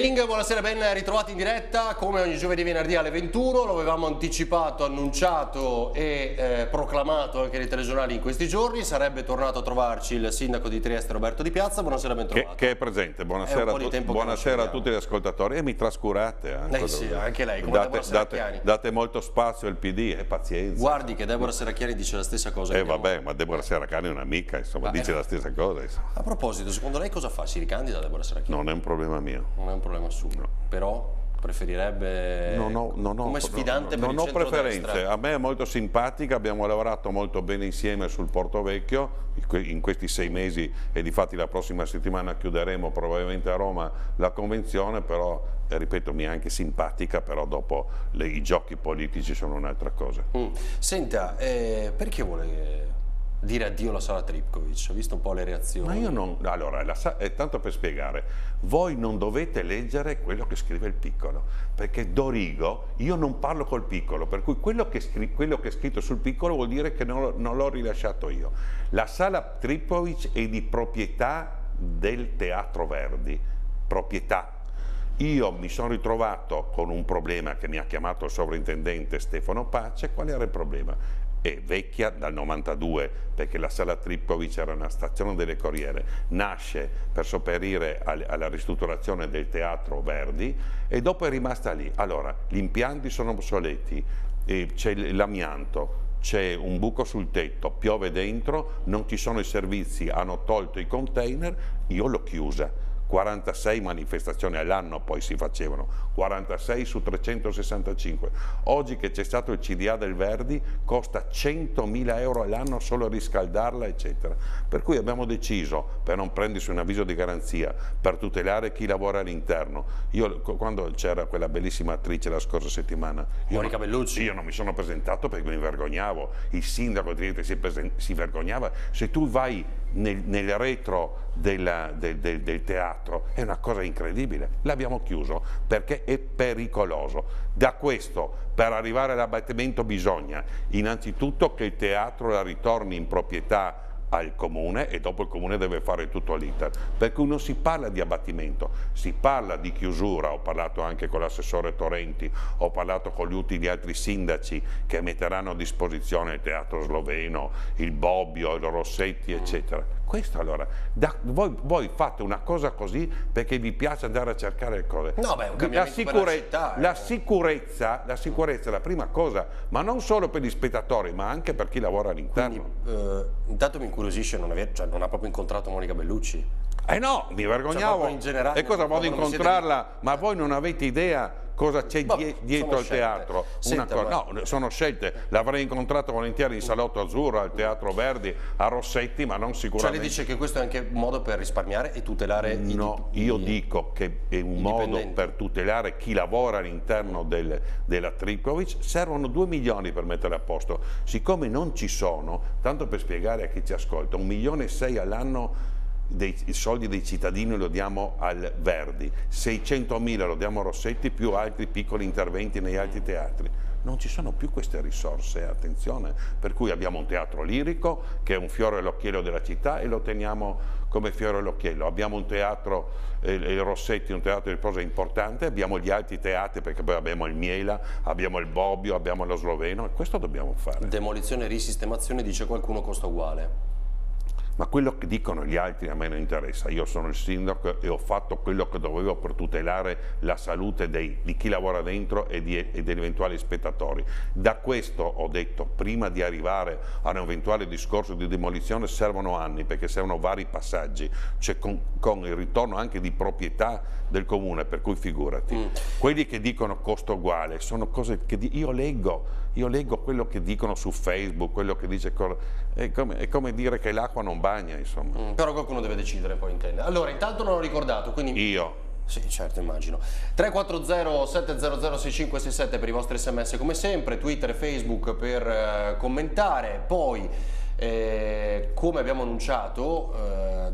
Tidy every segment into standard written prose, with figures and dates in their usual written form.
Ring, buonasera, ben ritrovati in diretta come ogni giovedì e venerdì alle 21, lo avevamo anticipato, annunciato e proclamato anche nei telegiornali in questi giorni. Sarebbe tornato a trovarci il sindaco di Trieste Roberto Di Piazza, buonasera, ben trovato. Che è presente, buonasera, buonasera a tutti gli ascoltatori e mi trascurate. Sì, anche lei, come date molto spazio al PD, pazienza. Guardi che Deborah Serracchiani dice la stessa cosa. Vabbè, ma Deborah Serracchiani è un'amica, insomma, dice la stessa cosa. Insomma. A proposito, secondo lei cosa fa? Si ricandida Deborah Serracchiani? Non è un problema mio. Non è un problema suo, no. Però preferirebbe come sfidante per il centrodestra? Non ho preferenze, a me è molto simpatica, abbiamo lavorato molto bene insieme sul Porto Vecchio in questi 6 mesi e difatti la prossima settimana chiuderemo probabilmente a Roma la convenzione, però ripeto mi è anche simpatica, però dopo i giochi politici sono un'altra cosa. Senta, perché vuole dire addio alla Sala Tripkovic? Ho visto un po' le reazioni. Ma io non... Allora, tanto per spiegare, voi non dovete leggere quello che scrive il piccolo, perché Dorigo, io non parlo col piccolo, per cui quello che è scritto sul piccolo vuol dire che non l'ho rilasciato io. La Sala Tripkovic è di proprietà del Teatro Verdi, proprietà. Io mi sono ritrovato con un problema che mi ha chiamato il sovrintendente Stefano Pace. Qual era il problema? È vecchia dal 92 perché la Sala Tripkovic era una stazione delle Corriere, nasce per sopperire alla ristrutturazione del Teatro Verdi e dopo è rimasta lì. Allora, gli impianti sono obsoleti, c'è l'amianto, c'è un buco sul tetto, piove dentro, non ci sono i servizi, hanno tolto i container, io l'ho chiusa. 46 manifestazioni all'anno poi si facevano, 46 su 365. Oggi che c'è stato il CDA del Verdi costa 100.000 euro all'anno solo riscaldarla eccetera. Per cui abbiamo deciso, per non prendersi un avviso di garanzia, per tutelare chi lavora all'interno. Io quando c'era quella bellissima attrice la scorsa settimana, Monica Bellucci, io non mi sono presentato perché mi vergognavo, il sindaco di Trieste si vergognava. Se tu vai nel retro del teatro è una cosa incredibile, l'abbiamo chiuso perché è pericoloso. Da questo per arrivare all'abbattimento bisogna innanzitutto che il teatro la ritorni in proprietà al comune e dopo il comune deve fare tutto l'iter, per cui non si parla di abbattimento, si parla di chiusura. Ho parlato anche con l'assessore Torrenti, ho parlato con gli altri sindaci che metteranno a disposizione il teatro sloveno, il Bobbio, il Rossetti eccetera. Questo allora, voi fate una cosa così perché vi piace andare a cercare le cose. No, beh, un cambiamento per la città, la sicurezza è la prima cosa, ma non solo per gli spettatori, ma anche per chi lavora all'interno. Intanto mi incuriosisce non ha proprio incontrato Monica Bellucci. No, mi vergognavo. In generale, e cosa vado a incontrarla? Ma voi non avete idea cosa c'è dietro il teatro? No, sono scelte. L'avrei incontrato volentieri in Salotto Azzurro, al Teatro Verdi, a Rossetti, ma non sicuramente. Cioè lei dice che questo è anche un modo per risparmiare e tutelare io dico che è un modo per tutelare chi lavora all'interno della Tripkovic. Servono 2 milioni per mettere a posto. Siccome non ci sono, tanto per spiegare a chi ci ascolta, 1,6 milioni all'anno i soldi dei cittadini lo diamo al Verdi, 600.000 lo diamo a Rossetti più altri piccoli interventi negli altri teatri. Non ci sono più queste risorse, attenzione, per cui abbiamo un teatro lirico che è un fiore all'occhiello della città e lo teniamo come fiore all'occhiello. Abbiamo un teatro, il Rossetti, un teatro di prosa importante, abbiamo gli altri teatri perché poi abbiamo il Miela, abbiamo il Bobbio, abbiamo lo Sloveno e questo dobbiamo fare. Demolizione e risistemazione, dice qualcuno, costa uguale. Ma quello che dicono gli altri a me non interessa, io sono il sindaco e ho fatto quello che dovevo per tutelare la salute di chi lavora dentro e degli eventuali spettatori. Da questo ho detto, prima di arrivare a un eventuale discorso di demolizione servono anni, perché servono vari passaggi, cioè con il ritorno anche di proprietà del comune, per cui figurati. Quelli che dicono costo uguale sono cose che io leggo quello che dicono su Facebook, quello che dice, è come dire che l'acqua non bagna, insomma. Però qualcuno deve decidere, poi intende. Allora, intanto non l'ho ricordato, quindi... Io. Sì, certo, immagino. 340-700-6567 per i vostri sms, come sempre, Twitter e Facebook per commentare, poi... come abbiamo annunciato,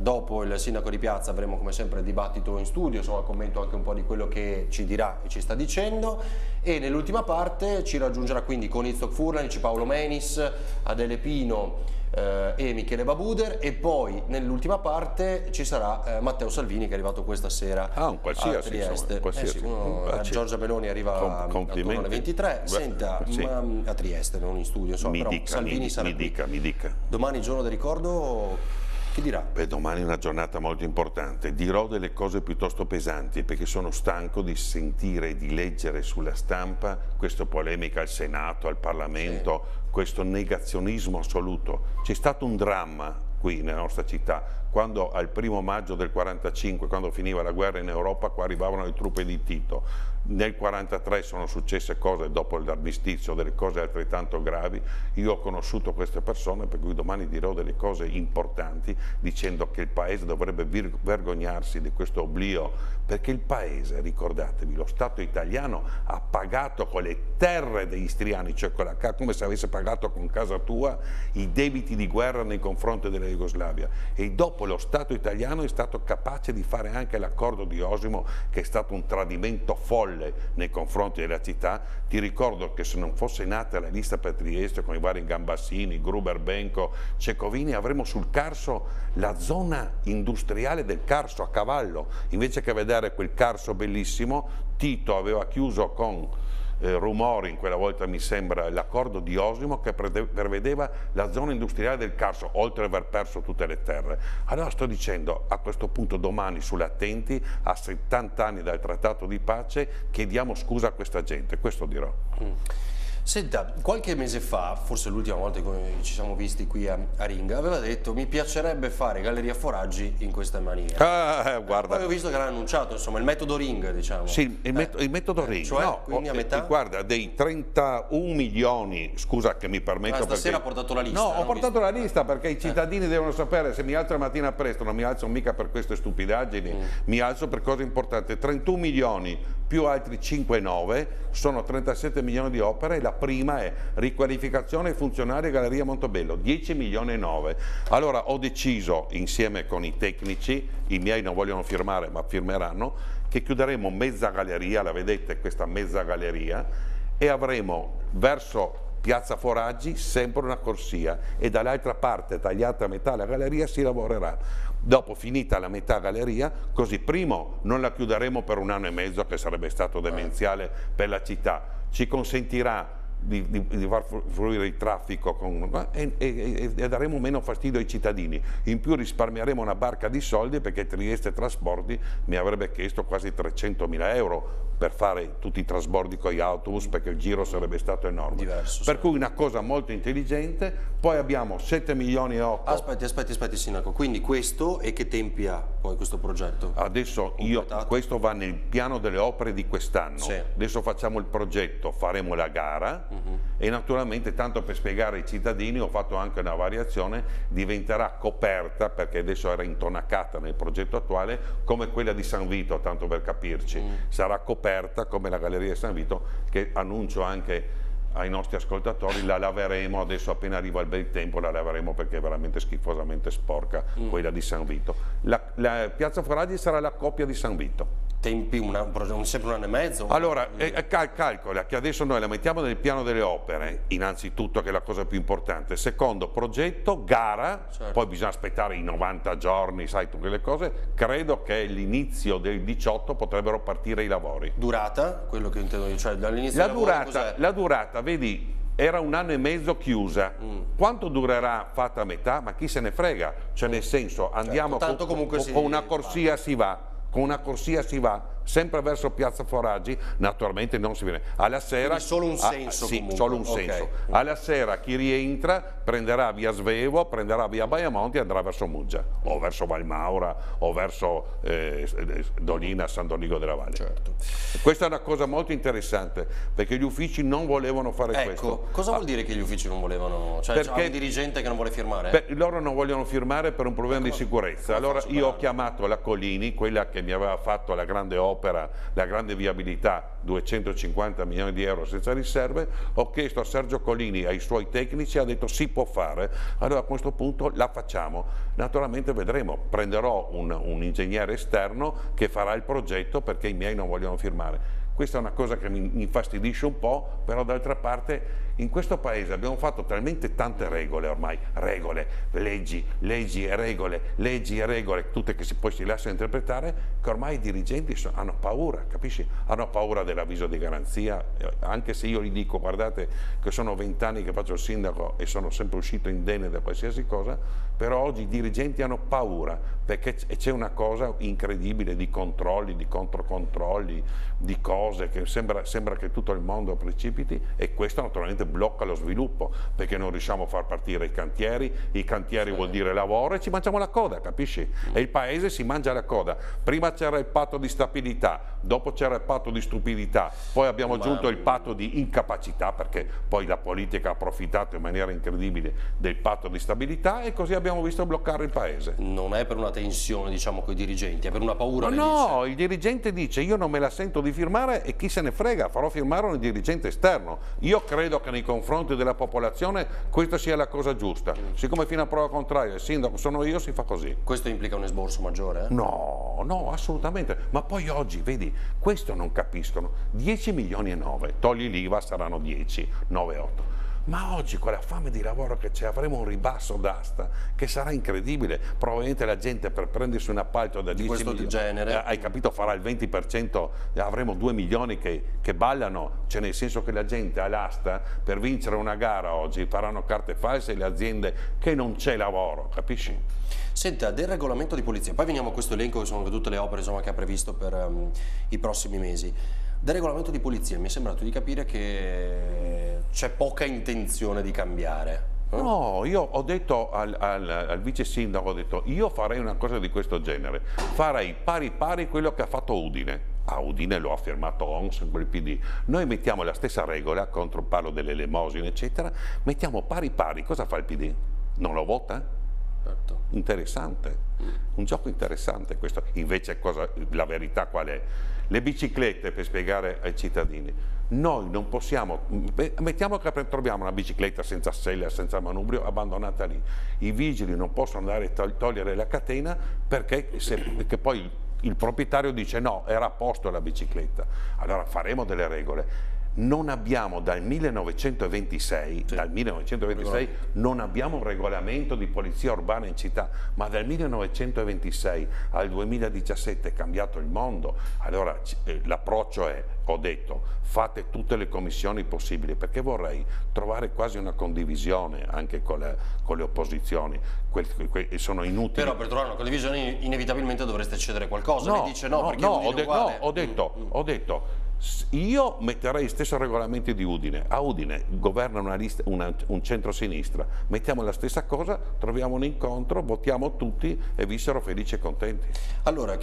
dopo il sindaco di piazza avremo come sempre il dibattito in studio, insomma commento anche un po' di quello che ci dirà e ci sta dicendo, e nell'ultima parte ci raggiungerà quindi con Iztok Furlanic, Paolo Menis, Adele Pino e Michele Babuder, e poi nell'ultima parte ci sarà Matteo Salvini, che è arrivato questa sera un qualsiasi, a Trieste. Giorgia Meloni arriva attorno alle 23. Senta, ma a Trieste, non in studio, insomma, però Salvini sarà qui. Mi dica. Domani giorno del ricordo, chi dirà? Beh, domani è una giornata molto importante, dirò delle cose piuttosto pesanti perché sono stanco di sentire e di leggere sulla stampa questa polemica al Senato, al Parlamento, questo negazionismo assoluto. C'è stato un dramma qui nella nostra città, quando al 1° maggio del 45, quando finiva la guerra in Europa, qua arrivavano le truppe di Tito. Nel 43 sono successe cose, dopo l'armistizio, delle cose altrettanto gravi. Io ho conosciuto queste persone, per cui domani dirò delle cose importanti, dicendo che il Paese dovrebbe vergognarsi di questo oblio, perché il Paese, ricordatevi, lo Stato italiano ha pagato con le terre degli istriani, cioè come se avesse pagato con casa tua i debiti di guerra nei confronti della Jugoslavia, e dopo lo Stato italiano è stato capace di fare anche l'accordo di Osimo, che è stato un tradimento folle nei confronti della città. Ti ricordo che se non fosse nata la lista per Trieste con i vari Gambassini, Gruber, Benco, Cecovini, avremmo sul Carso la zona industriale del Carso a cavallo, invece che vedere quel Carso bellissimo. Tito aveva chiuso con rumori, in quella volta mi sembra, l'accordo di Osimo che prevedeva la zona industriale del Carso, oltre ad aver perso tutte le terre. Allora sto dicendo, a questo punto domani sull'attenti, a 70 anni dal trattato di pace, chiediamo scusa a questa gente, questo dirò. Senta, qualche mese fa, forse l'ultima volta che ci siamo visti qui a Ring, aveva detto: mi piacerebbe fare Galleria Foraggi in questa maniera. Guarda. Poi ho visto che l'ha annunciato, insomma, il metodo Ring, diciamo. Sì, il metodo Ring. Cioè, no, quindi a metà? Guarda, dei 31 milioni, scusa che mi permetto... Stasera ha portato la lista. No, ho portato la lista perché i cittadini devono sapere, se mi alzo la mattina presto, non mi alzo mica per queste stupidaggini, mi alzo per cose importanti. 31 milioni più altri 5,9 sono 37 milioni di opere, e la prima è riqualificazione funzionale Galleria Montebello, 10 milioni e 9. Allora ho deciso, insieme con i tecnici, i miei non vogliono firmare ma firmeranno, che chiuderemo mezza galleria, la vedete questa mezza galleria, e avremo verso Piazza Foraggi sempre una corsia, e dall'altra parte, tagliata a metà la galleria, si lavorerà. Dopo, finita la metà galleria, così primo non la chiuderemo per 1 anno e mezzo, che sarebbe stato demenziale per la città, ci consentirà di far fluire il traffico e daremo meno fastidio ai cittadini. In più risparmieremo una barca di soldi, perché Trieste Trasporti mi avrebbe chiesto quasi 300.000 euro per fare tutti i trasbordi con gli autobus, perché il giro sarebbe stato enorme. Diverso, per cui una cosa molto intelligente. Poi abbiamo 7 milioni e 8. Aspetti Sindaco, quindi questo, e che tempi ha poi questo progetto? Adesso questo va nel piano delle opere di quest'anno. Sì. Adesso facciamo il progetto, faremo la gara, e naturalmente, tanto per spiegare ai cittadini, ho fatto anche una variazione, diventerà coperta, perché adesso era intonacata nel progetto attuale, come quella di San Vito, tanto per capirci. Sarà coperta come la Galleria di San Vito, che annuncio anche ai nostri ascoltatori, la laveremo adesso, appena arriva il bel tempo la laveremo, perché è veramente schifosamente sporca quella di San Vito. La Piazza Foraggi sarà la coppia di San Vito. Tempi sempre 1 anno e mezzo? Allora, calcola che adesso noi la mettiamo nel piano delle opere, innanzitutto, che è la cosa più importante. Secondo, progetto, gara, certo. Poi bisogna aspettare i 90 giorni, sai, tutte le cose. Credo che l'inizio del 18 potrebbero partire i lavori. Durata? Quello che intendo io, cioè dall'inizio la durata, vedi, era 1 anno e mezzo chiusa. Quanto durerà fatta a metà? Ma chi se ne frega? Cioè, nel senso, andiamo con una corsia, si va. Con una corsia si va sempre verso Piazza Foraggi, naturalmente non si viene alla sera. Quindi solo un senso, sì, solo un senso. Alla sera chi rientra prenderà via Svevo, prenderà via Baiamonti e andrà verso Muggia, o verso Valmaura, o verso Dolina, San Donigo della Valle. Certo. Questa è una cosa molto interessante, perché gli uffici non volevano fare questo. Cosa vuol dire che gli uffici non volevano? Cioè, perché c'è un dirigente che non vuole firmare? Loro non vogliono firmare per un problema di sicurezza. Allora io ho chiamato la Colini, quella che mi aveva fatto la grande opera opera, la grande viabilità, 250 milioni di euro senza riserve. Ho chiesto a Sergio Collini, ai suoi tecnici, ha detto si può fare, allora a questo punto la facciamo. Naturalmente vedremo, prenderò un ingegnere esterno che farà il progetto perché i miei non vogliono firmare. Questa è una cosa che mi infastidisce un po', però d'altra parte in questo paese abbiamo fatto talmente tante regole ormai, regole, leggi, leggi e regole, tutte che poi si lasciano interpretare, che ormai i dirigenti hanno paura, capisci? Hanno paura dell'avviso di garanzia, anche se io gli dico guardate che sono 20 anni che faccio il sindaco e sono sempre uscito indenne da qualsiasi cosa, però oggi i dirigenti hanno paura perché c'è una cosa incredibile di controlli, di controcontrolli, di cose che sembra che tutto il mondo precipiti, e questo naturalmente blocca lo sviluppo perché non riusciamo a far partire i cantieri vuol dire lavoro e ci mangiamo la coda, capisci? E il paese si mangia la coda. Prima c'era il patto di stabilità, dopo c'era il patto di stupidità, poi abbiamo aggiunto il patto di incapacità perché poi la politica ha approfittato in maniera incredibile del patto di stabilità e così abbiamo visto bloccare il paese. Non è per una tensione, diciamo, con i dirigenti, è per una paura. Ma no, il dirigente dice io non me la sento di firmare e chi se ne frega, farò firmare un dirigente esterno. Io credo che nei confronti della popolazione questa sia la cosa giusta. Siccome fino a prova contraria il sindaco sono io, si fa così. Questo implica un esborso maggiore? No, no, assolutamente. Ma poi oggi, vedi, questo non capiscono. 10 milioni e 9, togli l'IVA saranno 10, 9, 8. Ma oggi con la fame di lavoro che c'è avremo un ribasso d'asta che sarà incredibile, probabilmente la gente per prendersi un appalto da 10 milioni, genere, hai capito, farà il 20%, avremo 2 milioni che ballano, cioè nel senso che la gente all'asta per vincere una gara oggi faranno carte false le aziende che non c'è lavoro, capisci? Senta, del regolamento di polizia, poi veniamo a questo elenco che sono tutte le opere insomma, che ha previsto per i prossimi mesi. Del regolamento di polizia mi è sembrato di capire che c'è poca intenzione di cambiare. No, io ho detto al vice sindaco, ho detto io farei una cosa di questo genere, farei pari pari quello che ha fatto Udine. A Udine lo ha firmato ONS, quel PD. Noi mettiamo la stessa regola, contro parlo delle elemosine eccetera, mettiamo pari pari, cosa fa il PD? Non lo vota? Certo. Interessante, un gioco interessante questo. Invece la verità qual è? Le biciclette, per spiegare ai cittadini, noi non possiamo, mettiamo che troviamo una bicicletta senza sella, senza manubrio, abbandonata lì, i vigili non possono andare a togliere la catena perché poi il proprietario dice no, era a posto la bicicletta, allora faremo delle regole. Non abbiamo dal 1926, non abbiamo un regolamento di polizia urbana in città, ma dal 1926 al 2017 è cambiato il mondo. Allora l'approccio è, ho detto, fate tutte le commissioni possibili, perché vorrei trovare quasi una condivisione anche con le opposizioni, sono inutili. Però per trovare una condivisione inevitabilmente dovreste cedere qualcosa, no, lei dice no, perché ho detto io metterei stesso regolamento di Udine. A Udine governa un centro-sinistra, mettiamo la stessa cosa, troviamo un incontro, votiamo tutti e vissero felici e contenti. Allora,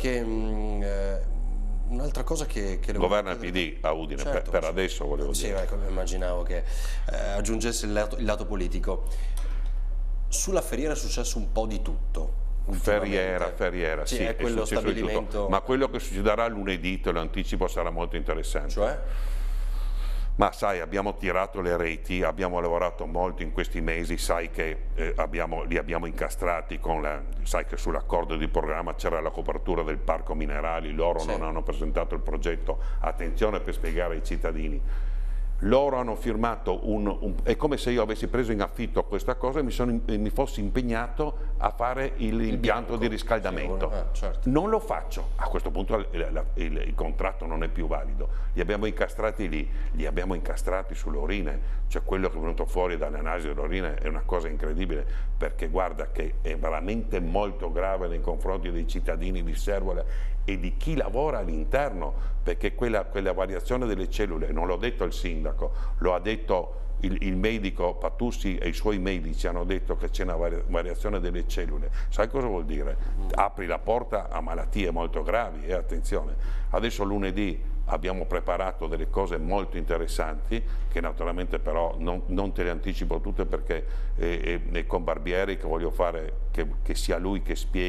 un'altra cosa che governa il PD a Udine, certo, per adesso volevo dire. Sì, ecco, immaginavo che aggiungesse il lato politico. Sulla Ferriera è successo un po' di tutto. Ferriera, sì, è quello stabilimento. Ma quello che succederà lunedì, te lo anticipo, sarà molto interessante. Cioè? Ma sai, abbiamo tirato le reti, abbiamo lavorato molto in questi mesi, sai che li abbiamo incastrati sai che sull'accordo di programma c'era la copertura del parco minerali, loro non hanno presentato il progetto, attenzione per spiegare ai cittadini. Loro hanno firmato è come se io avessi preso in affitto questa cosa e mi fossi impegnato a fare l'impianto di riscaldamento. Certo. Non lo faccio, a questo punto il contratto non è più valido. Li abbiamo incastrati lì, li abbiamo incastrati sulle urine, cioè quello che è venuto fuori dall'analisi delle urine è una cosa incredibile, perché guarda che è veramente molto grave nei confronti dei cittadini di Servola e di chi lavora all'interno, perché quella variazione delle cellule, non l'ho detto il sindaco, lo ha detto il medico Patussi e i suoi medici hanno detto che c'è una variazione delle cellule. Sai cosa vuol dire? Apri la porta a malattie molto gravi e attenzione. Adesso lunedì abbiamo preparato delle cose molto interessanti che naturalmente però non te le anticipo tutte perché è con Barbieri che voglio fare che sia lui che spiega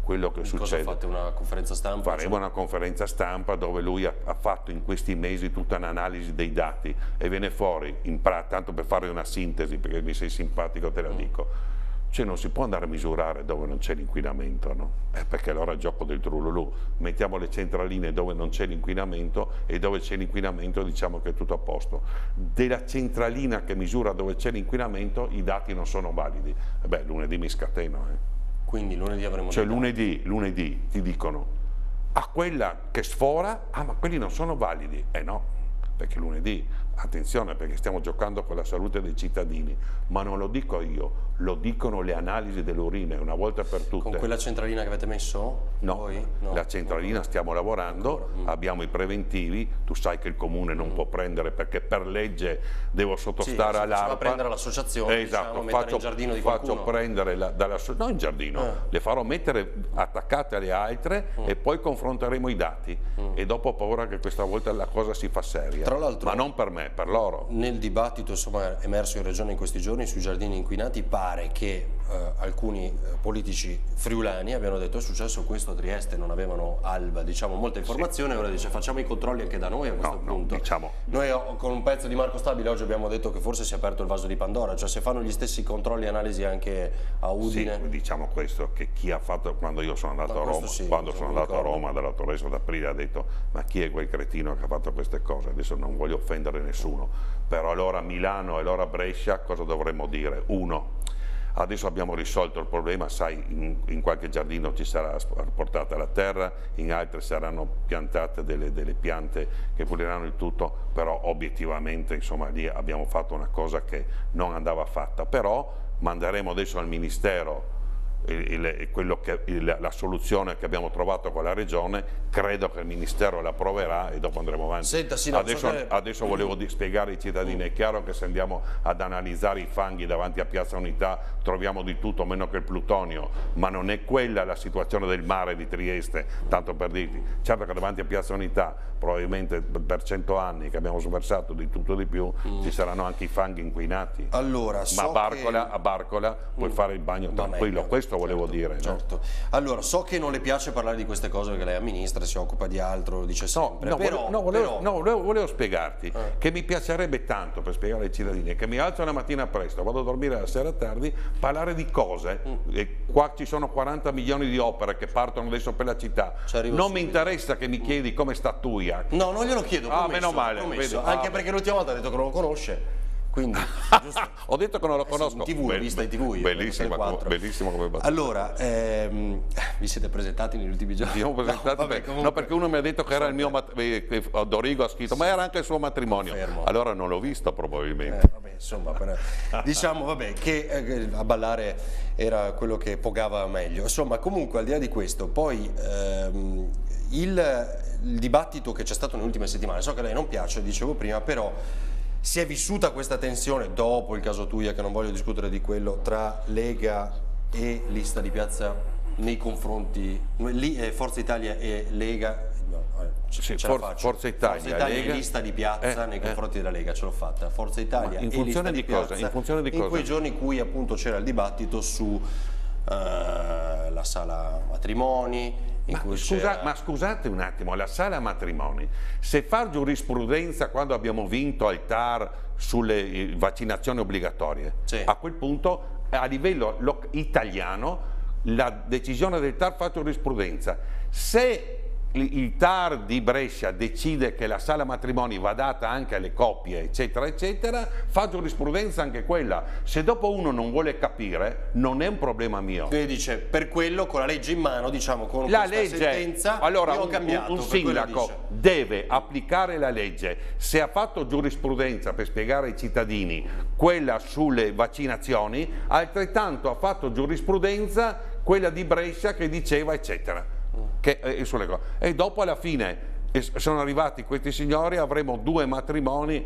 quello che succede. Cosa fate, una conferenza stampa? Faremo una conferenza stampa dove lui ha fatto in questi mesi tutta un'analisi dei dati e viene fuori, tanto per fare una sintesi, perché mi sei simpatico te la dico, cioè non si può andare a misurare dove non c'è l'inquinamento, no? Perché allora è il gioco del trululù, mettiamo le centraline dove non c'è l'inquinamento e dove c'è l'inquinamento diciamo che è tutto a posto. Della centralina che misura dove c'è l'inquinamento i dati non sono validi. Beh, lunedì mi scateno. Quindi lunedì avremo... Cioè lunedì ti dicono a quella che sfora, ma quelli non sono validi. No, perché lunedì, attenzione, perché stiamo giocando con la salute dei cittadini, ma non lo dico io, lo dicono le analisi delle urine una volta per tutte. Con quella centralina che avete messo? No, voi? No. La centralina stiamo lavorando, abbiamo i preventivi, tu sai che il comune non può prendere perché per legge devo sottostare all'ARPA. Va a prendere l'associazione, esatto, diciamo, mettere in giardino di qualcuno. Faccio prendere no in giardino, le farò mettere attaccate alle altre e poi confronteremo i dati e dopo ho paura che questa volta la cosa si fa seria. Tra l'altro, ma non per me, per loro. Nel dibattito insomma emerso in regione in questi giorni sui giardini inquinati pare che alcuni politici friulani abbiano detto è successo questo a Trieste, non avevano alba, diciamo, molta informazione, ora dice facciamo i controlli anche da noi a questo punto. Diciamo. Noi con un pezzo di Marco Stabile oggi abbiamo detto che forse si è aperto il vaso di Pandora, cioè se fanno gli stessi controlli e analisi anche a Udine. Sì, diciamo questo, che chi ha fatto, quando io sono andato a Roma, quando sono andato a Roma dalla Torresa d'Aprile ha detto ma chi è quel cretino che ha fatto queste cose? Adesso non voglio offendere nessuno, però allora Milano e allora Brescia cosa dovremmo dire? Uno, adesso abbiamo risolto il problema, sai, in qualche giardino ci sarà portata la terra, in altri saranno piantate delle piante che puliranno il tutto, però obiettivamente insomma lì abbiamo fatto una cosa che non andava fatta, però manderemo adesso al Ministero la soluzione che abbiamo trovato con la Regione, credo che il Ministero la approverà e dopo andremo avanti. Senta, sì, adesso volevo spiegare ai cittadini, è chiaro che se andiamo ad analizzare i fanghi davanti a Piazza Unità troviamo di tutto meno che il plutonio, ma non è quella la situazione del mare di Trieste, tanto per dirti. Certo che davanti a Piazza Unità probabilmente per 100 anni che abbiamo sversato di tutto di più ci saranno anche i fanghi inquinati, allora, ma a Barcola puoi fare il bagno tranquillo, questo volevo dire. Certo. No? Allora, so che non le piace parlare di queste cose perché lei è amministra, si occupa di altro, lo dice sempre. Volevo spiegarti che mi piacerebbe tanto, per spiegare ai cittadini, che mi alzo la mattina presto, vado a dormire la sera tardi, parlare di cose, e qua ci sono 40 milioni di opere che partono adesso per la città, non mi interessa che mi chiedi come sta Tuia. No, non glielo chiedo, promesso, meno male, vedi, anche perché l'ultima volta ha detto che non lo conosce. Quindi, ho detto che non lo conosco. In TV, l'ho vista in TV. Bellissimo come battuta. Allora, vi siete presentati negli ultimi giorni? Siamo presentati perché uno mi ha detto che era il mio Dorigo ha scritto, ma era anche il suo matrimonio. Fermo. Allora non l'ho visto probabilmente. Vabbè, insomma, diciamo vabbè, che a ballare era quello che pogava meglio. Insomma, comunque al di là di questo, poi il dibattito che c'è stato nelle ultime settimane, so che a lei non piace, dicevo prima, però si è vissuta questa tensione dopo il caso Tuia, che non voglio discutere di quello, tra Lega e lista di piazza nei confronti, Forza Italia e Lega, Forza Italia e lista di piazza nei confronti della Lega, ce l'ho fatta, Forza Italia e lista di piazza, in funzione di cosa? In quei giorni in cui appunto c'era il dibattito su la sala matrimoni. Ma scusate un attimo, la sala matrimoni, se far giurisprudenza quando abbiamo vinto al TAR sulle vaccinazioni obbligatorie, a quel punto a livello italiano la decisione del TAR fa giurisprudenza. Se il TAR di Brescia decide che la sala matrimoni va data anche alle coppie eccetera eccetera, fa giurisprudenza anche quella. Se dopo uno non vuole capire non è un problema mio. Quindi dice per quello con la legge in mano, diciamo, con la questa legge, sentenza allora ho cambiato, un sindaco deve applicare la legge. Se ha fatto giurisprudenza per spiegare ai cittadini quella sulle vaccinazioni, altrettanto ha fatto giurisprudenza quella di Brescia che diceva eccetera. Sulle cose. E dopo alla fine sono arrivati questi signori, avremo 2 matrimoni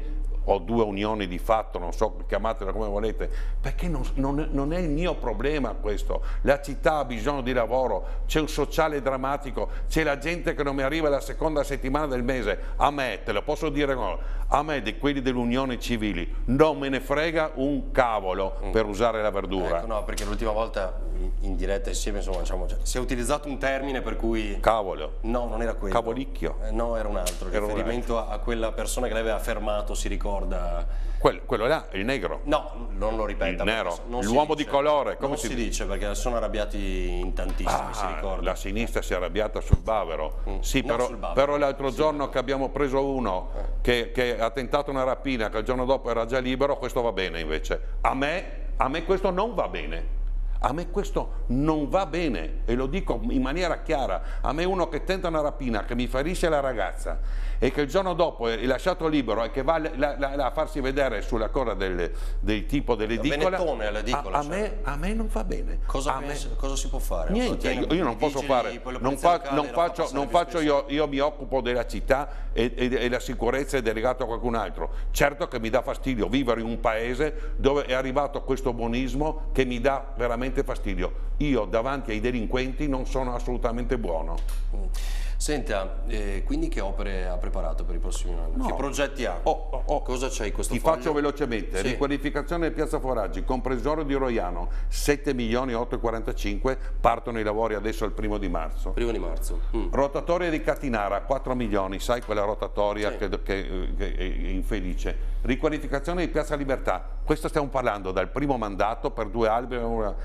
o due unioni di fatto, non so, chiamatela come volete, perché non è il mio problema questo. La città ha bisogno di lavoro, c'è un sociale drammatico, c'è la gente che non mi arriva la seconda settimana del mese. A me, te lo posso dire, a me di quelli delle unioni civili non me ne frega un cavolo, per usare la verdura. Ecco, no, perché l'ultima volta in diretta insieme, insomma, diciamo, si è utilizzato un termine per cui... Cavolo. No, non era quello. Cavolicchio. No, era un altro, riferimento a quella persona che l'aveva fermato, si ricorda... Quello là, il negro. No, non lo ripeta. Il nero, l'uomo di colore. Come non si dice, perché sono arrabbiati in tantissimi, si ricorda. La sinistra si è arrabbiata sul bavero. Sì, però l'altro giorno che abbiamo preso uno che ha tentato una rapina, che il giorno dopo era già libero, questo va bene invece. A me questo non va bene. A me questo non va bene, e lo dico in maniera chiara. A me uno che tenta una rapina, che mi ferisce la ragazza e che il giorno dopo è lasciato libero e che va a farsi vedere sulla cosa del tipo dell'edicola, a me non va bene. Cosa si può fare? Niente, io non posso fare, io mi occupo della città e la sicurezza è delegato a qualcun altro. Certo che mi dà fastidio vivere in un paese dove è arrivato questo buonismo che mi dà veramente fastidio. Io davanti ai delinquenti non sono assolutamente buono. Senta, quindi che opere ha preparato per i prossimi anni? No. Che progetti ha? Cosa c'è in questo Ti foglio? faccio velocemente. Sì. Riqualificazione di Piazza Foraggi, comprensorio di Roiano, 7.845.000, partono i lavori adesso il 1° di marzo. Rotatoria di Catinara, 4 milioni, sai quella rotatoria che è infelice. Riqualificazione di Piazza Libertà, questo stiamo parlando dal primo mandato per 2 alberi,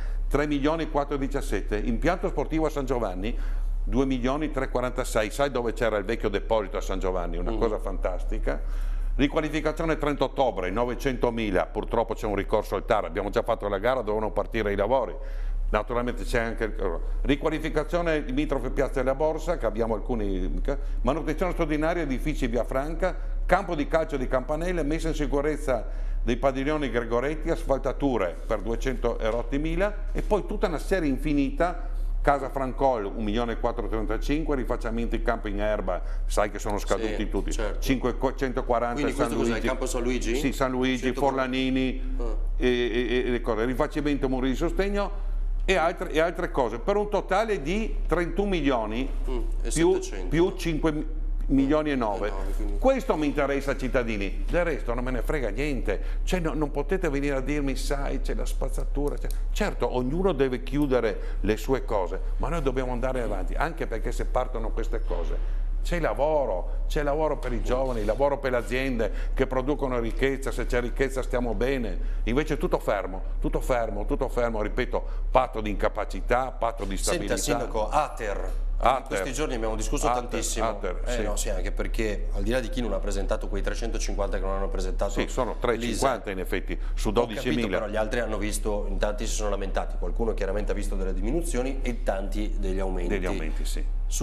3.417.000. Impianto sportivo a San Giovanni, 2.346.000, sai dove c'era il vecchio deposito a San Giovanni, una cosa fantastica. Riqualificazione 30 ottobre, 900.000, purtroppo c'è un ricorso al TAR, abbiamo già fatto la gara, dovevano partire i lavori. Naturalmente c'è anche riqualificazione limitrofe Piazza della Borsa, che abbiamo alcuni, manutenzione straordinaria edifici Via Franca, campo di calcio di Campanelle, messa in sicurezza dei padiglioni Gregoretti, asfaltature per 200.000 e poi tutta una serie infinita. Casa Francol 1.435.000, rifacciamenti in campo in erba, sai che sono scaduti tutti, certo. 540. Quindi San Luigi. Il campo San Luigi? Sì, San Luigi, Forlanini e le cose, rifacimento muri di sostegno e altre cose, per un totale di 31 milioni più 5 milioni e 9. Questo mi interessa, cittadini, del resto non me ne frega niente, cioè non potete venire a dirmi sai c'è la spazzatura, certo ognuno deve chiudere le sue cose, ma noi dobbiamo andare avanti, anche perché se partono queste cose c'è lavoro per i giovani, lavoro per le aziende che producono ricchezza, se c'è ricchezza stiamo bene, invece tutto fermo, ripeto, patto di incapacità, patto di stabilità. Senta Sindaco, in questi giorni abbiamo discusso tantissimo, sì. No, sì, anche perché al di là di chi non ha presentato quei 350 che non hanno presentato, sì, sono 350 in effetti su 12.000. Però gli altri hanno visto, in tanti si sono lamentati, qualcuno chiaramente ha visto delle diminuzioni e tanti degli aumenti. Sì. Su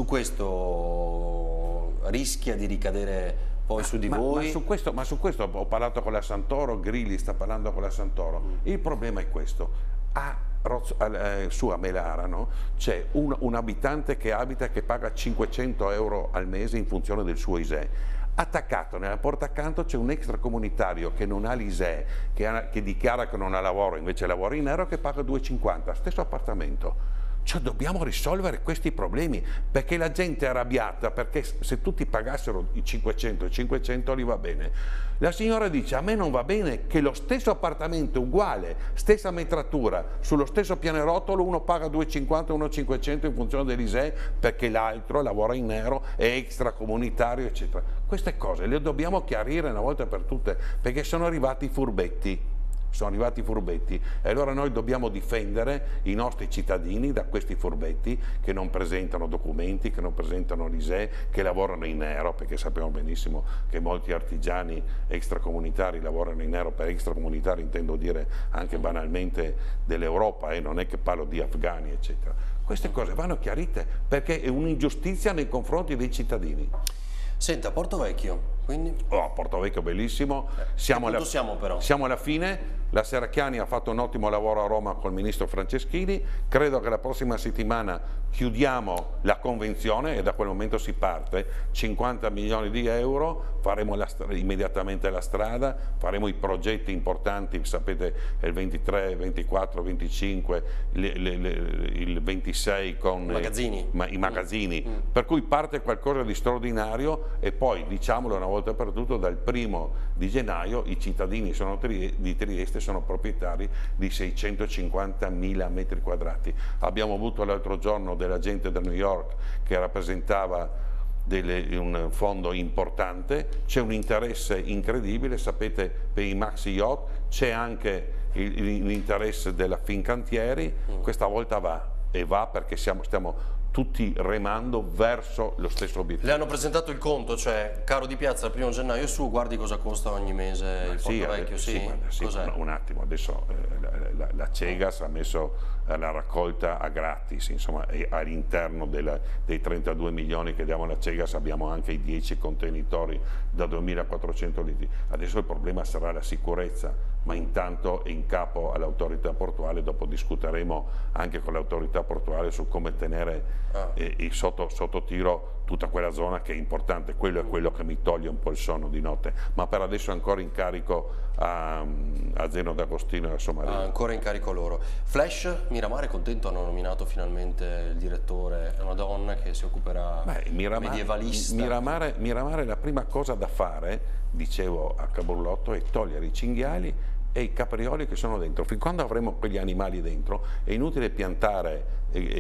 questo rischia di ricadere poi su di voi? Ma su questo ho parlato con la Santoro, Grilli sta parlando con la Santoro. Il problema è questo. Su a Melara, no? C'è un abitante che abita che paga 500 euro al mese in funzione del suo ISEE. Attaccato nella porta accanto c'è un extracomunitario che non ha l'ISEE, che dichiara che non ha lavoro, invece lavora in nero, che paga 2,50, stesso appartamento. Cioè dobbiamo risolvere questi problemi, perché la gente è arrabbiata, perché se tutti pagassero i 500 gli va bene. La signora dice a me non va bene che lo stesso appartamento uguale, stessa metratura, sullo stesso pianerottolo uno paga 2,50 e uno 500 in funzione dell'ISEE perché l'altro lavora in nero, è extracomunitario eccetera. Queste cose le dobbiamo chiarire una volta per tutte, perché sono arrivati i furbetti. E allora noi dobbiamo difendere i nostri cittadini da questi furbetti che non presentano documenti, che non presentano l'ISEE, che lavorano in nero, perché sappiamo benissimo che molti artigiani extracomunitari lavorano in nero. Per extracomunitari intendo dire anche banalmente dell'Europa, non è che parlo di afghani eccetera. Queste cose vanno chiarite perché è un'ingiustizia nei confronti dei cittadini. Senta, Porto Vecchio, quindi? Porto Vecchio bellissimo, siamo alla fine. la Serracchiani ha fatto un ottimo lavoro a Roma col ministro Franceschini, credo che la prossima settimana chiudiamo la convenzione e da quel momento si parte, 50 milioni di euro, faremo immediatamente la strada, faremo i progetti importanti, sapete il 23, 24, 25, il 26 con i magazzini, per cui parte qualcosa di straordinario e poi diciamolo una volta per tutto dal 1° di gennaio i cittadini di Trieste sono proprietari di 650.000 metri quadrati. Abbiamo avuto l'altro giorno della gente da New York che rappresentava un fondo importante, c'è un interesse incredibile, sapete, per i maxi yacht, c'è anche l'interesse della Fincantieri, questa volta va perché stiamo tutti remando verso lo stesso obiettivo. Le hanno presentato il conto, cioè caro Di Piazza, il 1° gennaio su, guardi cosa costa ogni mese il Porto Vecchio, sì? Un attimo, adesso la Cegas ha messo la raccolta a gratis, insomma, e all'interno dei 32 milioni che diamo alla Cegas abbiamo anche i 10 contenitori da 2.400 litri. Adesso il problema sarà la sicurezza, ma intanto è in capo all'autorità portuale, dopo discuteremo anche con l'autorità portuale su come tenere sotto tiro tutta quella zona che è importante. Quello è quello che mi toglie un po' il sonno di notte, ma per adesso è ancora in carico a Zeno D'Agostino e a Sommaria. Ancora in carico loro. Flash, Miramare contento, hanno nominato finalmente il direttore, è una donna che si occuperà medievalista. Miramare la prima cosa da fare, dicevo a Caburlotto, è togliere i cinghiali e i caprioli che sono dentro. Fin quando avremo quegli animali dentro è inutile piantare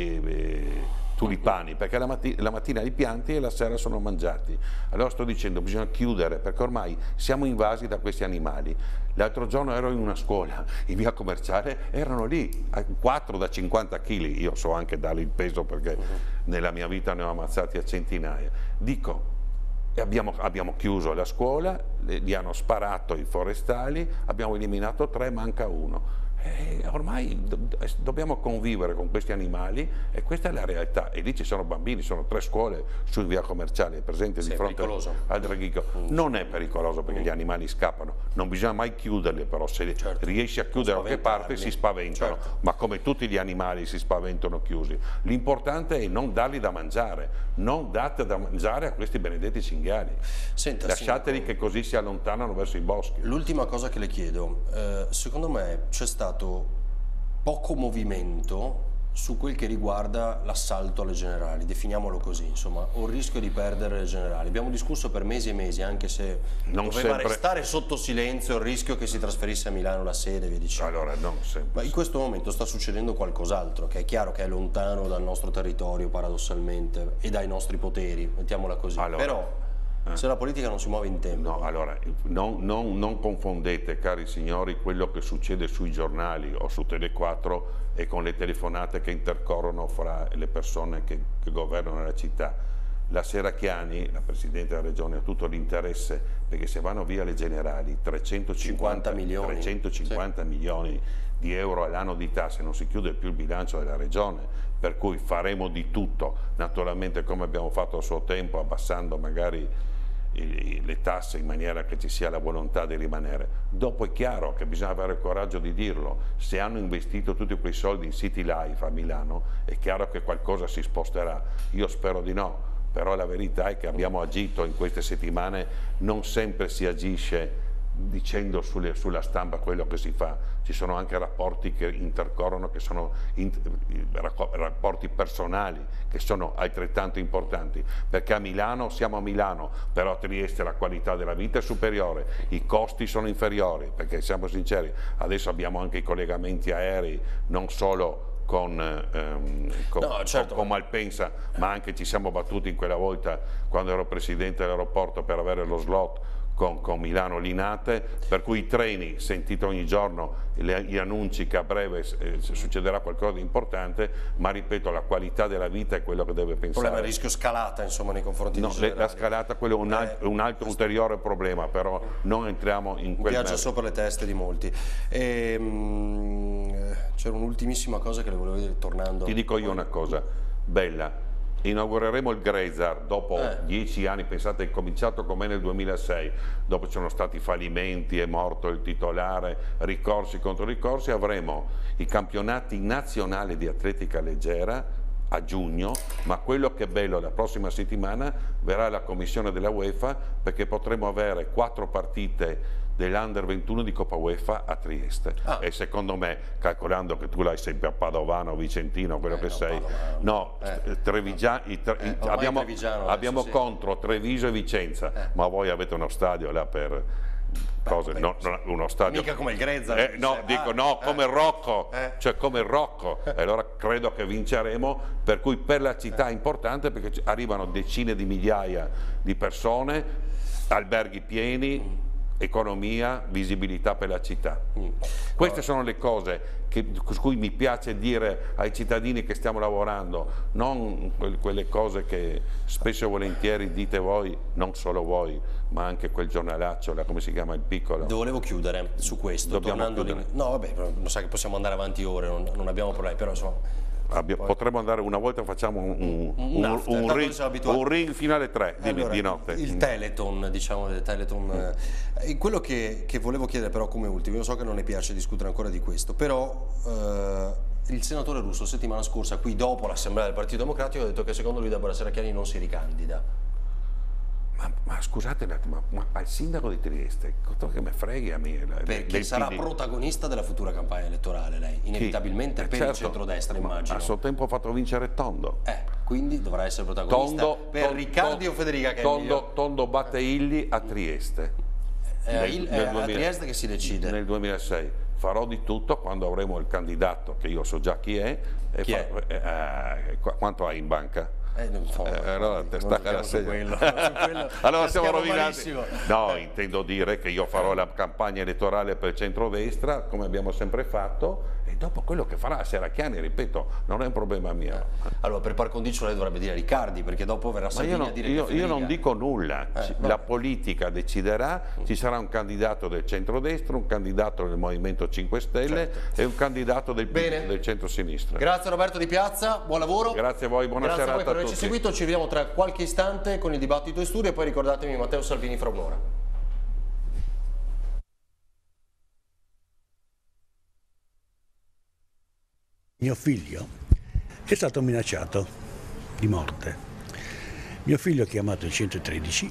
tulipani, perché la mattina li pianti e la sera sono mangiati. Allora sto dicendo, bisogna chiudere, perché ormai siamo invasi da questi animali. L'altro giorno ero in una scuola in via Commerciale, erano lì 4 da 50 kg, io so anche dargli il peso perché nella mia vita ne ho ammazzati a centinaia. Dico, abbiamo chiuso la scuola, li hanno sparato i forestali, abbiamo eliminato 3, manca 1. Ormai dobbiamo convivere con questi animali e questa è la realtà, e lì ci sono bambini, sono 3 scuole su via Commerciale presenti di fronte al Draghico. Non è pericoloso perché gli animali scappano, non bisogna mai chiuderli, però se riesci a chiudere qualche parte si spaventano, ma come tutti gli animali si spaventano chiusi. L'importante è non darli da mangiare, non date da mangiare a questi benedetti cinghiali. Senta, lasciateli che così si allontanano verso i boschi. L'ultima cosa che le chiedo, secondo me c'è stato poco movimento su quel che riguarda l'assalto alle generali, definiamolo così, insomma, ho il rischio di perdere le generali. Abbiamo discusso per mesi e mesi, anche se doveva restare sotto silenzio il rischio che si trasferisse a Milano la sede, via dicendo. Allora, non sempre. Ma in questo momento sta succedendo qualcos'altro, che è chiaro che è lontano dal nostro territorio paradossalmente e dai nostri poteri, mettiamola così, allora, però se la politica non si muove in tempo. No, allora, non confondete, cari signori, quello che succede sui giornali o su Tele4 e con le telefonate che intercorrono fra le persone che governano la città. La Serracchiani, la Presidente della Regione, ha tutto l'interesse, perché se vanno via le generali 350 milioni di euro all'anno di tasse, non si chiude più il bilancio della Regione, per cui faremo di tutto, naturalmente come abbiamo fatto a suo tempo, abbassando magari le tasse in maniera che ci sia la volontà di rimanere. Dopo è chiaro che bisogna avere il coraggio di dirlo, se hanno investito tutti quei soldi in City Life a Milano è chiaro che qualcosa si sposterà, io spero di no, però la verità è che abbiamo agito in queste settimane, non sempre si agisce dicendo sulla stampa quello che si fa, ci sono anche rapporti che intercorrono, che sono rapporti personali, che sono altrettanto importanti, perché a Milano siamo a Milano, però a Trieste la qualità della vita è superiore, i costi sono inferiori, perché siamo sinceri, adesso abbiamo anche i collegamenti aerei, non solo con Malpensa, ma anche ci siamo battuti in quella volta quando ero presidente dell'aeroporto per avere lo slot con Milano Linate, per cui i treni, sentite ogni giorno gli annunci che a breve succederà qualcosa di importante, ma ripeto, la qualità della vita è quello che deve pensare. Il problema è il rischio scalata, insomma, nei confronti di la scalata, quello è un altro ulteriore problema, però non entriamo in quel viaggia sopra le teste di molti. C'era un'ultimissima cosa che le volevo dire, tornando. Ti dico io una cosa bella, Inaugureremo il Grazer dopo 10 anni, pensate, è cominciato con me nel 2006, dopo ci sono stati fallimenti, è morto il titolare, ricorsi contro ricorsi, avremo i campionati nazionali di atletica leggera a giugno, ma quello che è bello, la prossima settimana verrà la commissione della UEFA perché potremo avere 4 partite dell'Under 21 di Coppa UEFA a Trieste e secondo me, calcolando che tu l'hai sempre a Padovano, Vicentino, quello che sei, abbiamo contro Treviso e Vicenza, ma voi avete uno stadio là per cose, uno stadio mica come il Grezza, come il Rocco, cioè come il Rocco, e allora credo che vinceremo, per cui per la città è importante perché arrivano decine di migliaia di persone, alberghi pieni, economia, visibilità per la città. Queste sono le cose su cui mi piace dire ai cittadini che stiamo lavorando, non quelle cose che spesso e volentieri dite voi, non solo voi, ma anche quel giornalaccio, come si chiama, Il Piccolo. Volevo chiudere su questo. No, vabbè, non sa che possiamo andare avanti ore, non abbiamo problemi, però insomma... Potremmo andare una volta, facciamo un ring fino alle 3 di notte. Il Teleton, diciamo, quello che volevo chiedere però come ultimo, io so che non ne piace discutere ancora di questo, però il senatore Russo settimana scorsa qui dopo l'assemblea del Partito Democratico ha detto che secondo lui Deborah Serracchiani non si ricandida. Ma scusate un attimo, ma il sindaco di Trieste, cosa che me freghi a me? Perché sarà protagonista della futura campagna elettorale lei, inevitabilmente per il centrodestra, immagino. A suo tempo ha fatto vincere Tondo. Quindi dovrà essere protagonista per Riccardi o Federica che Tondo batte Illy a Trieste. A Trieste che si decide. Nel 2006. Farò di tutto quando avremo il candidato, che io so già chi è. Quanto hai in banca? Allora allora siamo rovinati. No, intendo dire che io farò la campagna elettorale per il centrodestra come abbiamo sempre fatto, e dopo quello che farà Serracchiani, ripeto, non è un problema mio. Allora per par condicio lei dovrebbe dire Riccardi, perché dopo verrà Salvini a dire io non dico nulla, la politica deciderà, ci sarà un candidato del centrodestra, un candidato del Movimento 5 Stelle e un candidato del centro-sinistra. Grazie Roberto Di Piazza, buon lavoro. Grazie a voi, buona serata a tutti. Ci seguito, ci vediamo tra qualche istante con il dibattito in studio e poi ricordatemi Matteo Salvini fra un'ora. Mio figlio è stato minacciato di morte. Mio figlio ha chiamato il 113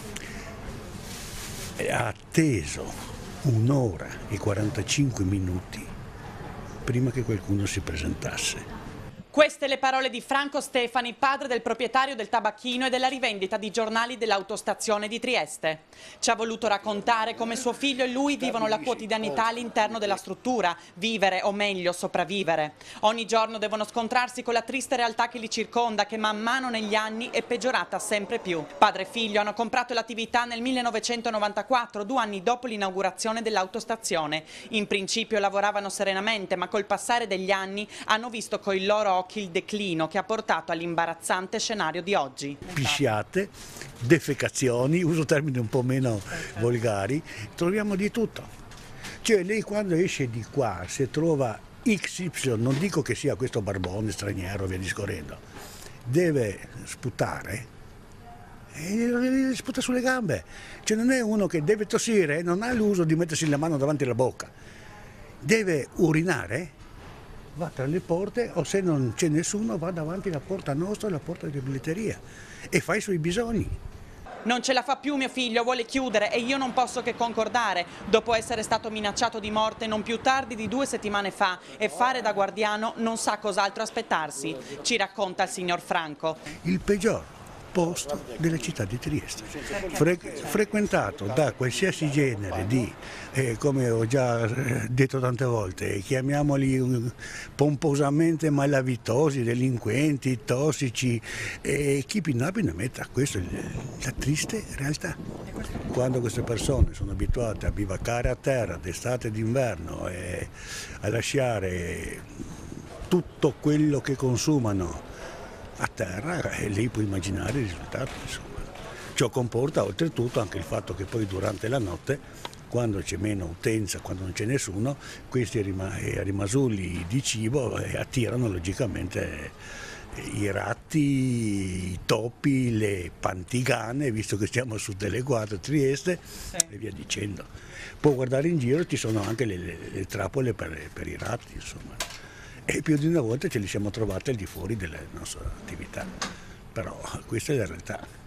e ha atteso 1 ora e 45 minuti prima che qualcuno si presentasse. Queste le parole di Franco Stefani, padre del proprietario del tabacchino e della rivendita di giornali dell'autostazione di Trieste. Ci ha voluto raccontare come suo figlio e lui vivono la quotidianità all'interno della struttura, vivere o meglio sopravvivere. Ogni giorno devono scontrarsi con la triste realtà che li circonda, che man mano negli anni è peggiorata sempre più. Padre e figlio hanno comprato l'attività nel 1994, 2 anni dopo l'inaugurazione dell'autostazione. In principio lavoravano serenamente, ma col passare degli anni hanno visto coi loro occhi il declino che ha portato all'imbarazzante scenario di oggi. Pisciate, defecazioni, uso termini un po' meno volgari, troviamo di tutto. Cioè lei quando esce di qua se trova XY, non dico che sia questo barbone straniero via discorrendo, deve sputare e sputa sulle gambe. Cioè non è uno che deve tossire, non ha l'uso di mettersi la mano davanti alla bocca, deve urinare, va tra le porte o se non c'è nessuno va davanti alla porta nostra e la porta di biglietteria e fa i suoi bisogni. Non ce la fa più mio figlio, vuole chiudere e io non posso che concordare. Dopo essere stato minacciato di morte non più tardi di 2 settimane fa e fare da guardiano non sa cos'altro aspettarsi. Ci racconta il signor Franco. Il peggior posto della città di Trieste, frequentato da qualsiasi genere di, come ho già detto tante volte, chiamiamoli pomposamente malavitosi, delinquenti, tossici, e chi più ne metta, questa è la triste realtà. Quando queste persone sono abituate a bivaccare a terra d'estate e d'inverno e a lasciare tutto quello che consumano a terra, e lei può immaginare il risultato, insomma. Ciò comporta oltretutto anche il fatto che poi durante la notte, quando c'è meno utenza, quando non c'è nessuno, questi rimasulli di cibo attirano logicamente i ratti, i topi, le pantigane, visto che stiamo su delle quadre Trieste, e via dicendo. Può guardare in giro, ci sono anche le trappole per i ratti, insomma. E più di una volta ce li siamo trovati al di fuori della nostra attività, però questa è la realtà.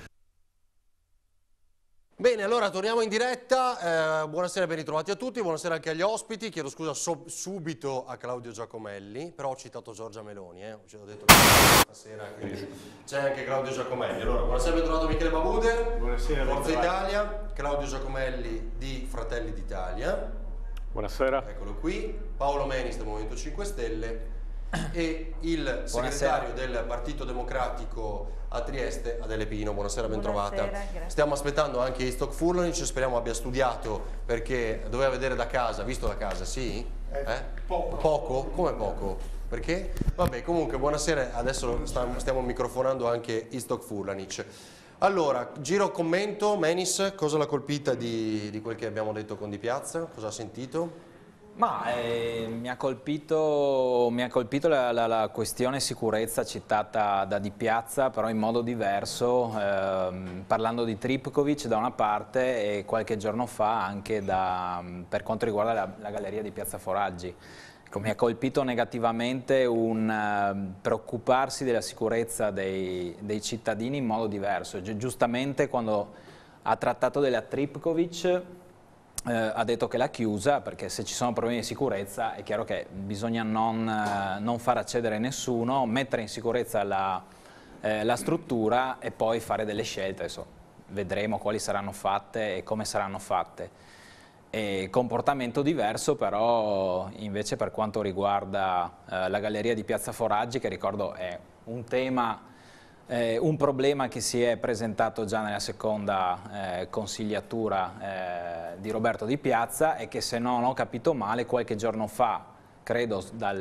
Bene, allora torniamo in diretta, buonasera e ben ritrovati a tutti, buonasera anche agli ospiti, chiedo scusa subito a Claudio Giacomelli, però ho citato Giorgia Meloni, ho detto che stasera c'è anche Claudio Giacomelli. Allora, buonasera e ben trovato Michele Babuder, buonasera, Forza Italia, Claudio Giacomelli di Fratelli d'Italia, buonasera, eccolo qui, Paolo Menis del Movimento 5 Stelle e il segretario del Partito Democratico a Trieste, Adele Pino. Buonasera, ben trovata. Stiamo aspettando anche Iztok Furlanic, speriamo abbia studiato perché doveva vedere da casa, visto da casa, sì? Poco. Poco? Come poco? Perché? Vabbè, comunque buonasera, adesso stiamo microfonando anche Iztok Furlanic. Allora, giro commento, Menis, cosa l'ha colpita di quel che abbiamo detto con Di Piazza? Cosa ha sentito? Ma mi ha colpito la questione sicurezza citata da Di Piazza, però in modo diverso, parlando di Tripkovic da una parte e qualche giorno fa anche per quanto riguarda la galleria di Piazza Foraggi. Ecco, mi ha colpito negativamente un preoccuparsi della sicurezza dei cittadini in modo diverso. Giustamente quando ha trattato della Tripkovic ha detto che l'ha chiusa perché se ci sono problemi di sicurezza è chiaro che bisogna non far accedere nessuno, mettere in sicurezza la struttura e poi fare delle scelte. Adesso vedremo quali saranno fatte e come saranno fatte. E comportamento diverso però invece per quanto riguarda la galleria di Piazza Foraggi, che ricordo è un tema, un problema che si è presentato già nella seconda consigliatura di Roberto Di Piazza e che, se non ho capito male, qualche giorno fa, credo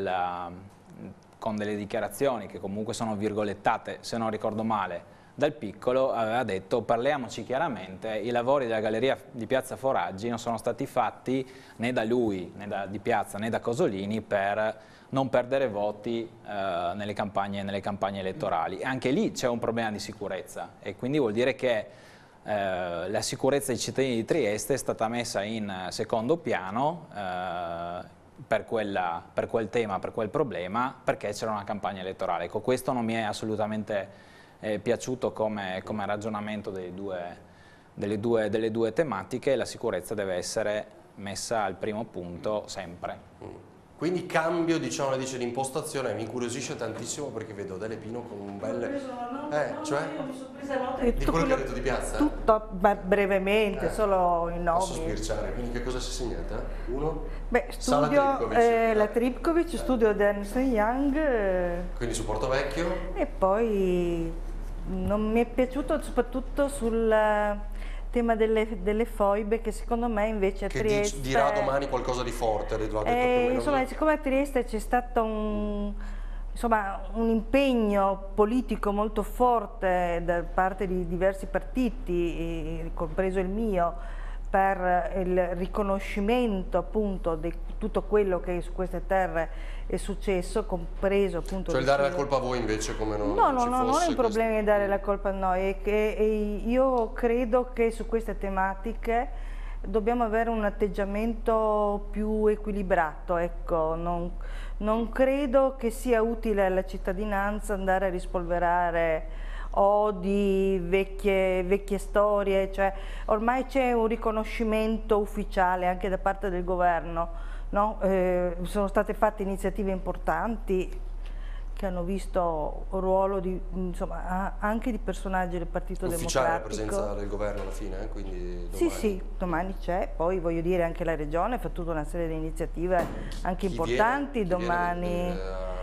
con delle dichiarazioni che comunque sono virgolettate, se non ricordo male, dal Piccolo, aveva detto: parliamoci chiaramente, i lavori della galleria di Piazza Foraggi non sono stati fatti né da lui, né da Di Piazza, né da Cosolini per non perdere voti nelle campagne elettorali. E anche lì c'è un problema di sicurezza e quindi vuol dire che la sicurezza dei cittadini di Trieste è stata messa in secondo piano per quel tema, per quel problema, perché c'era una campagna elettorale. Ecco, questo non mi è assolutamente piaciuto come ragionamento delle due tematiche. La sicurezza deve essere messa al primo punto sempre. Quindi cambio, diciamo, dice l'impostazione, mi incuriosisce tantissimo perché vedo Adele Pino con un bel... cioè? Io mi sono presa nota di tutto quello che ha detto Di Piazza? Tutto, brevemente, solo i nomi. Posso sbirciare, quindi che cosa si è segnata? Uno? Beh, studio la Tripkovic, studio di Ernst Young. Quindi su Portovecchio? E poi non mi è piaciuto soprattutto sul tema delle foibe, che secondo me invece a Trieste... Che dirà domani qualcosa di forte, l'ha detto più o meno. Insomma, siccome a Trieste c'è stato un impegno politico molto forte da parte di diversi partiti, compreso il mio, per il riconoscimento appunto di tutto quello che su queste terre è successo, compreso appunto... Cioè il dare la colpa a voi invece come non No, non è un problema di dare la colpa a noi, è che io credo che su queste tematiche dobbiamo avere un atteggiamento più equilibrato, ecco, non credo che sia utile alla cittadinanza andare a rispolverare di vecchie storie, cioè ormai c'è un riconoscimento ufficiale anche da parte del governo, no? Sono state fatte iniziative importanti che hanno visto un ruolo anche di personaggi del Partito Democratico. Ufficiale la presenza del governo alla fine, quindi domani. Sì, domani c'è, poi voglio dire anche la Regione fa tutta una serie di iniziative anche importanti domani.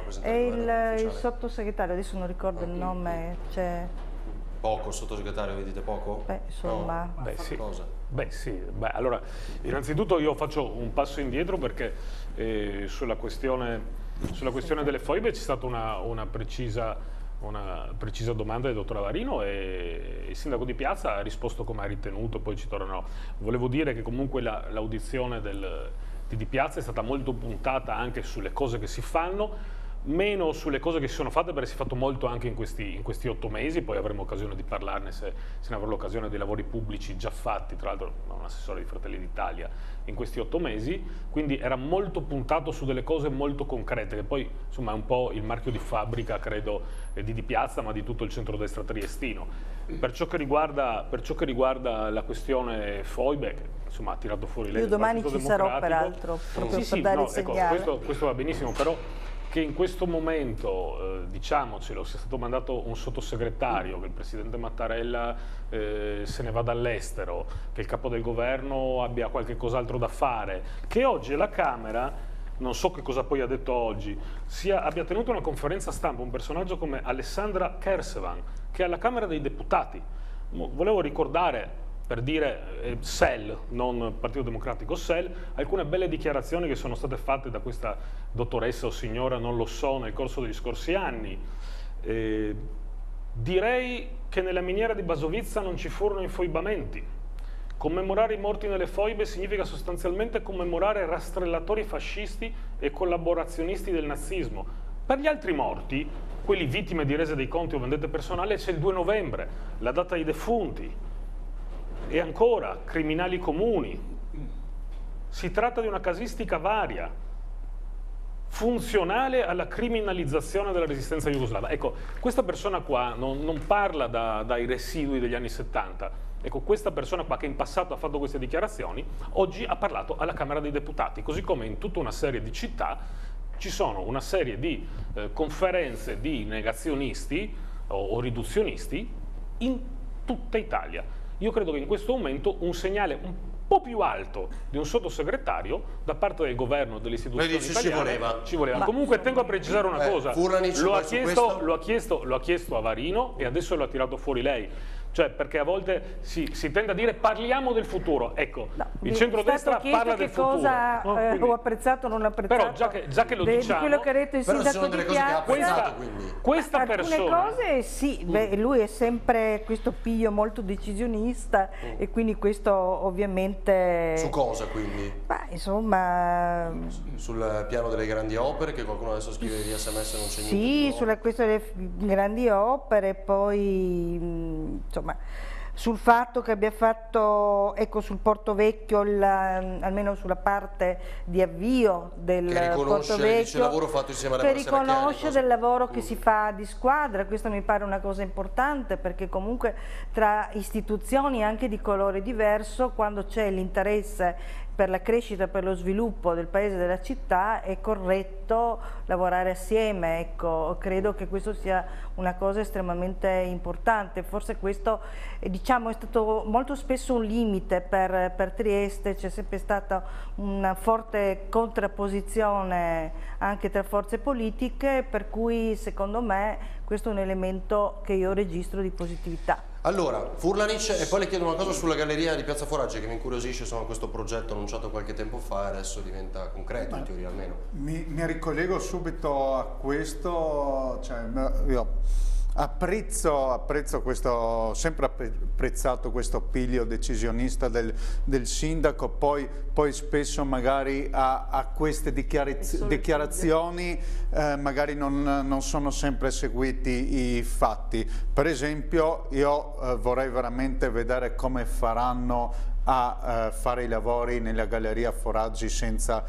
E il sottosegretario, adesso non ricordo il nome, c'è... Poco, il sottosegretario, vedete poco? Beh, insomma... No, Beh sì, allora innanzitutto io faccio un passo indietro perché sulla questione delle foibe c'è stata una precisa domanda del dottor Avarino e il sindaco di Piazza ha risposto come ha ritenuto, poi ci tornerò. Volevo dire che comunque l'audizione di Piazza è stata molto puntata anche sulle cose che si fanno, meno sulle cose che si sono fatte, perché si è fatto molto anche in questi 8 mesi, poi avremo occasione di parlarne se ne avrà l'occasione, dei lavori pubblici già fatti, tra l'altro da un assessore di Fratelli d'Italia in questi 8 mesi, quindi era molto puntato su delle cose molto concrete, che poi insomma è un po' il marchio di fabbrica, credo, di Di Piazza, ma di tutto il centrodestra triestino. Per ciò che riguarda la questione foibe, che insomma ha tirato fuori lei. Io domani ci sarò peraltro, proprio per dare il segnale. Ecco, questo va benissimo, però che in questo momento, diciamocelo, sia stato mandato un sottosegretario, che il presidente Mattarella se ne vada all'estero, che il capo del governo abbia qualche cos'altro da fare, che oggi la Camera, non so che cosa poi ha detto oggi, abbia tenuto una conferenza stampa un personaggio come Alessandra Kersevan, che è alla Camera dei Deputati. Volevo ricordare, per dire SEL, non Partito Democratico, SEL, alcune belle dichiarazioni che sono state fatte da questa dottoressa o signora, non lo so, nel corso degli scorsi anni. Direi che nella miniera di Basovizza non ci furono infoibamenti. Commemorare i morti nelle foibe significa sostanzialmente commemorare rastrellatori fascisti e collaborazionisti del nazismo. Per gli altri morti, quelli vittime di rese dei conti o vendette personali, c'è il 2 novembre, la data dei defunti. E ancora, criminali comuni. Si tratta di una casistica varia, funzionale alla criminalizzazione della resistenza jugoslava. Ecco, questa persona qua non parla dai residui degli anni 70. Ecco, questa persona qua che in passato ha fatto queste dichiarazioni, oggi ha parlato alla Camera dei Deputati, così come in tutta una serie di città ci sono una serie di conferenze di negazionisti o riduzionisti in tutta Italia. Io credo che in questo momento un segnale un po' più alto di un sottosegretario da parte del governo, delle istituzioni italiane ci voleva. Comunque tengo a precisare una cosa, lo ha chiesto a Varino e adesso lo ha tirato fuori lei. Cioè, perché a volte si tende a dire parliamo del futuro, ecco, il centrodestra parla del futuro. Cosa ho apprezzato o non apprezzato, però già che lo diciamo, di quello che ha detto il sindaco di Piazza, questa persona, alcune cose sì, lui è sempre questo piglio molto decisionista e quindi questo ovviamente... Su cosa quindi? Insomma... Sul piano delle grandi opere, che qualcuno adesso scrive via SMS non c'è niente. Sì, sulla questione delle grandi opere, poi insomma, sul fatto che abbia fatto, ecco, sul Porto Vecchio, almeno sulla parte di avvio del Porto Vecchio, il lavoro fatto insieme alla che riconosce del lavoro che si fa di squadra. Questo mi pare una cosa importante, perché comunque tra istituzioni anche di colore diverso, quando c'è l'interesse per la crescita, per lo sviluppo del paese e della città, è corretto lavorare assieme. Ecco, credo che questo sia una cosa estremamente importante. Forse questo diciamo, è stato molto spesso un limite per Trieste, c'è sempre stata una forte contrapposizione anche tra forze politiche, per cui secondo me questo è un elemento che io registro di positività. Allora, Furlanic, e poi le chiedo una cosa sulla galleria di Piazza Foraggi, che mi incuriosisce, insomma, questo progetto annunciato qualche tempo fa e adesso diventa concreto, in teoria almeno. Mi ricollego subito a questo, cioè, io apprezzo questo, ho sempre apprezzato questo piglio decisionista del sindaco, poi spesso magari a queste dichiarazioni magari non sono sempre seguiti i fatti. Per esempio io vorrei veramente vedere come faranno a fare i lavori nella galleria Foraggi senza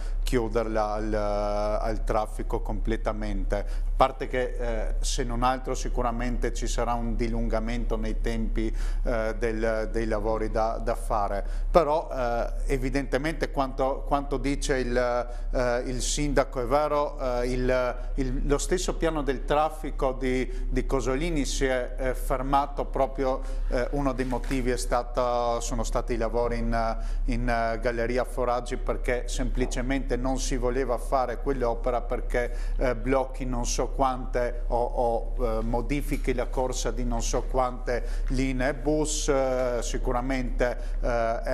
chiuderla al traffico completamente, a parte che se non altro sicuramente ci sarà un dilungamento nei tempi dei lavori da fare, però evidentemente quanto dice il sindaco è vero, lo stesso piano del traffico di Cosolini si è fermato proprio, uno dei motivi sono stati i lavori in Galleria Foraggi, perché semplicemente non si voleva fare quell'opera perché blocchi non so quante o modifichi la corsa di non so quante linee e bus. Sicuramente è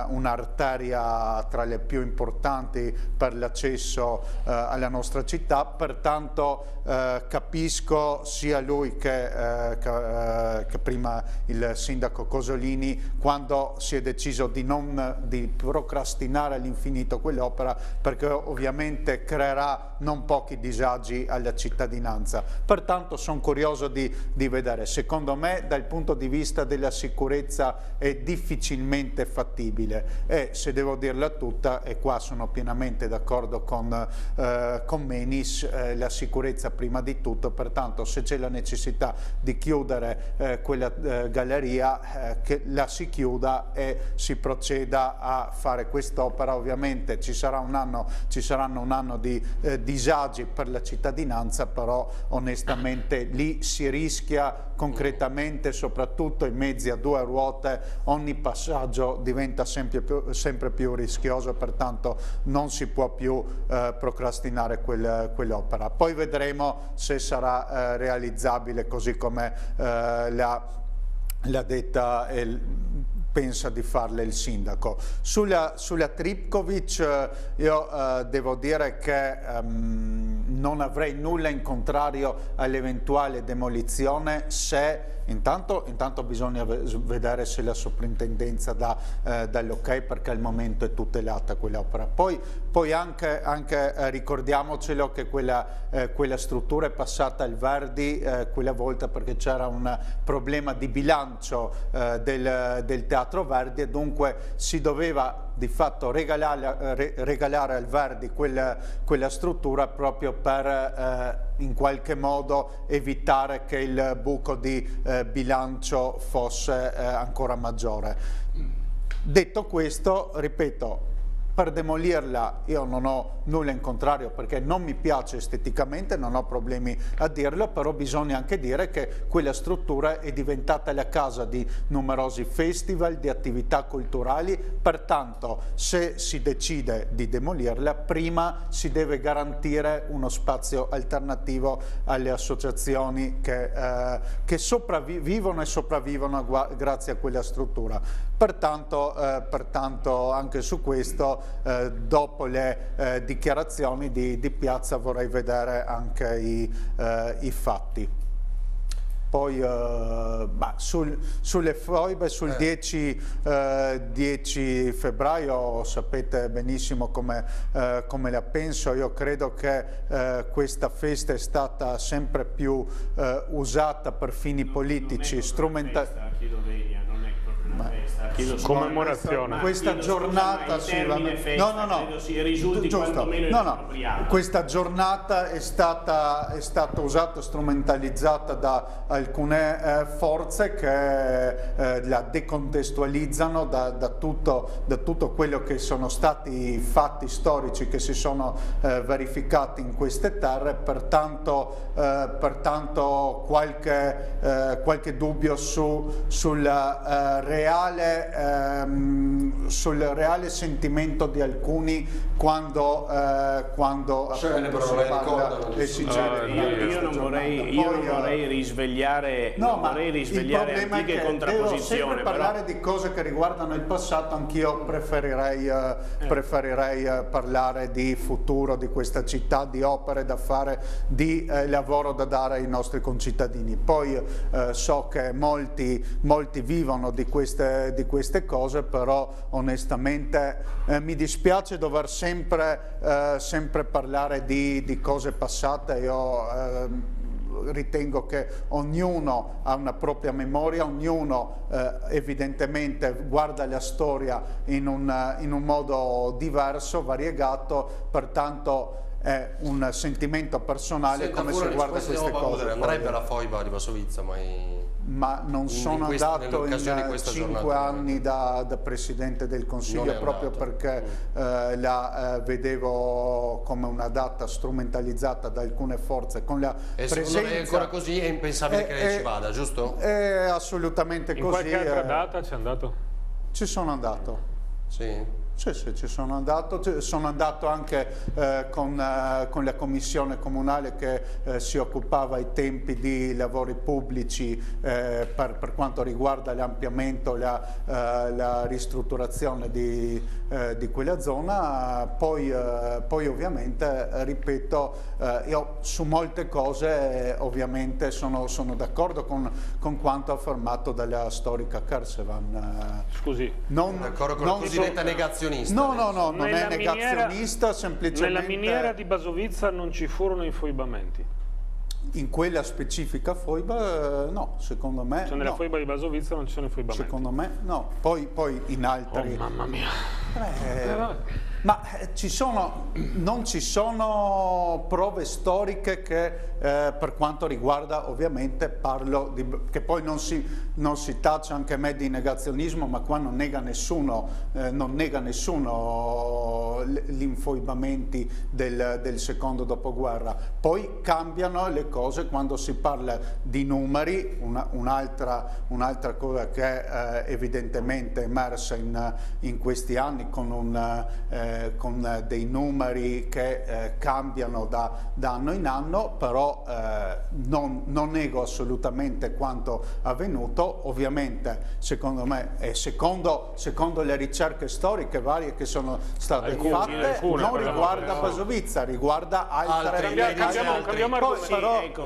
un'arteria tra le più importanti per l'accesso alla nostra città, pertanto capisco sia lui che prima il sindaco Cosolini, quando si è deciso deciso di procrastinare all'infinito quell'opera, perché ovviamente creerà non pochi disagi alla cittadinanza. Pertanto sono curioso di vedere. Secondo me dal punto di vista della sicurezza è difficilmente fattibile, e se devo dirla tutta, e qua sono pienamente d'accordo con Menis, la sicurezza prima di tutto. Pertanto se c'è la necessità di chiudere quella galleria, che la si chiuda e si proceda a fare quest'opera. Ovviamente ci saranno un anno di disagi per la cittadinanza, però onestamente lì si rischia concretamente, soprattutto in mezzi a due ruote, ogni passaggio diventa sempre più rischioso, pertanto non si può più procrastinare quell'opera. Poi vedremo se sarà realizzabile così come l'ha detta pensa di farle il sindaco. Sulla Tripkovic io devo dire che non avrei nulla in contrario all'eventuale demolizione, se intanto bisogna vedere se la soprintendenza dà l'ok, perché al momento è tutelata quell'opera. Poi anche ricordiamocelo che quella struttura è passata al Verdi quella volta perché c'era un problema di bilancio del Teatro Verdi, e dunque si doveva di fatto regalare al Verdi quella struttura proprio per in qualche modo evitare che il buco di bilancio fosse ancora maggiore. Detto questo, ripeto, per demolirla io non ho nulla in contrario, perché non mi piace esteticamente, non ho problemi a dirlo, però bisogna anche dire che quella struttura è diventata la casa di numerosi festival, di attività culturali. Pertanto se si decide di demolirla, prima si deve garantire uno spazio alternativo alle associazioni che vivono e sopravvivono grazie a quella struttura. Pertanto anche su questo, dopo le dichiarazioni di piazza, vorrei vedere anche i fatti. Poi sulle foibe, sul 10 febbraio sapete benissimo come la penso. Io credo che questa festa è stata sempre più usata per fini politici, commemorazione. Questa giornata questa giornata è stata usata, strumentalizzata da alcune forze che la decontestualizzano da tutto quello che sono stati i fatti storici che si sono verificati in queste terre. Pertanto qualche dubbio sul reale sentimento di alcuni quando io non vorrei risvegliare antiche contrapposizioni. Devo sempre parlare di cose che riguardano il passato. Anch'io preferirei parlare di futuro di questa città, di opere da fare, di lavoro da dare ai nostri concittadini. Poi so che molti vivono di queste cose, però onestamente mi dispiace dover sempre parlare di cose passate. Io ritengo che ognuno ha una propria memoria, ognuno evidentemente guarda la storia in un modo diverso, variegato, pertanto è un sentimento personale. Senta, come si guarda queste cose. Andrebbe alla foiba di Basovizza, ma non sono andato in 5 anni da Presidente del Consiglio, proprio perché la vedevo come una data strumentalizzata da alcune forze con la presenza. Non è ancora così, è impensabile che lei ci vada, giusto? È assolutamente così. In qualche altra data ci è andato? Ci sono andato. Sì. Sì, ci sono andato anche con la commissione comunale che si occupava ai tempi di lavori pubblici per quanto riguarda l'ampliamento, la ristrutturazione di quella zona. Poi ovviamente, ripeto, io su molte cose ovviamente sono d'accordo con quanto affermato dalla storica Kersevan. Scusi, d'accordo con la cosiddetta negazionista. No, non è negazionista, semplicemente... Nella miniera di Basovizza non ci furono infoibamenti? In quella specifica foiba no, secondo me cioè nella no. foiba di Basovizza non ci sono infoibamenti? Secondo me no, poi in altri... Oh mamma mia! Ma non ci sono prove storiche che per quanto riguarda, ovviamente parlo di, che poi non si taccia anche me di negazionismo, ma qua non nega nessuno gli infoibamenti del secondo dopoguerra. Poi cambiano le cose quando si parla di numeri. Un'altra cosa che è evidentemente emersa in questi anni con dei numeri che cambiano da anno in anno, però non nego assolutamente quanto avvenuto. Ovviamente secondo me e secondo le ricerche storiche varie che sono state fatte, non riguarda Basovizza, riguarda altre. Cambiamo argomento.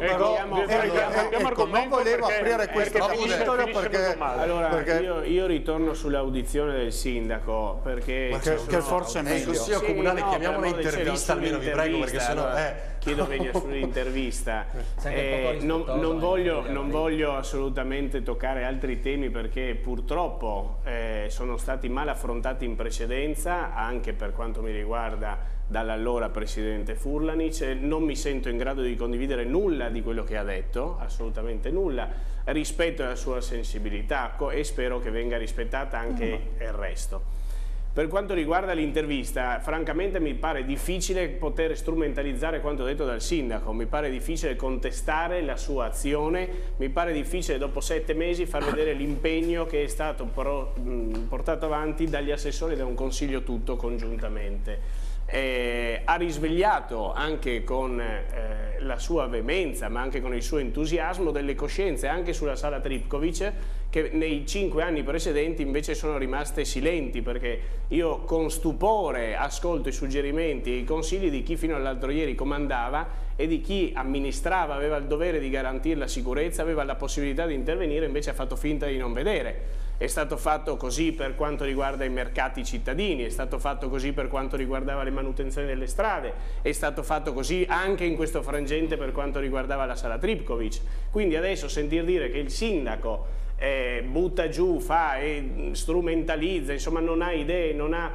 Non volevo aprire questo capitolo perché io ritorno sull'audizione del sindaco, perché che forse è meglio. Consiglio comunale, chiamiamola intervista almeno, vi prego, perché sennò chiedo venga sull'intervista. Non voglio assolutamente toccare altri temi, perché purtroppo sono stati mal affrontati in precedenza, anche per quanto mi riguarda dall'allora presidente Furlanic. Non mi sento in grado di condividere nulla di quello che ha detto, assolutamente nulla. Rispetto alla sua sensibilità e spero che venga rispettata anche il resto. Per quanto riguarda l'intervista, francamente mi pare difficile poter strumentalizzare quanto detto dal sindaco, mi pare difficile contestare la sua azione, mi pare difficile dopo 7 mesi far vedere l'impegno che è stato portato avanti dagli assessori e da un consiglio tutto congiuntamente. Ha risvegliato anche con la sua veemenza, ma anche con il suo entusiasmo, delle coscienze anche sulla sala Tripkovic, che nei 5 anni precedenti invece sono rimaste silenti, perché io con stupore ascolto i suggerimenti e i consigli di chi fino all'altro ieri comandava e di chi amministrava, aveva il dovere di garantire la sicurezza, aveva la possibilità di intervenire, invece ha fatto finta di non vedere. È stato fatto così per quanto riguarda i mercati cittadini, è stato fatto così per quanto riguardava le manutenzioni delle strade, è stato fatto così anche in questo frangente per quanto riguardava la sala Tripkovic. Quindi adesso sentir dire che il sindaco butta giù, fa e strumentalizza, insomma non ha idee, non ha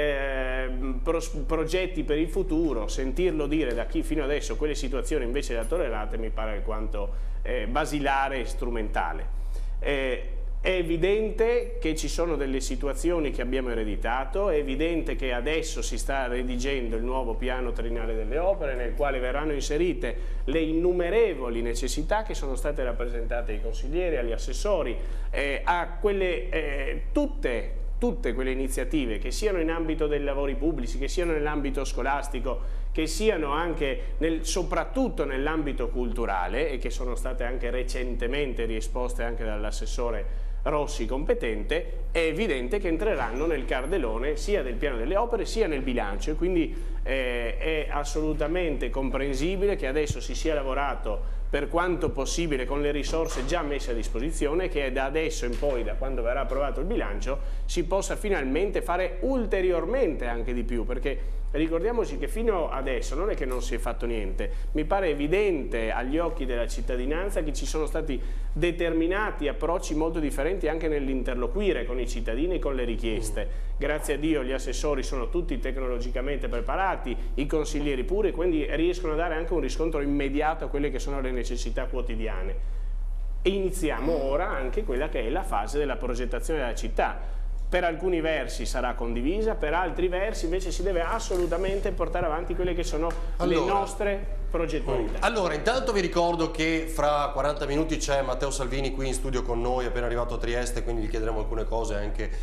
progetti per il futuro, sentirlo dire da chi fino adesso quelle situazioni invece le ha tollerate mi pare alquanto basilare e strumentale. È evidente che ci sono delle situazioni che abbiamo ereditato, è evidente che adesso si sta redigendo il nuovo piano triennale delle opere, nel quale verranno inserite le innumerevoli necessità che sono state rappresentate ai consiglieri, agli assessori, a quelle tutte quelle iniziative che siano in ambito dei lavori pubblici, che siano nell'ambito scolastico, che siano anche soprattutto nell'ambito culturale e che sono state anche recentemente risposte anche dall'assessore Rossi competente. È evidente che entreranno nel cartellone sia del piano delle opere sia nel bilancio, e quindi è assolutamente comprensibile che adesso si sia lavorato per quanto possibile con le risorse già messe a disposizione, che da adesso in poi, da quando verrà approvato il bilancio, si possa finalmente fare ulteriormente anche di più, perché ricordiamoci che fino adesso non è che non si è fatto niente. Mi pare evidente agli occhi della cittadinanza che ci sono stati determinati approcci molto differenti anche nell'interloquire con i cittadini e con le richieste. Grazie a Dio gli assessori sono tutti tecnologicamente preparati, i consiglieri pure, quindi riescono a dare anche un riscontro immediato a quelle che sono le necessità quotidiane. E iniziamo ora anche quella che è la fase della progettazione della città. Per alcuni versi sarà condivisa, per altri versi invece si deve assolutamente portare avanti quelle che sono le nostre progettualità. Allora, intanto vi ricordo che fra 40 minuti c'è Matteo Salvini qui in studio con noi, appena arrivato a Trieste, quindi gli chiederemo alcune cose anche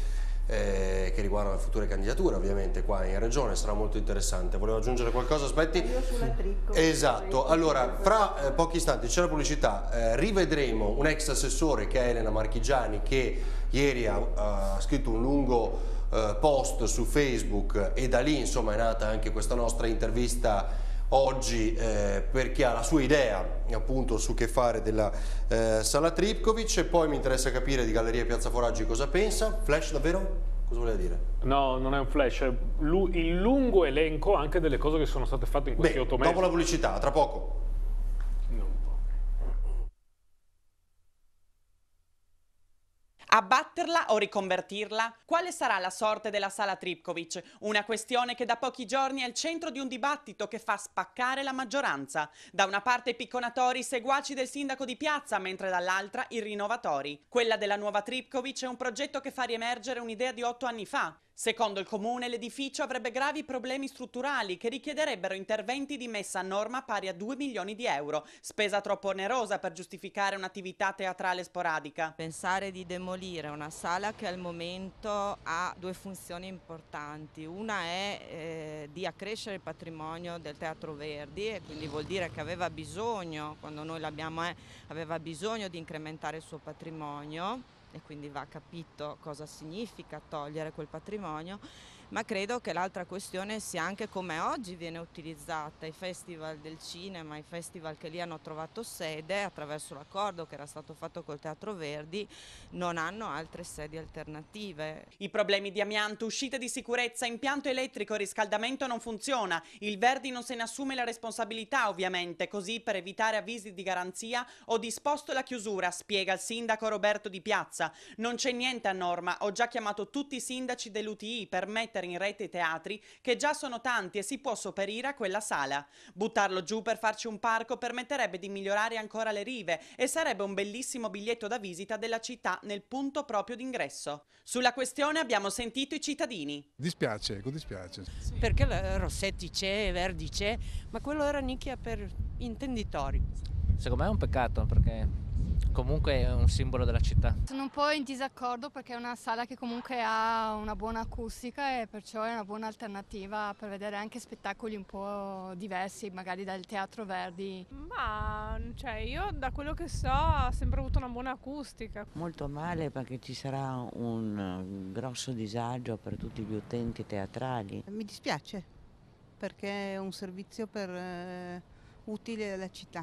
che riguardano le future candidature ovviamente qua in regione, sarà molto interessante. Volevo aggiungere qualcosa? Aspetti. Io sulla Tricco. Esatto, allora fra pochi istanti c'è la pubblicità, rivedremo un ex assessore che è Elena Marchigiani, che ieri ha scritto un lungo post su Facebook, e da lì insomma è nata anche questa nostra intervista oggi, perché ha la sua idea appunto su che fare della Sala Tripkovic. E poi mi interessa capire di Galleria Piazza Foraggi cosa pensa. Flash davvero? Cosa voleva dire? No, non è un flash, è il lungo elenco anche delle cose che sono state fatte in questi 8 mesi. Dopo la pubblicità, tra poco. Abbatterla o riconvertirla? Quale sarà la sorte della Sala Tripkovic? Una questione che da pochi giorni è al centro di un dibattito che fa spaccare la maggioranza. Da una parte i picconatori seguaci del sindaco di Piazza, mentre dall'altra i rinnovatori. Quella della nuova Tripkovic è un progetto che fa riemergere un'idea di 8 anni fa. Secondo il comune, l'edificio avrebbe gravi problemi strutturali che richiederebbero interventi di messa a norma pari a 2 milioni di euro, spesa troppo onerosa per giustificare un'attività teatrale sporadica. Pensare di demolire una sala che al momento ha 2 funzioni importanti. Una è di accrescere il patrimonio del Teatro Verdi, e quindi vuol dire che aveva bisogno, quando noi l'abbiamo, aveva bisogno di incrementare il suo patrimonio, e quindi va capito cosa significa togliere quel patrimonio, ma credo che l'altra questione sia anche come oggi viene utilizzata. I festival del cinema, i festival che lì hanno trovato sede attraverso l'accordo che era stato fatto col Teatro Verdi, non hanno altre sedi alternative. I problemi di amianto, uscite di sicurezza, impianto elettrico, riscaldamento non funziona. Il Verdi non se ne assume la responsabilità ovviamente, così per evitare avvisi di garanzia ho disposto la chiusura, spiega il sindaco Roberto Di Piazza. Non c'è niente a norma, ho già chiamato tutti i sindaci dell'UTI per mettere in rete i teatri, che già sono tanti, e si può sopperire a quella sala. Buttarlo giù per farci un parco permetterebbe di migliorare ancora le rive e sarebbe un bellissimo biglietto da visita della città nel punto proprio d'ingresso. Sulla questione abbiamo sentito i cittadini. Dispiace. Perché Rossetti c'è, Verdi c'è, ma quello era nicchia per intenditori. Secondo me è un peccato, perché comunque è un simbolo della città. Sono un po' in disaccordo perché è una sala che comunque ha una buona acustica e perciò è una buona alternativa per vedere anche spettacoli un po' diversi, magari dal Teatro Verdi. Ma io da quello che so ha sempre avuto una buona acustica. Molto male, perché ci sarà un grosso disagio per tutti gli utenti teatrali. Mi dispiace perché è un servizio utile alla città.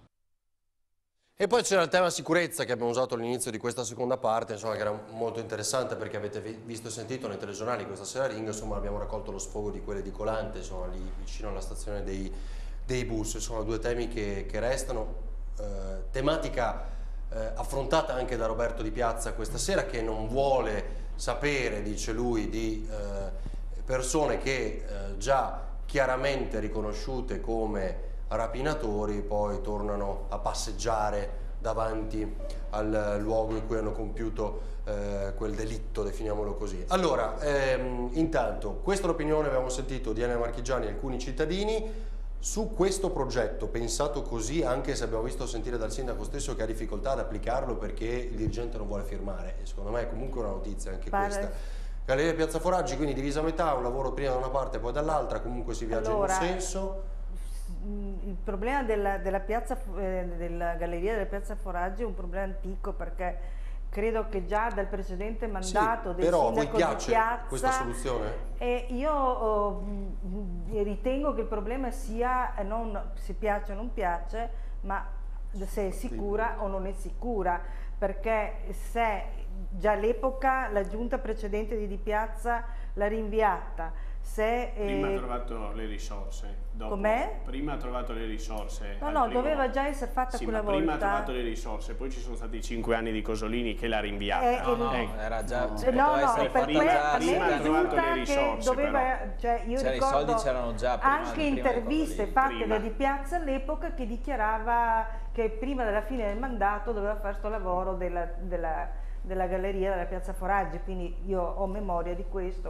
E poi c'era il tema sicurezza che abbiamo usato all'inizio di questa seconda parte, insomma, che era molto interessante, perché avete visto e sentito nei telegiornali questa sera Ring, insomma, abbiamo raccolto lo sfogo di quelle di Colante, insomma, lì vicino alla stazione dei bus. Sono 2 temi che restano, tematica affrontata anche da Roberto Di Piazza questa sera, che non vuole sapere, dice lui, di persone che già chiaramente riconosciute come rapinatori poi tornano a passeggiare davanti al luogo in cui hanno compiuto quel delitto, definiamolo così. Allora, intanto, questa è l'opinione, abbiamo sentito, di Elena Marchigiani e alcuni cittadini su questo progetto, pensato così, anche se abbiamo visto sentire dal sindaco stesso che ha difficoltà ad applicarlo perché il dirigente non vuole firmare, e secondo me è comunque una notizia anche questa. Galleria Piazza Foraggi, quindi divisa a metà, un lavoro prima da una parte e poi dall'altra, comunque si viaggia in un senso. Il problema della Galleria della Piazza Foraggi è un problema antico, perché credo che già dal precedente mandato del però sindaco vi piace di Piazza, questa soluzione? Io ritengo che il problema sia non se piace o non piace, ma se è sicura o non è sicura, perché se già all'epoca la giunta precedente di Piazza l'ha rinviata. Prima ha trovato le risorse. Com'è? Prima ha trovato le risorse. No, doveva già essere fatta quella volta. Prima ha trovato le risorse, poi ci sono stati 5 anni di Cosolini che l'ha rinviata. Era già... prima ha trovato le risorse, io ricordo i soldi c'erano già prima, anche interviste fatte da Di Piazza all'epoca che dichiarava che prima della fine del mandato doveva fare questo lavoro della Galleria della Piazza Foraggi, quindi io ho memoria di questo,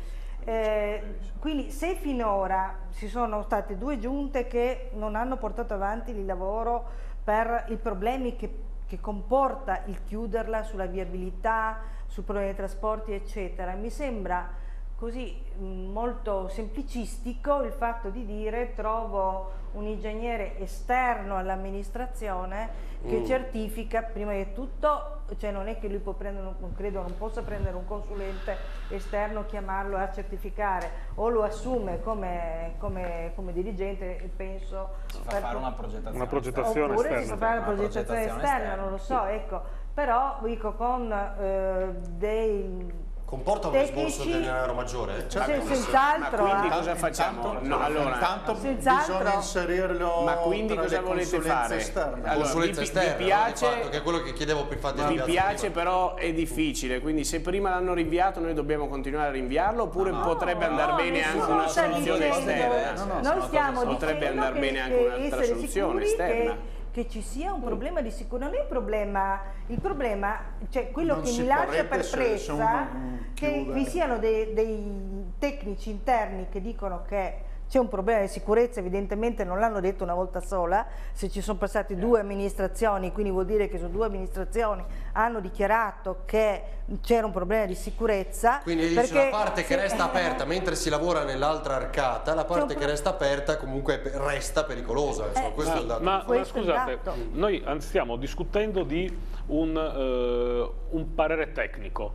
quindi se finora ci sono state 2 giunte che non hanno portato avanti il lavoro per i problemi che che comporta il chiuderla sulla viabilità, sul problema dei trasporti eccetera. Mi sembra così molto semplicistico il fatto di dire trovo un ingegnere esterno all'amministrazione che certifica prima di tutto, cioè non è che lui può prendere, credo non possa prendere un consulente esterno, chiamarlo a certificare, o lo assume come dirigente, penso si fa fare una progettazione oppure esterna, si fa fare una progettazione esterna, non lo so, ecco, però dico con dei comporta un esborso del denaro maggiore? Senz'altro. Ma quindi cosa facciamo? Intanto bisogna inserirlo. Ma quindi cosa volete fare? Allora, consulenza esterna, vi piace, che è quello che chiedevo vi piace però è difficile, quindi se prima l'hanno rinviato noi dobbiamo continuare a rinviarlo, oppure potrebbe andare bene anche una soluzione esterna? Noi stiamo potrebbe andare bene anche un'altra soluzione esterna. Che ci sia un problema di sicurezza, non è il problema, cioè quello non che mi lascia perplessa che vi siano dei tecnici interni che dicono che c'è un problema di sicurezza, evidentemente non l'hanno detto una volta sola, se ci sono passate 2 amministrazioni, quindi vuol dire che su 2 amministrazioni hanno dichiarato che c'era un problema di sicurezza. Quindi dice la parte che resta aperta mentre si lavora nell'altra arcata, la parte che resta aperta comunque resta pericolosa. Insomma, questo è il dato. Ma scusate, noi stiamo discutendo di un parere tecnico.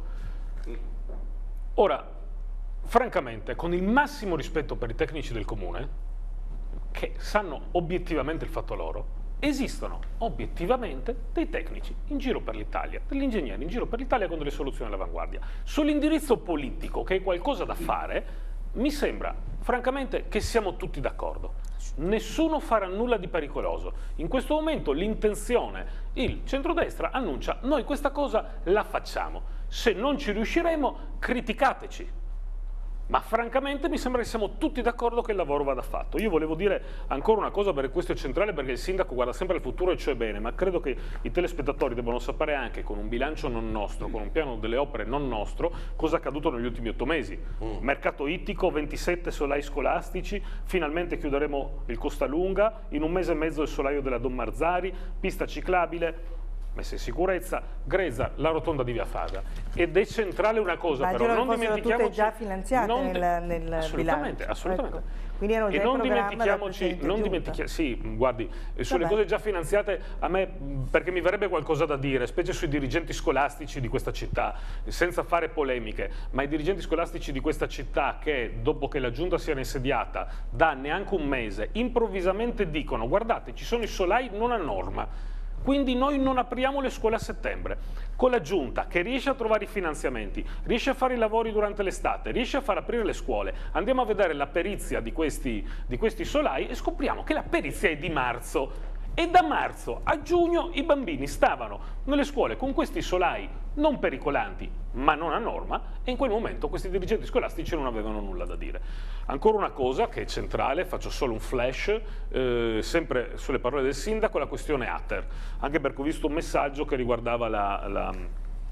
Ora, francamente, con il massimo rispetto per i tecnici del comune, che sanno obiettivamente il fatto loro, esistono obiettivamente dei tecnici in giro per l'Italia, degli ingegneri in giro per l'Italia con delle soluzioni all'avanguardia. Sull'indirizzo politico, che è qualcosa da fare, mi sembra francamente che siamo tutti d'accordo. Nessuno farà nulla di pericoloso. In questo momento l'intenzione, il centrodestra annuncia: noi questa cosa la facciamo. Se non ci riusciremo, criticateci. Ma francamente mi sembra che siamo tutti d'accordo che il lavoro vada fatto. Io volevo dire ancora una cosa, perché questo è centrale, perché il sindaco guarda sempre al futuro e cioè bene, ma credo che i telespettatori debbano sapere anche, con un bilancio non nostro, con un piano delle opere non nostro, cosa è accaduto negli ultimi 8 mesi. Mercato ittico, 27 solai scolastici, finalmente chiuderemo il Costalunga, in un mese e mezzo il solaio della Don Marzari, pista ciclabile, messa in sicurezza, Greza, la rotonda di Via Fasa. Ed è centrale una cosa, però non dimentichiamoci, tutte già finanziate nel assolutamente, bilancio. assolutamente. Ecco. Quindi erano già e non dimentichiamoci, sì, guardi, sulle cose già finanziate, a me, perché mi verrebbe qualcosa da dire, specie sui dirigenti scolastici di questa città, senza fare polemiche, ma i dirigenti scolastici di questa città che, dopo che la giunta si era insediata, da neanche un mese, improvvisamente dicono: guardate, ci sono i solai non a norma, quindi noi non apriamo le scuole a settembre. Con la giunta che riesce a trovare i finanziamenti, riesce a fare i lavori durante l'estate, riesce a far aprire le scuole, andiamo a vedere la perizia di questi solai e scopriamo che la perizia è di marzo. E da marzo a giugno i bambini stavano nelle scuole con questi solai non pericolanti, ma non a norma, e in quel momento questi dirigenti scolastici non avevano nulla da dire. Ancora una cosa che è centrale, faccio solo un flash, sempre sulle parole del sindaco, la questione Ater, anche perché ho visto un messaggio che riguardava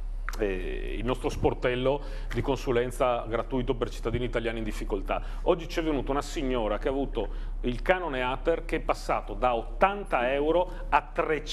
il nostro sportello di consulenza gratuito per cittadini italiani in difficoltà. Oggi ci è venuta una signora che ha avuto il canone Ater che è passato da 80 euro a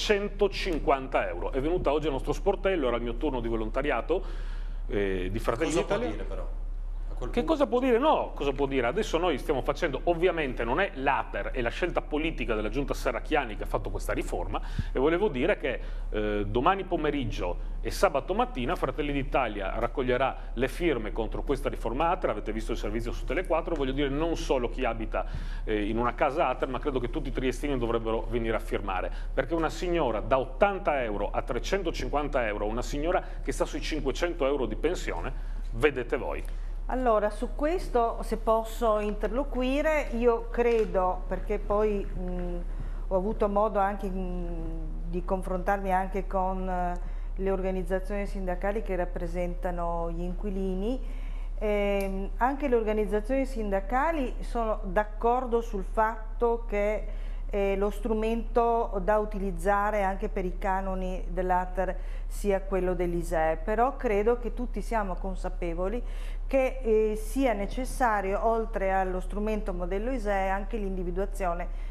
350 euro. È venuta oggi al nostro sportello, era il mio turno di volontariato di Fratelli d'Italia. Cosa può dire però? Che cosa può dire? No, cosa può dire? Adesso noi stiamo facendo, ovviamente non è l'Ater, è la scelta politica della giunta Serracchiani che ha fatto questa riforma, e volevo dire che domani pomeriggio e sabato mattina Fratelli d'Italia raccoglierà le firme contro questa riforma Ater. Avete visto il servizio su Tele4, voglio dire non solo chi abita in una casa Ater, ma credo che tutti i triestini dovrebbero venire a firmare, perché una signora da 80 euro a 350 euro, una signora che sta sui 500 euro di pensione, vedete voi. Allora, su questo, se posso interloquire, io credo, perché poi ho avuto modo anche di confrontarmi anche con le organizzazioni sindacali che rappresentano gli inquilini, anche le organizzazioni sindacali sono d'accordo sul fatto che lo strumento da utilizzare anche per i canoni dell'Ater sia quello dell'ISEE, però credo che tutti siamo consapevoli che sia necessario, oltre allo strumento modello ISEE, anche l'individuazione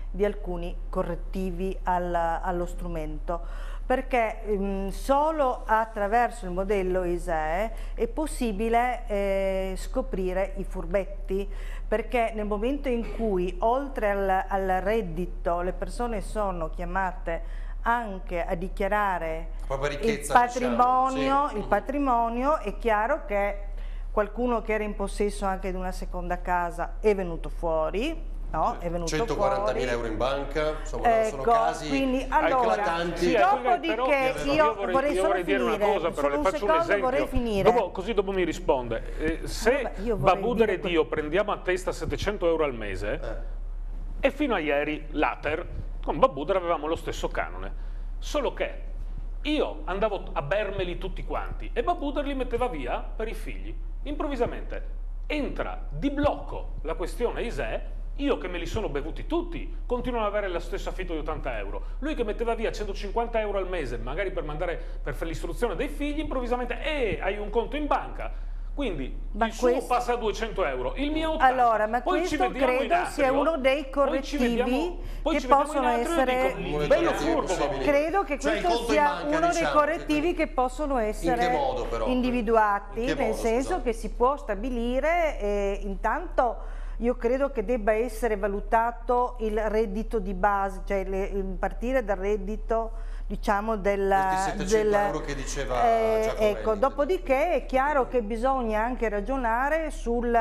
di alcuni correttivi allo strumento, perché solo attraverso il modello ISEE è possibile scoprire i furbetti, perché nel momento in cui oltre al reddito le persone sono chiamate anche a dichiarare il patrimonio, diciamo, il patrimonio, è chiaro che qualcuno che era in possesso anche di una seconda casa è venuto fuori. No, è venuto 140.000 euro in banca, insomma, sono casi eclatanti. Dopodiché io vorrei dire una cosa, però le faccio un esempio. Così dopo mi risponde. Se Babudere e Dio prendiamo a testa 700 euro al mese, e fino a ieri l'Ater, con Babudere avevamo lo stesso canone, solo che io andavo a bermeli tutti quanti e Babudere li metteva via per i figli. Improvvisamente entra di blocco la questione ISEE. Io che me li sono bevuti tutti, continuo ad avere lo stesso affitto di 80 euro. Lui che metteva via 150 euro al mese, magari per fare l'istruzione dei figli, improvvisamente, hai un conto in banca. Quindi il suo passa a 200 euro, il mio 80. Allora, ma poi questo credo sia uno dei correttivi che possono essere... Credo che questo sia uno dei correttivi che possono essere individuati, nel senso che si può stabilire intanto... Io credo che debba essere valutato il reddito di base, cioè partire dal reddito, diciamo, questi 700 euro che diceva Giacomelli. Ecco, dopodiché è chiaro che bisogna anche ragionare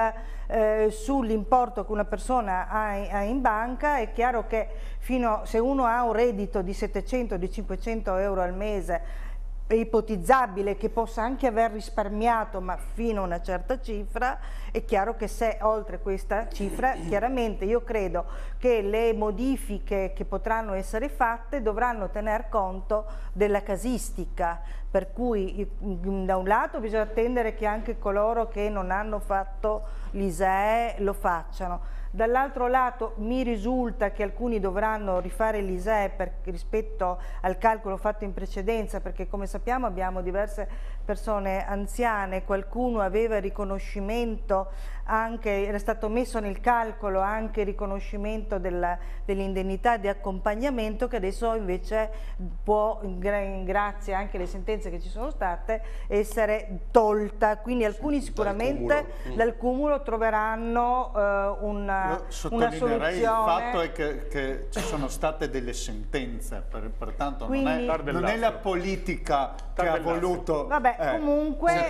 sull'importo che una persona ha in banca. È chiaro che se uno ha un reddito di 700 di 500 euro al mese, è ipotizzabile che possa anche aver risparmiato, ma fino a una certa cifra. È chiaro che se oltre questa cifra, chiaramente io credo che le modifiche che potranno essere fatte dovranno tener conto della casistica, per cui da un lato bisogna attendere che anche coloro che non hanno fatto l'ISEE lo facciano. Dall'altro lato mi risulta che alcuni dovranno rifare l'ISEE rispetto al calcolo fatto in precedenza, perché come sappiamo abbiamo diverse persone anziane, qualcuno aveva il riconoscimento, era stato messo nel calcolo anche il riconoscimento dell'indennità di accompagnamento, che adesso invece può, grazie anche alle sentenze che ci sono state, essere tolta. Quindi alcuni sicuramente dal cumulo troveranno una soluzione. Il fatto è che ci sono state delle sentenze, pertanto quindi, non è la politica che ha voluto... Vabbè, comunque...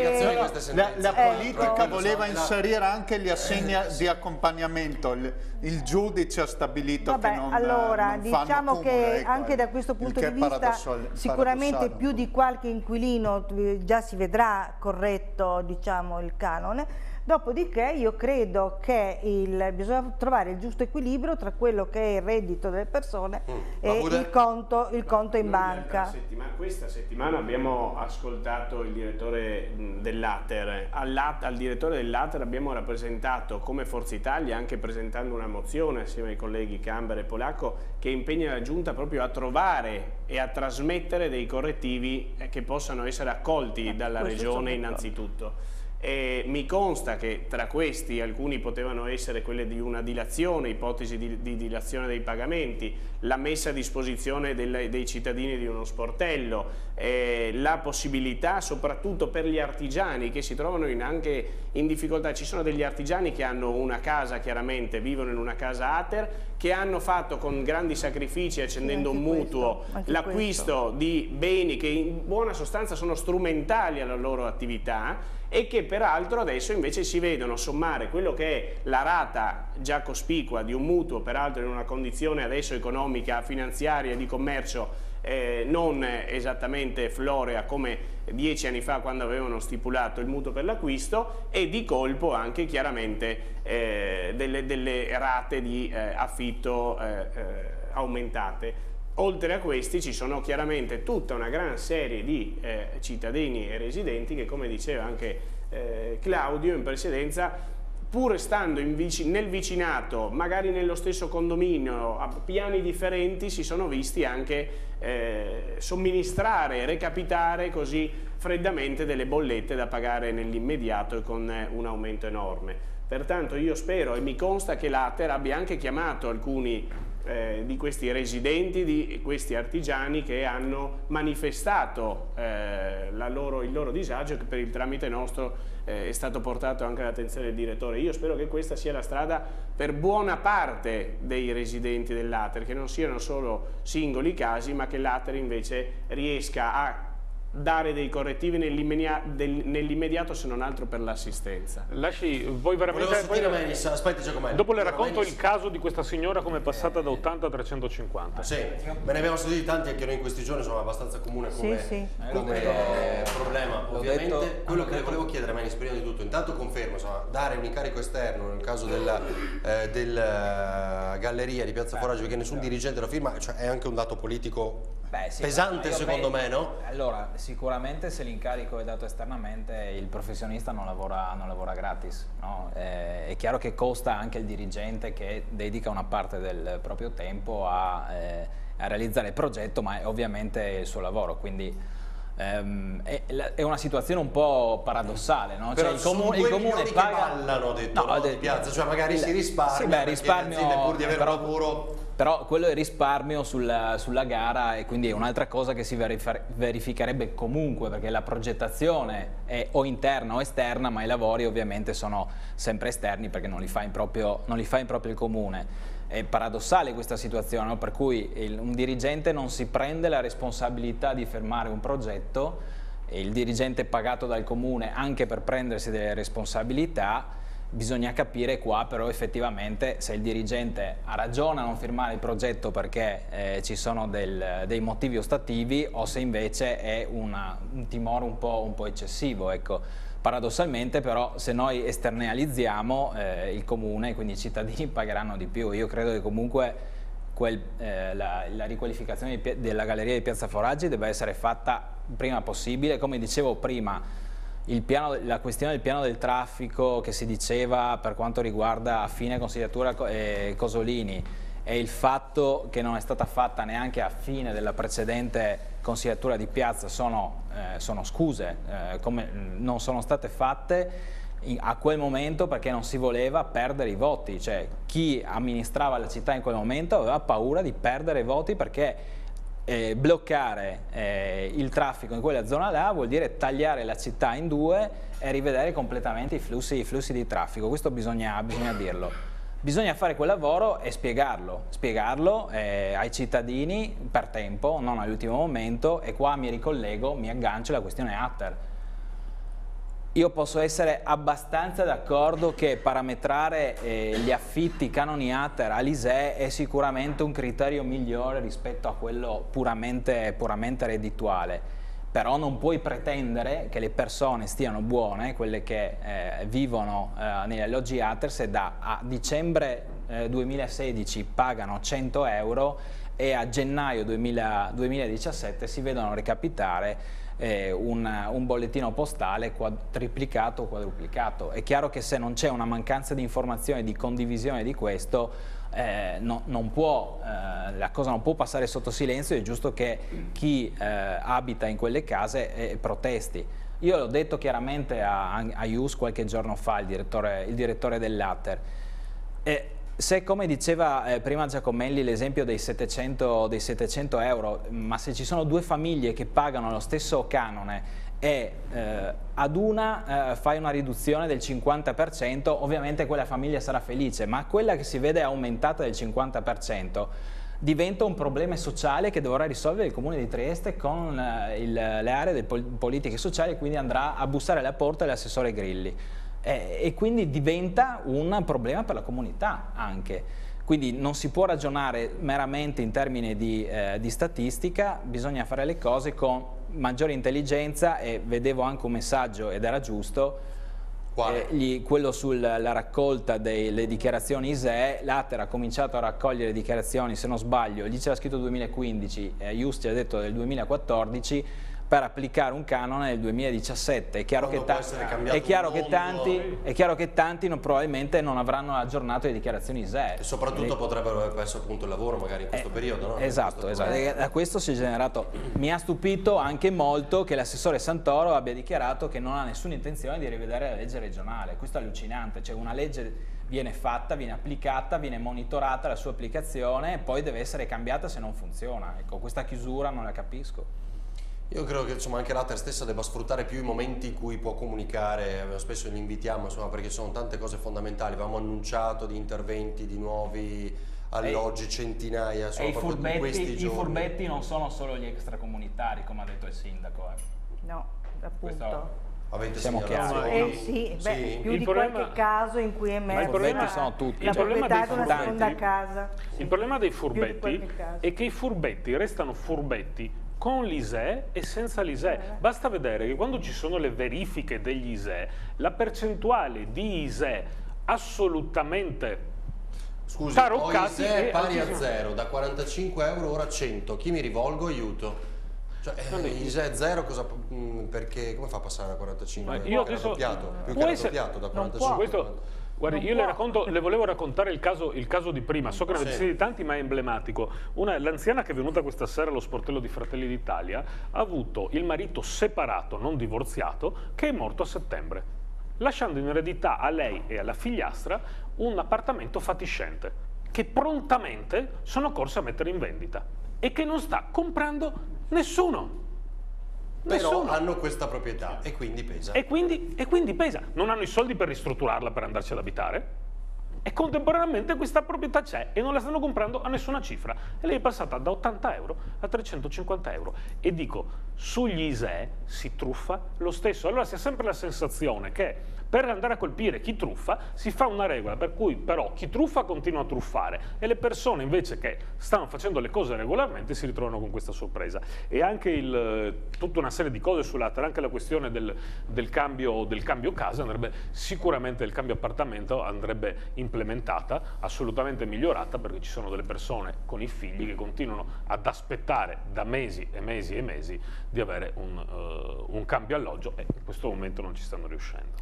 La politica voleva inserire anche gli assegni di accompagnamento, il giudice ha stabilito che non diciamo fanno che cumulo, anche da questo punto di vista sicuramente più di qualche inquilino già si vedrà corretto, diciamo, il canone. Dopodiché io credo che bisogna trovare il giusto equilibrio tra quello che è il reddito delle persone e il conto in banca. Questa settimana abbiamo ascoltato il direttore dell'Ater. Al direttore dell'Ater abbiamo rappresentato come Forza Italia, anche presentando una mozione assieme ai colleghi Camber e Polacco, che impegna la Giunta proprio a trovare e a trasmettere dei correttivi che possano essere accolti dalla Regione innanzitutto. E mi consta che tra questi alcuni potevano essere quelle di una dilazione, ipotesi di dilazione dei pagamenti, la messa a disposizione dei cittadini di uno sportello, la possibilità soprattutto per gli artigiani che si trovano anche in difficoltà. Ci sono degli artigiani che hanno una casa, chiaramente vivono in una casa Ater, che hanno fatto con grandi sacrifici, accendendo un mutuo, l'acquisto di beni che in buona sostanza sono strumentali alla loro attività, e che peraltro adesso invece si vedono sommare quello che è la rata già cospicua di un mutuo, peraltro in una condizione adesso economica, finanziaria e di commercio non esattamente florea come 10 anni fa quando avevano stipulato il mutuo per l'acquisto, e di colpo anche chiaramente delle rate di affitto aumentate. Oltre a questi ci sono chiaramente tutta una gran serie di cittadini e residenti che, come diceva anche Claudio in precedenza, pur restando nel vicinato, magari nello stesso condominio, a piani differenti, si sono visti anche somministrare, recapitare così freddamente delle bollette da pagare nell'immediato e con un aumento enorme. Pertanto io spero e mi consta che l'Ater abbia anche chiamato alcuni questi residenti, di questi artigiani che hanno manifestato il loro disagio, che per il tramite nostro è stato portato anche all'attenzione del direttore. Io spero che questa sia la strada per buona parte dei residenti dell'Ater, che non siano solo singoli casi, ma che l'Ater invece riesca a dare dei correttivi nell'immediato, se non altro per l'assistenza. Lasci, voi veramente... Aspetti Giacomelli. Dopo le racconto il caso di questa signora come è passata da 80 a 350. Sì, me ne abbiamo sentiti tanti anche noi in questi giorni, sono abbastanza comune come problema. Ovviamente quello che le volevo chiedere, Menis, prima di tutto, intanto confermo, insomma, dare un incarico esterno nel caso della galleria di Piazza Foraggi, perché nessun dirigente lo firma, cioè è anche un dato politico pesante, secondo me, no? Allora, sicuramente se l'incarico è dato esternamente il professionista non lavora gratis, no? È chiaro che costa anche il dirigente che dedica una parte del proprio tempo a realizzare il progetto, ma è ovviamente il suo lavoro, quindi è una situazione un po' paradossale, no? Però cioè, il comune che paga... ballano, detto, di piazza, cioè magari si risparmia, risparmio, pur di avere un lavoro... Però quello è risparmio sulla gara, e quindi è un'altra cosa che si verificherebbe comunque, perché la progettazione è o interna o esterna, ma i lavori ovviamente sono sempre esterni perché non li fa in proprio il comune. È paradossale questa situazione, no? Per cui un dirigente non si prende la responsabilità di fermare un progetto, e il dirigente è pagato dal comune anche per prendersi delle responsabilità. Bisogna capire qua però effettivamente se il dirigente ha ragione a non firmare il progetto perché ci sono dei motivi ostativi, o se invece è un timore un po' eccessivo. Ecco. Paradossalmente però se noi esternalizziamo il comune, quindi i cittadini pagheranno di più. Io credo che comunque la riqualificazione della galleria di Piazza Foraggi debba essere fatta il prima possibile. Come dicevo prima, la questione del piano del traffico che si diceva per quanto riguarda a fine consigliatura Cosolini, e il fatto che non è stata fatta neanche a fine della precedente consigliatura di piazza sono scuse, non sono state fatte a quel momento perché non si voleva perdere i voti, cioè chi amministrava la città in quel momento aveva paura di perdere i voti, perché bloccare il traffico in quella zona là vuol dire tagliare la città in due e rivedere completamente i flussi di traffico. Questo bisogna dirlo. Bisogna fare quel lavoro e spiegarlo ai cittadini per tempo, non all'ultimo momento, e qua mi aggancio alla questione Ater. Io posso essere abbastanza d'accordo che parametrare gli affitti canoni Ater all'ISEE è sicuramente un criterio migliore rispetto a quello puramente reddituale, però non puoi pretendere che le persone stiano buone, quelle che vivono negli alloggi Ater, se a dicembre 2016 pagano 100 euro e a gennaio 2017 si vedono recapitare un bollettino postale triplicato o quadruplicato. È chiaro che se non c'è una mancanza di informazione, di condivisione di questo, la cosa non può passare sotto silenzio. È giusto che chi abita in quelle case protesti. Io l'ho detto chiaramente a IUS qualche giorno fa, il direttore dell'Ater. Se, come diceva prima Giacomelli, l'esempio dei 700 euro, ma se ci sono due famiglie che pagano lo stesso canone e ad una fai una riduzione del 50%, ovviamente quella famiglia sarà felice, ma quella che si vede aumentata del 50% diventa un problema sociale che dovrà risolvere il Comune di Trieste con le aree delle politiche sociali, quindi andrà a bussare alla porta dell'assessore Grilli. E quindi diventa un problema per la comunità anche. Quindi non si può ragionare meramente in termini di statistica, bisogna fare le cose con maggiore intelligenza. E vedevo anche un messaggio, ed era giusto, quello sulla raccolta delle dichiarazioni ISEE. L'Ater ha cominciato a raccogliere le dichiarazioni, se non sbaglio, gli c'era scritto 2015, Just ci ha detto del 2014, per applicare un canone nel 2017. È chiaro che tanti probabilmente non avranno aggiornato le dichiarazioni ISEE. E soprattutto potrebbero aver perso appunto il lavoro magari in questo periodo, no? Esatto. Da questo si è generato. Mi ha stupito anche molto che l'assessore Santoro abbia dichiarato che non ha nessuna intenzione di rivedere la legge regionale. Questo è allucinante, cioè una legge viene fatta, viene applicata, viene monitorata la sua applicazione e poi deve essere cambiata se non funziona. Ecco, questa chiusura non la capisco. Io credo che insomma, anche l'Ater stessa debba sfruttare più i momenti in cui può comunicare, spesso li invitiamo insomma, perché sono tante cose fondamentali, avevamo annunciato di interventi, di nuovi alloggi, centinaia, insomma, proprio in questi giorni. I furbetti non sono solo gli extracomunitari, come ha detto il sindaco. No, appunto. Questo... Avete siamo chiari? Sì, sì. Più di qualche caso in cui emerge sono tutti. la proprietà di una seconda casa. Il problema dei furbetti è che i furbetti restano furbetti con l'ISEE e senza l'ISEE. Basta vedere che quando ci sono le verifiche degli ISEE, la percentuale di ISEE assolutamente Scusi, ho ISEE pari a 0, da 45 euro ora 100, chi mi rivolgo? Aiuto. Cioè, ISEE 0 cosa, perché come fa a passare da 45? Io adesso più che raddoppiato da 45. Guardi, io le volevo raccontare il caso di prima, so che ne avete sentiti tanti, ma è emblematico. L'anziana che è venuta questa sera allo sportello di Fratelli d'Italia ha avuto il marito separato, non divorziato, che è morto a settembre, lasciando in eredità a lei e alla figliastra un appartamento fatiscente, che prontamente sono corsi a mettere in vendita e che non sta comprando nessuno. Però hanno questa proprietà e quindi pesa. E quindi pesa. Non hanno i soldi per ristrutturarla, per andarci ad abitare, e contemporaneamente questa proprietà c'è e non la stanno comprando a nessuna cifra. E lei è passata da 80 euro a 350 euro. E dico, sugli ISEE si truffa lo stesso. Allora si ha sempre la sensazione che per andare a colpire chi truffa si fa una regola per cui però chi truffa continua a truffare e le persone invece che stanno facendo le cose regolarmente si ritrovano con questa sorpresa. E anche tutta una serie di cose sull'altro, anche la questione del cambio casa andrebbe sicuramente, il cambio appartamento andrebbe implementata, assolutamente migliorata, perché ci sono delle persone con i figli che continuano ad aspettare da mesi e mesi e mesi di avere un cambio alloggio e in questo momento non ci stanno riuscendo.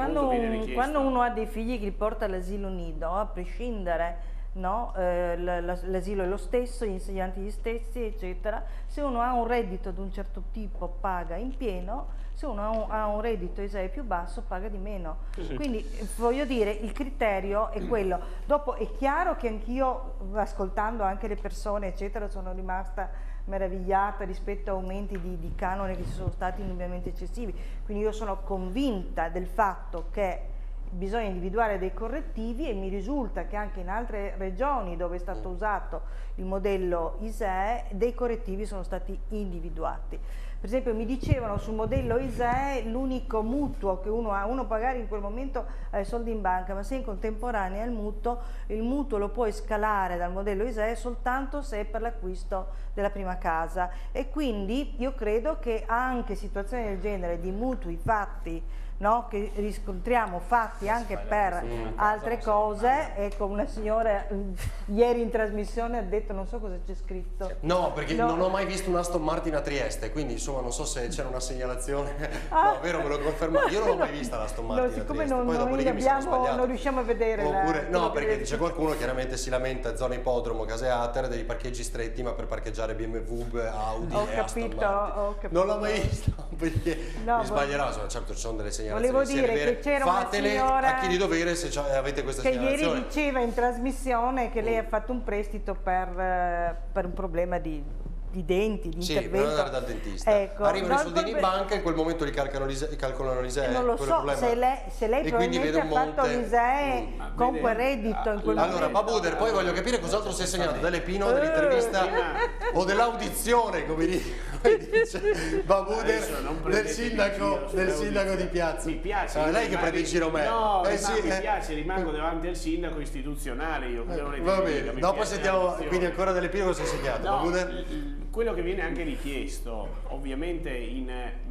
Quando uno ha dei figli che li porta all'asilo nido, a prescindere, no? L'asilo è lo stesso, gli insegnanti gli stessi, eccetera. Se uno ha un reddito di un certo tipo paga in pieno, se uno ha un reddito ISEE più basso paga di meno. Sì. Quindi voglio dire, il criterio è quello. Dopo è chiaro che anch'io, ascoltando anche le persone, eccetera, sono rimasta meravigliata rispetto a aumenti di canone che ci sono stati indubbiamente eccessivi, quindi io sono convinta del fatto che bisogna individuare dei correttivi e mi risulta che anche in altre regioni dove è stato usato il modello ISEE dei correttivi sono stati individuati. Per esempio mi dicevano sul modello ISEE l'unico mutuo che uno magari in quel momento ha i soldi in banca, ma se in contemporanea il mutuo lo puoi scalare dal modello ISEE soltanto se è per l'acquisto della prima casa, e quindi io credo che anche situazioni del genere di mutui fatti, no, che riscontriamo fatti anche per altre cose. Ecco, una signora ieri in trasmissione ha detto, non so cosa c'è scritto. No, perché non ho mai visto un Aston Martin a Trieste, quindi insomma non so se c'era una segnalazione. No, vero, me lo confermo. Io non l'ho mai vista l'Aston Martin a Trieste. Poi dopodiché mi sono sbagliato. Non riusciamo a vedere. Oppure, no, perché dice qualcuno chiaramente si lamenta, zona ippodromo, case Ater, dei parcheggi stretti, ma per parcheggiare BMW, Audi e Aston Martin. Ho capito. Non l'ho mai visto, perché mi sbaglierò, certo ci sono delle segnalazioni. Volevo dire che c'era una signora a chi di dovere se avete questa che segnalazione. Ieri diceva in trasmissione che lei ha fatto un prestito per un problema di denti, di intervento. Per andare dal dentista. Ecco, arrivano i soldini in banca e in quel momento li calcolano l'ISEE. Non lo so, se lei probabilmente ha fatto l'ISEE con quel reddito in quel momento. Allora, Babuder, poi voglio capire cos'altro si è segnato, dell'Epino, dell'intervista o dell'audizione, come dice Babuder, del sindaco di Piazza. Mi piace. È lei che prende in giro me. No, mi piace, rimango davanti al sindaco istituzionale. Va bene, dopo sentiamo quindi ancora dell'Epino cosa si è segnato. Babuder? Quello che viene anche richiesto, ovviamente in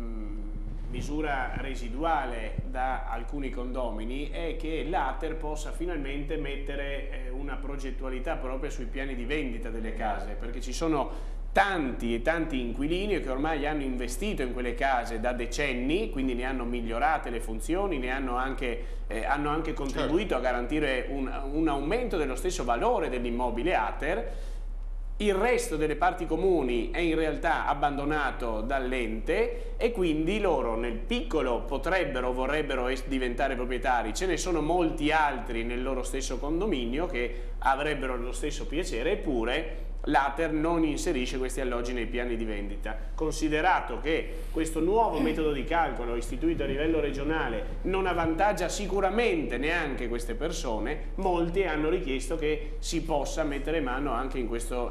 misura residuale da alcuni condomini, è che l'Ater possa finalmente mettere una progettualità proprio sui piani di vendita delle case, perché ci sono tanti e tanti inquilini che ormai hanno investito in quelle case da decenni, quindi ne hanno migliorate le funzioni, ne hanno anche contribuito a garantire un aumento dello stesso valore dell'immobile Ater, Il resto delle parti comuni è in realtà abbandonato dall'ente e quindi loro nel piccolo potrebbero o vorrebbero diventare proprietari. Ce ne sono molti altri nel loro stesso condominio che avrebbero lo stesso piacere, eppure l'Ater non inserisce questi alloggi nei piani di vendita. Considerato che questo nuovo metodo di calcolo istituito a livello regionale non avvantaggia sicuramente neanche queste persone, molti hanno richiesto che si possa mettere mano anche in questo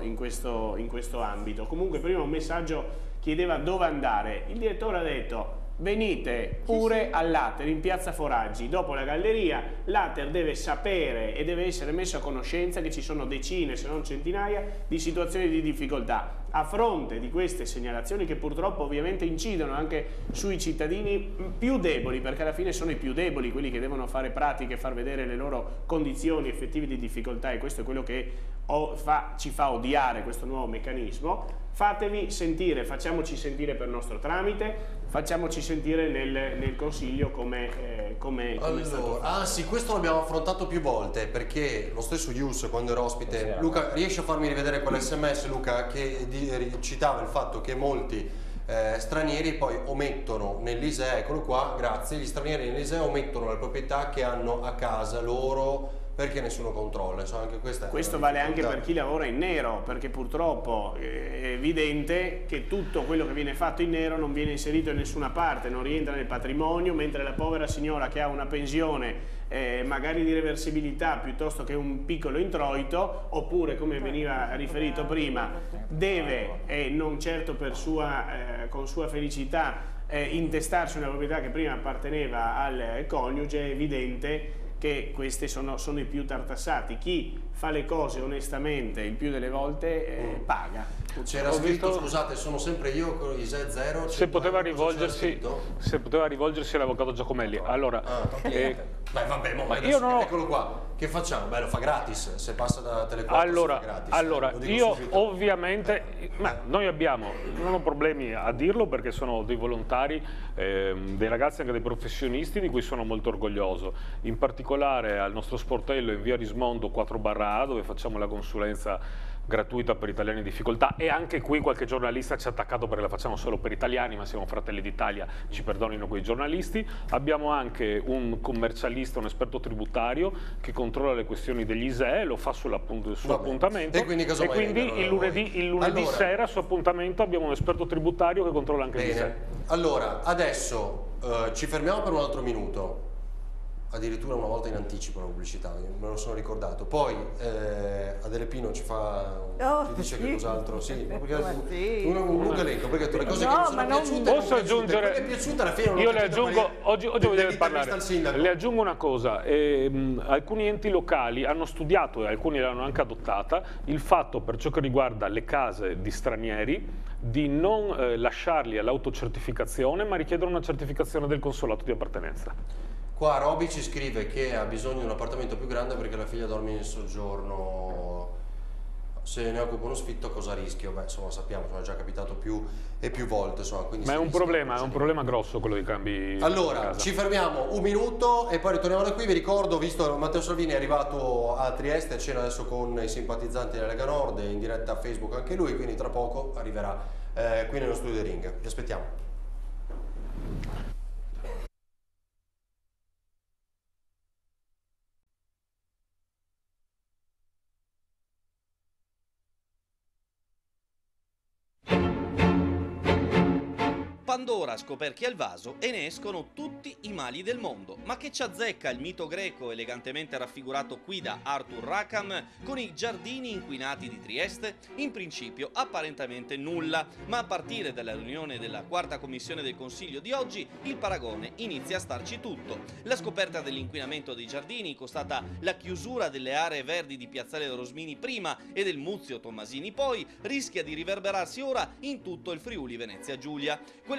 ambito. Comunque prima un messaggio chiedeva dove andare. Il direttore ha detto: venite pure all'Ater in piazza Foraggi, dopo la galleria. L'Ater deve sapere e deve essere messo a conoscenza che ci sono decine se non centinaia di situazioni di difficoltà. A fronte di queste segnalazioni, che purtroppo ovviamente incidono anche sui cittadini più deboli, perché alla fine sono i più deboli quelli che devono fare pratiche e far vedere le loro condizioni effettive di difficoltà, e questo è quello che ci fa odiare questo nuovo meccanismo. Fatevi sentire, facciamoci sentire per nostro tramite, facciamoci sentire nel Consiglio come è stato fatto. Sì, questo l'abbiamo affrontato più volte, perché lo stesso Ius, quando era ospite, Luca, riesci a farmi rivedere quell'SMS, Luca, che citava il fatto che molti stranieri poi omettono nell'ISEE, eccolo qua, grazie, gli stranieri nell'ISEE omettono le proprietà che hanno a casa loro perché nessuno controlla. Insomma, anche questo vale anche per chi lavora in nero, perché purtroppo è evidente che tutto quello che viene fatto in nero non viene inserito in nessuna parte, non rientra nel patrimonio, mentre la povera signora che ha una pensione magari di reversibilità piuttosto che un piccolo introito, oppure come veniva riferito prima, deve, e non certo per con sua felicità, intestarsi una proprietà che prima apparteneva al coniuge. È evidente che questi sono i più tartassati. Chi fa le cose onestamente il più delle volte paga. C'era scritto, scusate, sono sempre io con ISEE 0. Se poteva rivolgersi all'avvocato Giacomelli. Allora, eccolo qua. Che facciamo? Beh, lo fa gratis, se passa da Telequattro fa gratis. Allora, io ovviamente, noi non ho problemi a dirlo, perché sono dei volontari, dei ragazzi, anche dei professionisti, di cui sono molto orgoglioso. In particolare al nostro sportello in via Rismondo 4/A, dove facciamo la consulenza gratuita per italiani in difficoltà, e anche qui qualche giornalista ci ha attaccato perché la facciamo solo per italiani, ma siamo Fratelli d'Italia, ci perdonino quei giornalisti. Abbiamo anche un commercialista, un esperto tributario che controlla le questioni degli ISEE, lo fa su appuntamento, e quindi il lunedì sera su appuntamento abbiamo un esperto tributario che controlla anche gli ISEE. Allora, adesso ci fermiamo per un altro minuto. Addirittura una volta in anticipo la pubblicità, me lo sono ricordato. Poi Adele Pino ci dice che cos'altro, un lungo elenco, perché le cose che mi sono piaciute, posso aggiungere, io le aggiungo, oggi voglio parlare, le aggiungo una cosa, alcuni enti locali hanno studiato, e alcuni l'hanno anche adottata, il fatto, per ciò che riguarda le case di stranieri, di non lasciarli all'autocertificazione, ma richiedere una certificazione del consolato di appartenenza. Qua Roby ci scrive che ha bisogno di un appartamento più grande perché la figlia dorme in soggiorno. Se ne occupa uno sfitto, cosa rischio? Beh, insomma, sappiamo, è già capitato più e più volte. Insomma, ma è un problema grosso quello dei cambi. Allora, ci fermiamo un minuto e poi ritorniamo da qui. Vi ricordo, visto che Matteo Salvini è arrivato a Trieste, a cena adesso con i simpatizzanti della Lega Nord, in diretta a Facebook anche lui, quindi tra poco arriverà qui nello studio di Ring. Vi aspettiamo. Pandora scoperchia il vaso e ne escono tutti i mali del mondo. Ma che ci azzecca il mito greco elegantemente raffigurato qui da Arthur Rackham con i giardini inquinati di Trieste? In principio apparentemente nulla, ma a partire dalla riunione della quarta commissione del Consiglio di oggi il paragone inizia a starci tutto. La scoperta dell'inquinamento dei giardini, costata la chiusura delle aree verdi di Piazzale Rosmini prima e del Muzio Tommasini poi, rischia di riverberarsi ora in tutto il Friuli Venezia Giulia. Quelle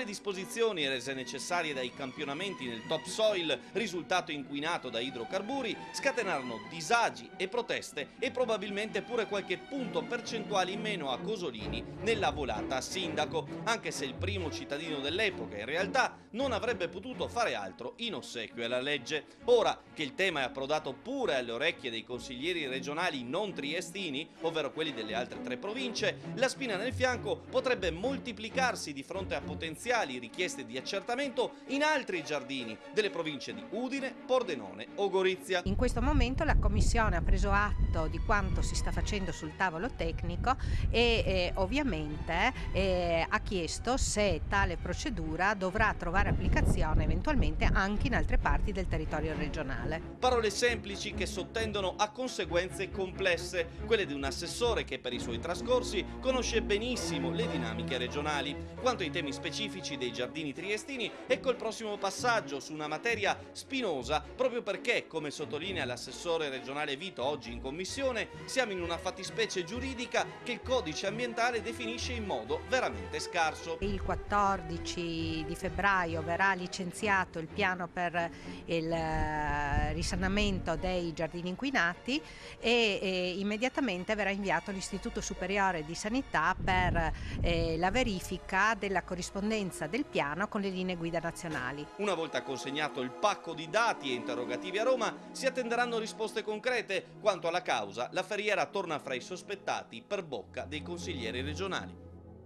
disposizioni rese necessarie dai campionamenti nel topsoil, risultato inquinato da idrocarburi, scatenarono disagi e proteste e probabilmente pure qualche punto percentuale in meno a Cosolini nella volata a sindaco, anche se il primo cittadino dell'epoca in realtà non avrebbe potuto fare altro in ossequio alla legge. Ora che il tema è approdato pure alle orecchie dei consiglieri regionali non triestini, ovvero quelli delle altre 3 province, la spina nel fianco potrebbe moltiplicarsi di fronte a potenziali richieste di accertamento in altri giardini delle province di Udine, Pordenone o Gorizia. In questo momento la Commissione ha preso atto di quanto si sta facendo sul tavolo tecnico e ovviamente ha chiesto se tale procedura dovrà trovare applicazione eventualmente anche in altre parti del territorio regionale. Parole semplici che sottendono a conseguenze complesse, quelle di un assessore che per i suoi trascorsi conosce benissimo le dinamiche regionali. Quanto ai temi specifici dei giardini triestini, ecco il prossimo passaggio su una materia spinosa, proprio perché, come sottolinea l'assessore regionale Vito oggi in commissione, siamo in una fattispecie giuridica che il codice ambientale definisce in modo veramente scarso. Il 14 di febbraio verrà licenziato il piano per il risanamento dei giardini inquinati e immediatamente verrà inviato all'Istituto Superiore di Sanità per la verifica della corrispondenza del piano con le linee guida nazionali. Una volta consegnato il pacco di dati e interrogativi a Roma, si attenderanno risposte concrete. Quanto alla causa, la Ferriera torna fra i sospettati per bocca dei consiglieri regionali.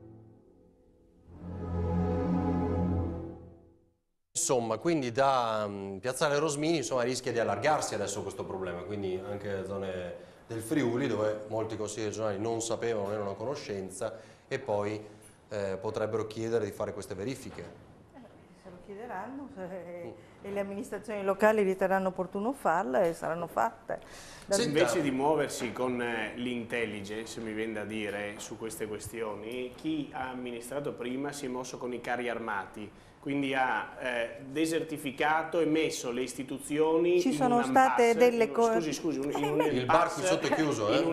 Insomma, quindi da Piazzale Rosmini rischia di allargarsi adesso questo problema, quindi anche le zone del Friuli dove molti consigli regionali non sapevano, non erano a conoscenza e poi potrebbero chiedere di fare queste verifiche. Se lo chiederanno e le amministrazioni locali riterranno opportuno farle e saranno fatte. Invece di muoversi con l'intelligence, mi viene da dire, su queste questioni, chi ha amministrato prima si è mosso con i carri armati. Quindi ha desertificato e messo le istituzioni ci sono state delle cose. Il bar qui sotto è chiuso, in un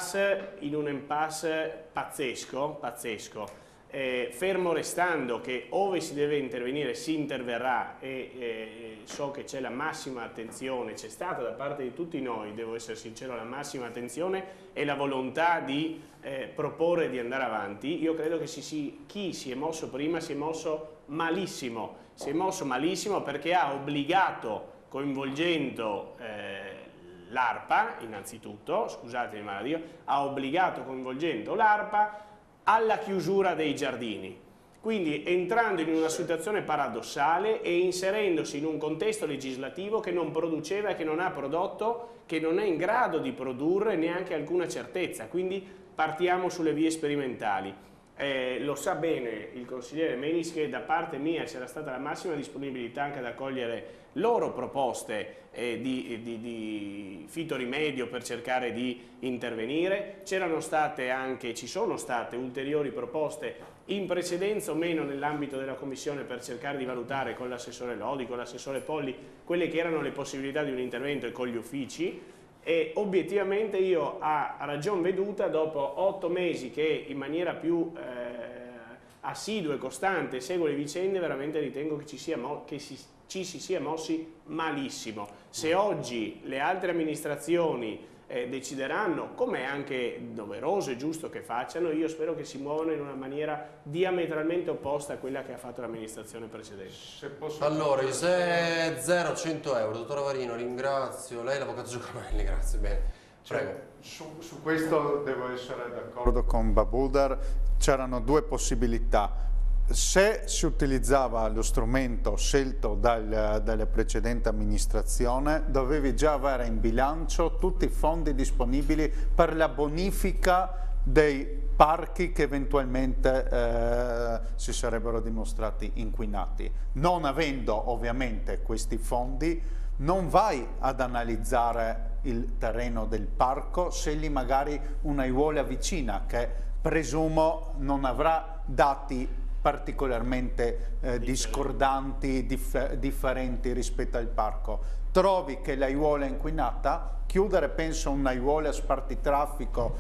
impasse pazzesco. Fermo restando che ove si deve intervenire si interverrà e so che c'è la massima attenzione, c'è stata da parte di tutti noi, devo essere sincero, la massima attenzione e la volontà di proporre di andare avanti. Io credo che chi si è mosso prima si è mosso malissimo, perché ha obbligato, coinvolgendo l'ARPA innanzitutto, scusatemi ma ha obbligato coinvolgendo l'ARPA alla chiusura dei giardini, quindi entrando in una situazione paradossale e inserendosi in un contesto legislativo che non produceva e che non ha prodotto, che non è in grado di produrre neanche alcuna certezza, quindi partiamo sulle vie sperimentali. Lo sa bene il consigliere Menis che da parte mia c'era stata la massima disponibilità anche ad accogliere loro proposte di fitorimedio per cercare di intervenire. Ci sono state ulteriori proposte in precedenza o meno nell'ambito della Commissione per cercare di valutare con l'assessore Lodi, con l'assessore Polli, quelle che erano le possibilità di un intervento e con gli uffici. E obiettivamente io a ragion veduta, dopo 8 mesi che in maniera più assidua e costante seguo le vicende, veramente ritengo che ci si sia mossi malissimo. Se oggi le altre amministrazioni decideranno, come è anche doveroso e giusto che facciano, io spero che si muovano in una maniera diametralmente opposta a quella che ha fatto l'amministrazione precedente. Allora, ISEE 0-100 euro, dottor Avarino, ringrazio, lei l'avvocato Giacomelli, grazie, bene, prego. Su questo devo essere d'accordo con Babudar, c'erano 2 possibilità. Se si utilizzava lo strumento scelto dalla precedente amministrazione, dovevi già avere in bilancio tutti i fondi disponibili per la bonifica dei parchi che eventualmente si sarebbero dimostrati inquinati. Non avendo ovviamente questi fondi, non vai ad analizzare il terreno del parco, scegli magari un'aiuola vicina che presumo non avrà dati particolarmente discordanti, differenti rispetto al parco. trovi che l'aiuola è inquinata, chiudere penso un'aiuola a spartitraffico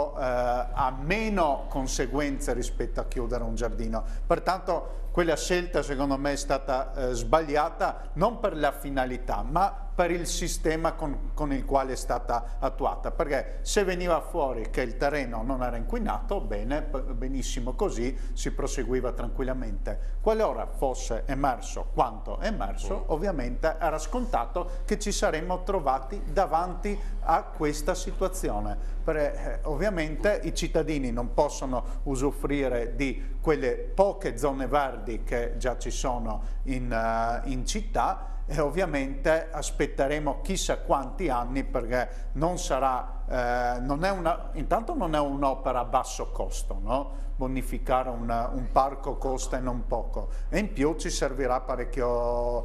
ha meno conseguenze rispetto a chiudere un giardino. Pertanto quella scelta secondo me è stata sbagliata non per la finalità ma per il sistema con il quale è stata attuata, perché se veniva fuori che il terreno non era inquinato, bene, benissimo così, si proseguiva tranquillamente. Qualora fosse emerso quanto è emerso, ovviamente era scontato che ci saremmo trovati davanti a questa situazione, perché ovviamente i cittadini non possono usufruire di quelle poche zone verdi che già ci sono in città, e ovviamente aspetteremo chissà quanti anni, perché non sarà, intanto non è un'opera a basso costo, no? Bonificare un parco costa e non poco, e in più ci servirà parecchio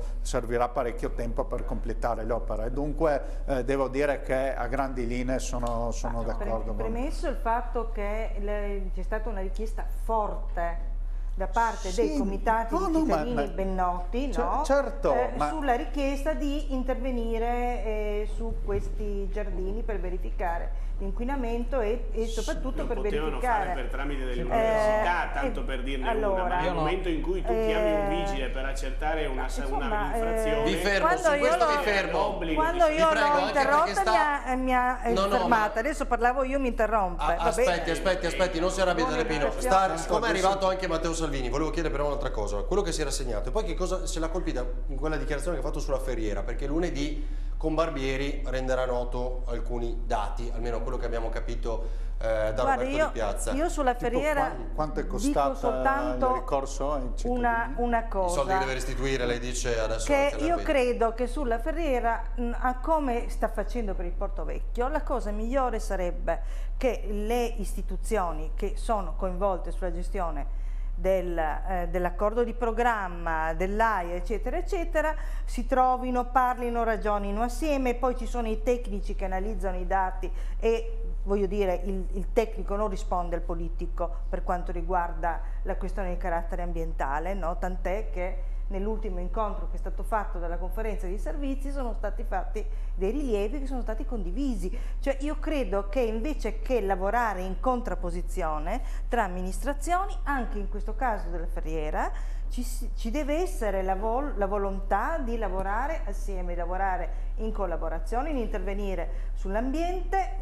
tempo per completare l'opera, e dunque devo dire che a grandi linee sono d'accordo. Premesso il fatto che c'è stata una richiesta forte da parte dei comitati di cittadini ben noti, certo, sulla richiesta di intervenire su questi giardini per verificare l'inquinamento e soprattutto per verificare... Potevano fare per tramite dell'università, tanto per dirne una, ma nel momento in cui tu chiami un vigile per accertare un'infrazione... Vi fermo, su questo vi fermo. Quando io l'ho interrotta mi ha fermata, adesso parlavo io, mi interrompe. Aspetti, non si arrabbi Telepino. Siccome è arrivato anche Matteo Salvini, volevo chiedere però un'altra cosa, quello che si era segnato, e poi che cosa se l'ha colpita in quella dichiarazione che ha fatto sulla Ferriera, perché lunedì con Barbieri renderà noto alcuni dati, almeno quello che abbiamo capito da Roberto Di Piazza. Io sulla Ferriera quanto è costata il ricorso ai cittadini? Una cosa. I soldi che deve restituire, lei dice adesso. Che io credo che sulla Ferriera, come sta facendo per il Porto Vecchio, la cosa migliore sarebbe che le istituzioni che sono coinvolte sulla gestione dell'accordo di programma, dell'AIA, eccetera, eccetera, si trovino, parlino, ragionino assieme, poi ci sono i tecnici che analizzano i dati e voglio dire, il tecnico non risponde al politico per quanto riguarda la questione di carattere ambientale, no? Tant'è che nell'ultimo incontro che è stato fatto dalla conferenza di servizi sono stati fatti dei rilievi che sono stati condivisi. Cioè io credo che invece che lavorare in contrapposizione tra amministrazioni, anche in questo caso della Ferriera, ci deve essere la volontà di lavorare assieme, di lavorare in collaborazione, di intervenire sull'ambiente,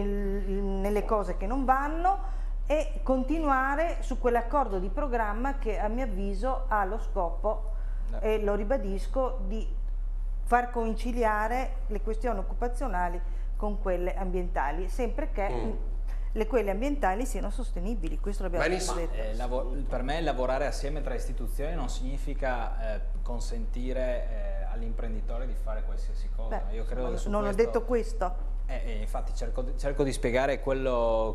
nelle cose che non vanno, e continuare su quell'accordo di programma che a mio avviso ha lo scopo, e lo ribadisco, di far conciliare le questioni occupazionali con quelle ambientali, sempre che quelle ambientali siano sostenibili. Questo l'abbiamo detto. Per me lavorare assieme tra istituzioni non significa consentire all'imprenditore di fare qualsiasi cosa. Io credo che non ho detto questo. Infatti cerco di spiegare quello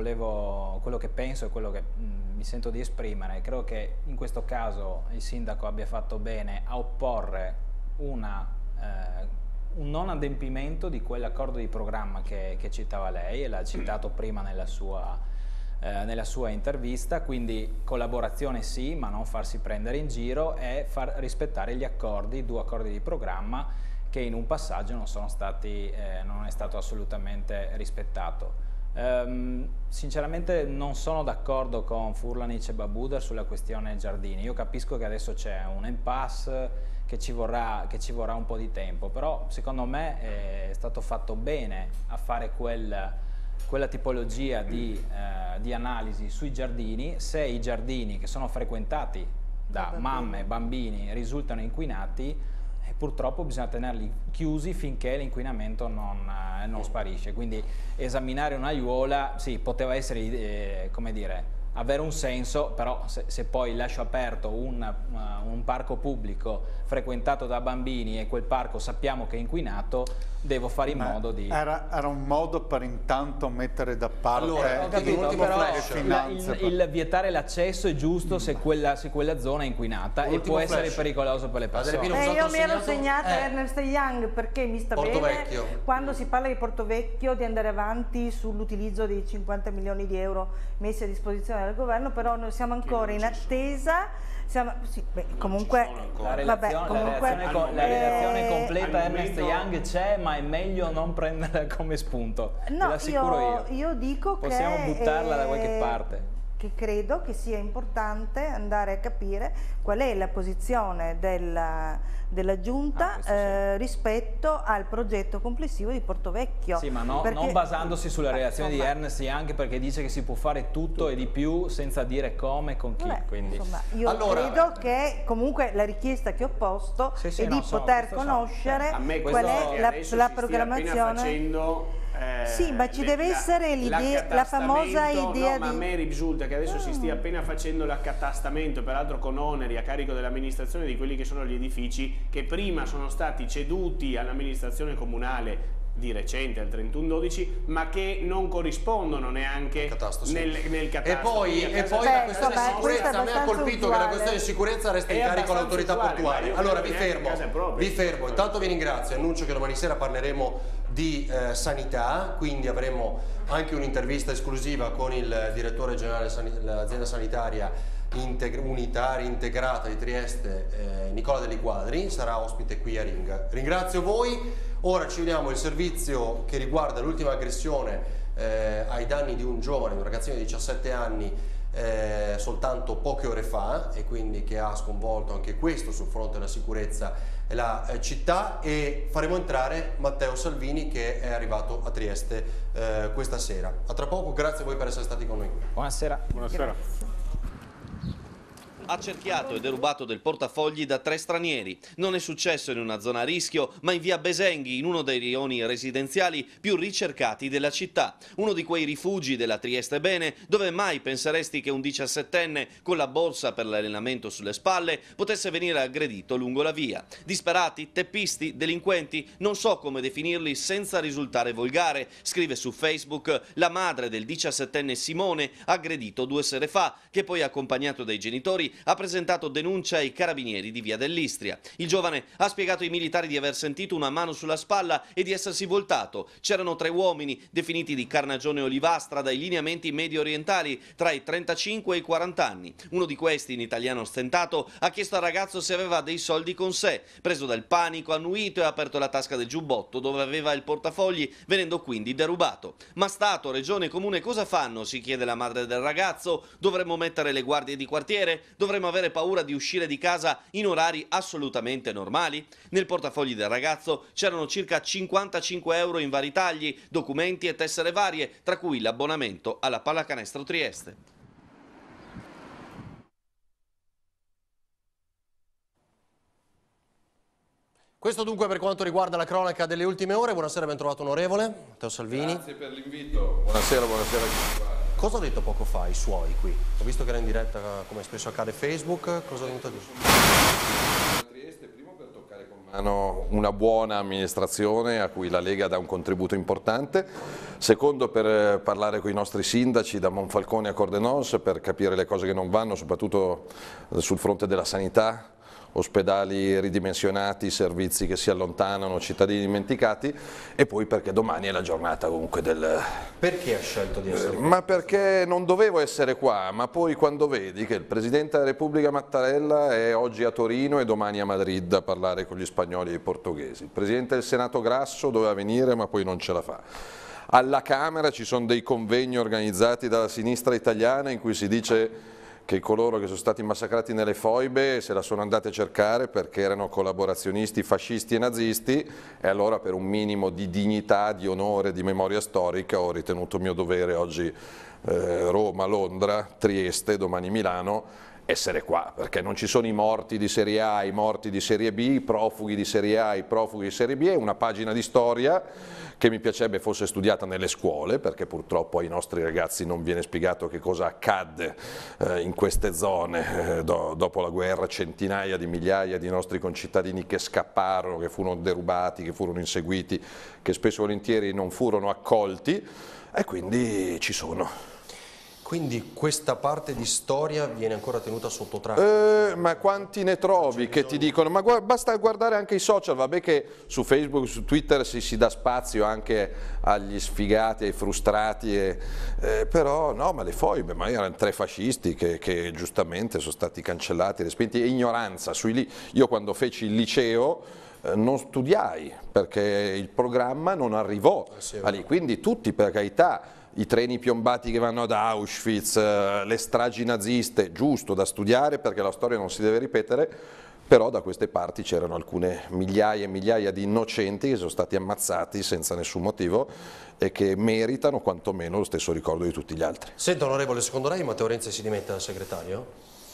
che penso e quello che mi sento di esprimere. Credo che in questo caso il sindaco abbia fatto bene a opporre un non adempimento di quell'accordo di programma che citava lei, e l'ha citato prima nella sua intervista, quindi collaborazione sì, ma non farsi prendere in giro, e far rispettare gli accordi, i 2 accordi di programma che in un passaggio non è stato assolutamente rispettato. Sinceramente non sono d'accordo con Furlanic e Babuder sulla questione giardini. Io capisco che adesso c'è un impasse, che ci vorrà un po' di tempo, però secondo me è stato fatto bene a fare quella tipologia di analisi sui giardini. Se i giardini che sono frequentati da mamme e bambini risultano inquinati, purtroppo bisogna tenerli chiusi finché l'inquinamento non sparisce. Quindi esaminare un'aiuola, sì, poteva essere, come dire, avere un senso, però se poi lascio aperto un parco pubblico frequentato da bambini e quel parco sappiamo che è inquinato, devo fare in modo di... Era un modo per intanto mettere da parte il vietare l'accesso è giusto se quella zona è inquinata e può essere pericoloso per le persone. Io mi ero segnata Ernst Young perché mi sta bene quando si parla di Porto Vecchio di andare avanti sull'utilizzo dei 50 milioni di euro messi a disposizione dal governo, però noi siamo ancora in attesa. comunque la relazione completa Ernst Young c'è, ma è meglio non prenderla come spunto. No, l'assicuro io dico possiamo che buttarla da qualche parte. Che credo che sia importante andare a capire qual è la posizione della Giunta rispetto al progetto complessivo di Portovecchio. Sì, ma non basandosi sulla relazione di Ernst Young, perché dice che si può fare tutto e di più senza dire come e con chi. Quindi. Io credo che comunque la richiesta che ho posto è di poter conoscere qual è la programmazione. Sì, ma ci deve essere l'idea, la famosa idea ma a me risulta che adesso si stia appena facendo l'accatastamento, peraltro con oneri a carico dell'amministrazione, di quelli che sono gli edifici che prima sono stati ceduti all'amministrazione comunale di recente al 31/12, ma che non corrispondono neanche nel catasto. E poi la questione di sicurezza, a me ha colpito che la questione di sicurezza resta in carico all'autorità portuale. Allora vi fermo, intanto vi ringrazio, annuncio che domani sera parleremo di sanità, quindi avremo anche un'intervista esclusiva con il direttore generale dell'azienda sanitaria unitaria integrata di Trieste, Nicola Deli Quadri, sarà ospite qui a Ring. Ringrazio voi. Ora ci vediamo il servizio che riguarda l'ultima aggressione ai danni di un giovane, un ragazzino di 17 anni, soltanto poche ore fa, e quindi che ha sconvolto anche questo sul fronte della sicurezza e la città, e faremo entrare Matteo Salvini che è arrivato a Trieste questa sera. A tra poco, grazie a voi per essere stati con noi. Buonasera. Buonasera. Accerchiato e derubato del portafogli da 3 stranieri. Non è successo in una zona a rischio, ma in via Besenghi, in uno dei rioni residenziali più ricercati della città. Uno di quei rifugi della Trieste Bene, dove mai penseresti che un 17enne con la borsa per l'allenamento sulle spalle potesse venire aggredito lungo la via. Disperati, teppisti, delinquenti, non so come definirli senza risultare volgare, scrive su Facebook la madre del 17enne Simone, aggredito 2 sere fa, che poi accompagnato dai genitori ha presentato denuncia ai carabinieri di via dell'Istria. Il giovane ha spiegato ai militari di aver sentito una mano sulla spalla e di essersi voltato. C'erano 3 uomini, definiti di carnagione olivastra dai lineamenti medio orientali, tra i 35 e i 40 anni. Uno di questi, in italiano ostentato, ha chiesto al ragazzo se aveva dei soldi con sé. Preso dal panico, ha annuito e ha aperto la tasca del giubbotto, dove aveva il portafogli, venendo quindi derubato. Ma Stato, Regione e Comune cosa fanno? Si chiede la madre del ragazzo. Dovremmo mettere le guardie di quartiere? Dovremmo avere paura di uscire di casa in orari assolutamente normali? Nel portafogli del ragazzo c'erano circa 55 euro in vari tagli, documenti e tessere varie, tra cui l'abbonamento alla Pallacanestro Trieste. Questo dunque per quanto riguarda la cronaca delle ultime ore. Buonasera, ben trovato onorevole Matteo Salvini. Grazie per l'invito. Buonasera, buonasera a tutti. Cosa ha detto poco fa i suoi qui? Ho visto che era in diretta, come spesso accade, Facebook. Cosa ha venuto a dire? Trieste, primo per toccare con mano una buona amministrazione a cui la Lega dà un contributo importante. Secondo, per parlare con i nostri sindaci da Monfalcone a Cordenons, per capire le cose che non vanno, soprattutto sul fronte della sanità. Ospedali ridimensionati, servizi che si allontanano, cittadini dimenticati, e poi perché domani è la giornata comunque del... Perché ha scelto di essere qua? Ma perché non dovevo essere qua, ma poi quando vedi che il Presidente della Repubblica Mattarella è oggi a Torino e domani a Madrid a parlare con gli spagnoli e i portoghesi, il Presidente del Senato Grasso doveva venire ma poi non ce la fa. Alla Camera ci sono dei convegni organizzati dalla sinistra italiana in cui si dice che coloro che sono stati massacrati nelle foibe se la sono andate a cercare perché erano collaborazionisti fascisti e nazisti, e allora per un minimo di dignità, di onore, di memoria storica ho ritenuto mio dovere oggi Roma, Londra, Trieste, domani Milano, essere qua, perché non ci sono i morti di Serie A, i morti di Serie B, i profughi di Serie A, i profughi di Serie B, è una pagina di storia che mi piacerebbe fosse studiata nelle scuole, perché purtroppo ai nostri ragazzi non viene spiegato che cosa accadde in queste zone dopo la guerra, centinaia di migliaia di nostri concittadini che scapparono, che furono derubati, che furono inseguiti, che spesso e volentieri non furono accolti, e quindi ci sono. Quindi questa parte di storia viene ancora tenuta sotto traccia? Ma quanti ne trovi che ti dicono? Ma basta guardare anche i social, vabbè che su Facebook, su Twitter si dà spazio anche agli sfigati, ai frustrati, però no, ma le foibe, ma erano 3 fascisti che giustamente sono stati cancellati, respinti, e ignoranza. Io quando feci il liceo non studiai perché il programma non arrivò lì, quindi tutti, per carità, i treni piombati che vanno ad Auschwitz, le stragi naziste, giusto da studiare perché la storia non si deve ripetere, però da queste parti c'erano alcune migliaia e migliaia di innocenti che sono stati ammazzati senza nessun motivo e che meritano quantomeno lo stesso ricordo di tutti gli altri. Senta, onorevole, secondo lei Matteo Renzi si dimette da segretario?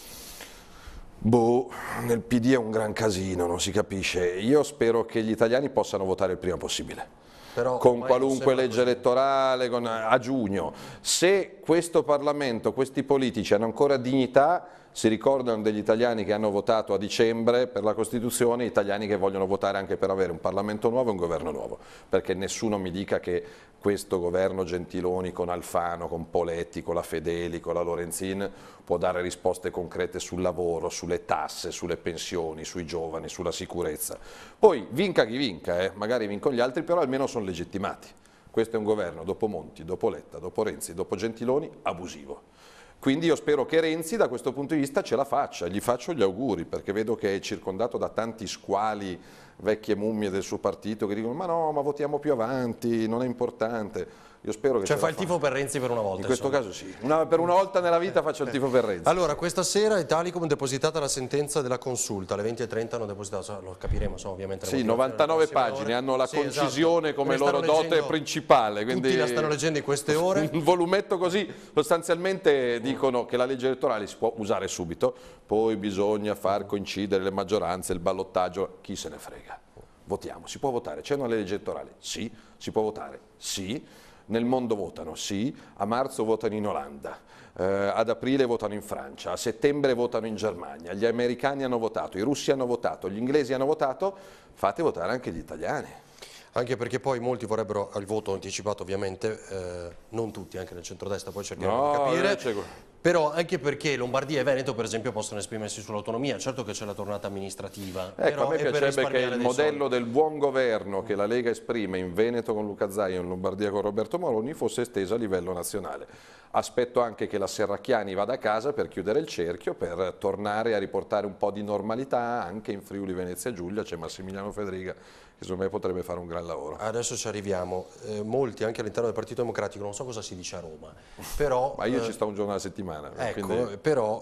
Boh, nel PD è un gran casino, non si capisce. Io spero che gli italiani possano votare il prima possibile. Però con qualunque legge elettorale, a giugno. Se questo Parlamento, questi politici hanno ancora dignità, si ricordano degli italiani che hanno votato a dicembre per la Costituzione, italiani che vogliono votare anche per avere un Parlamento nuovo e un governo nuovo, perché nessuno mi dica che questo governo Gentiloni con Alfano, con Poletti, con la Fedeli, con la Lorenzin può dare risposte concrete sul lavoro, sulle tasse, sulle pensioni, sui giovani, sulla sicurezza. Poi vinca chi vinca, magari vincono gli altri, però almeno sono legittimati. Questo è un governo dopo Monti, dopo Letta, dopo Renzi, dopo Gentiloni, abusivo. Quindi io spero che Renzi da questo punto di vista ce la faccia, gli faccio gli auguri perché vedo che è circondato da tanti squali, vecchie mummie del suo partito che dicono ma no, ma votiamo più avanti, non è importante. Io spero che cioè fa il tifo per Renzi per una volta. In questo caso sì, per una volta nella vita faccio il tifo per Renzi. Allora, questa sera Italicum depositata la sentenza della consulta, alle 20:30 hanno depositato, lo capiremo ovviamente. Sì, 99 pagine, hanno la concisione come loro dote principale. Quindi tutti la stanno leggendo in queste ore. Un volumetto così, sostanzialmente dicono che la legge elettorale si può usare subito, poi bisogna far coincidere le maggioranze, il ballottaggio, chi se ne frega. Votiamo, si può votare, c'è una legge elettorale? Sì, si può votare? Sì. Nel mondo votano, sì, a marzo votano in Olanda, ad aprile votano in Francia, a settembre votano in Germania, gli americani hanno votato, i russi hanno votato, gli inglesi hanno votato, fate votare anche gli italiani. Anche perché poi molti vorrebbero il voto anticipato ovviamente, non tutti, anche nel centrodestra, poi cerchiamo di capire. Però anche perché Lombardia e Veneto per esempio possono esprimersi sull'autonomia, certo che c'è la tornata amministrativa. Ecco, a me piacerebbe che il modello del buon governo che la Lega esprime in Veneto con Luca Zaia e in Lombardia con Roberto Moroni fosse esteso a livello nazionale. Aspetto anche che la Serracchiani vada a casa per chiudere il cerchio, per tornare a riportare un po' di normalità anche in Friuli Venezia Giulia, c'è Massimiliano Fedriga che secondo me potrebbe fare un gran lavoro. Adesso ci arriviamo, molti anche all'interno del Partito Democratico, non so cosa si dice a Roma, però... Ma io ci sto un giorno alla settimana. Ecco, quindi... però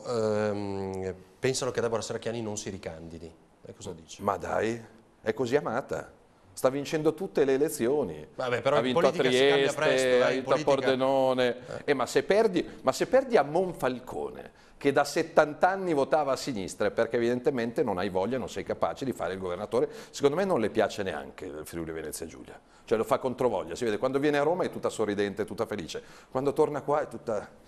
pensano che Deborah Serracchiani non si ricandidi, cosa dici? Ma dai, è così amata. Sta vincendo tutte le elezioni. Vabbè, però ha vinto a Trieste, ha vinto a Pordenone. Ma se perdi a Monfalcone, che da 70 anni votava a sinistra, è perché evidentemente non hai voglia, non sei capace di fare il governatore. Secondo me non le piace neanche il Friuli Venezia Giulia. Cioè lo fa controvoglia, si vede. Quando viene a Roma è tutta sorridente, tutta felice. Quando torna qua è tutta...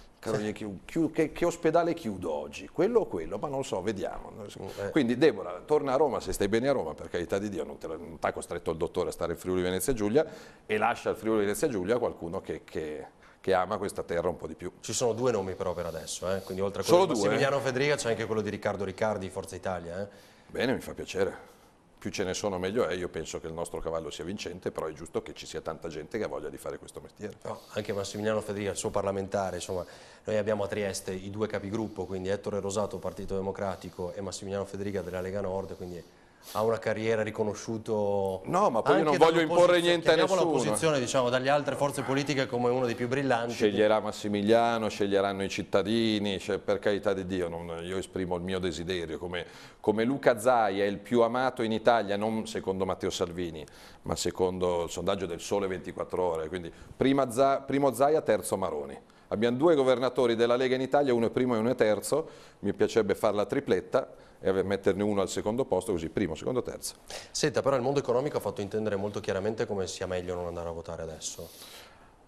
Che ospedale chiudo oggi? Quello o quello? Ma non lo so, vediamo. Quindi Deborah, torna a Roma se stai bene a Roma, per carità di Dio, non t'ha costretto il dottore a stare in Friuli Venezia Giulia, e lascia il Friuli Venezia Giulia a qualcuno che ama questa terra un po' di più. Ci sono 2 nomi però per adesso, quindi oltre a quello di Massimiliano Fedriga c'è anche quello di Riccardo Riccardi, Forza Italia. Bene, mi fa piacere. Più ce ne sono meglio è, io penso che il nostro cavallo sia vincente, però è giusto che ci sia tanta gente che ha voglia di fare questo mestiere. No, anche Massimiliano Fedriga, il suo parlamentare, insomma, noi abbiamo a Trieste i 2 capigruppo, quindi Ettore Rosato, Partito Democratico, e Massimiliano Fedriga della Lega Nord, quindi ha una carriera riconosciuto. No, ma poi io non voglio imporre niente a nessuno. L'opposizione, diciamo, dagli altre forze politiche come uno dei più brillanti. Sceglierà Massimiliano, sceglieranno i cittadini, cioè, per carità di Dio, io esprimo il mio desiderio, come Luca Zaia è il più amato in Italia, non secondo Matteo Salvini, ma secondo il sondaggio del Sole 24 Ore, quindi primo Zaia, terzo Maroni. Abbiamo 2 governatori della Lega in Italia, uno è primo e uno è terzo, mi piacerebbe fare la tripletta e metterne uno al secondo posto, così primo, secondo, terzo. Senta, però il mondo economico ha fatto intendere molto chiaramente come sia meglio non andare a votare adesso.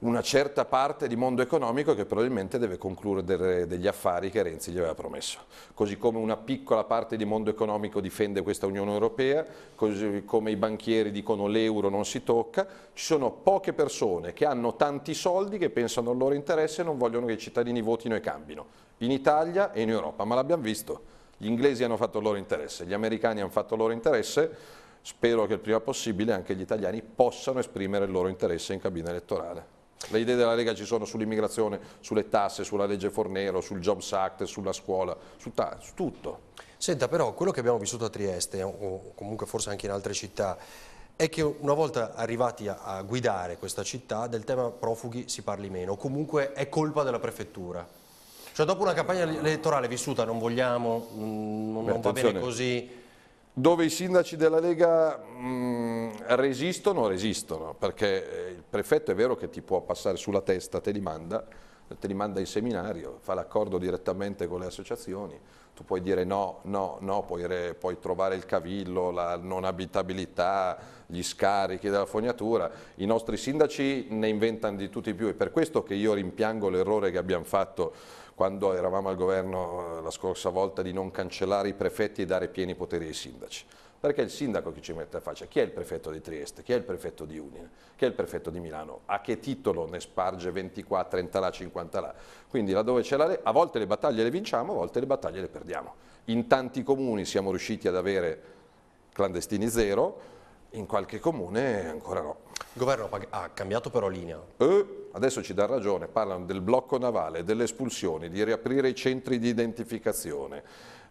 una certa parte di mondo economico che probabilmente deve concludere degli affari che Renzi gli aveva promesso. Così come una piccola parte di mondo economico difende questa Unione Europea, così come i banchieri dicono l'euro non si tocca, ci sono poche persone che hanno tanti soldi, che pensano al loro interesse e non vogliono che i cittadini votino e cambino. In Italia e in Europa, ma l'abbiamo visto. Gli inglesi hanno fatto il loro interesse, gli americani hanno fatto il loro interesse, spero che il prima possibile anche gli italiani possano esprimere il loro interesse in cabina elettorale. Le idee della Lega ci sono sull'immigrazione, sulle tasse, sulla legge Fornero, sul Jobs Act, sulla scuola, su tutto. Senta, però quello che abbiamo vissuto a Trieste, o comunque forse anche in altre città, è che una volta arrivati a guidare questa città del tema profughi si parli meno, comunque è colpa della prefettura. Cioè dopo una campagna elettorale vissuta non vogliamo, non va bene così. Dove i sindaci della Lega resistono, perché il prefetto è vero che ti può passare sulla testa, te li manda in seminario, fa l'accordo direttamente con le associazioni, tu puoi dire no, puoi trovare il cavillo, la non abitabilità, gli scarichi della fognatura. I nostri sindaci ne inventano di tutti più, e per questo che io rimpiango l'errore che abbiamo fatto quando eravamo al governo la scorsa volta di non cancellare i prefetti e dare pieni poteri ai sindaci. Perché è il sindaco che ci mette a faccia. Chi è il prefetto di Trieste? Chi è il prefetto di Udine? Chi è il prefetto di Milano? A che titolo ne sparge 20 qua, 30 là, 50 là? Quindi laddove c'è a volte le battaglie le vinciamo, a volte le battaglie le perdiamo. In tanti comuni siamo riusciti ad avere clandestini zero, in qualche comune ancora no. Il governo ha cambiato però linea. Adesso ci dà ragione, parlano del blocco navale, delle espulsioni, di riaprire i centri di identificazione.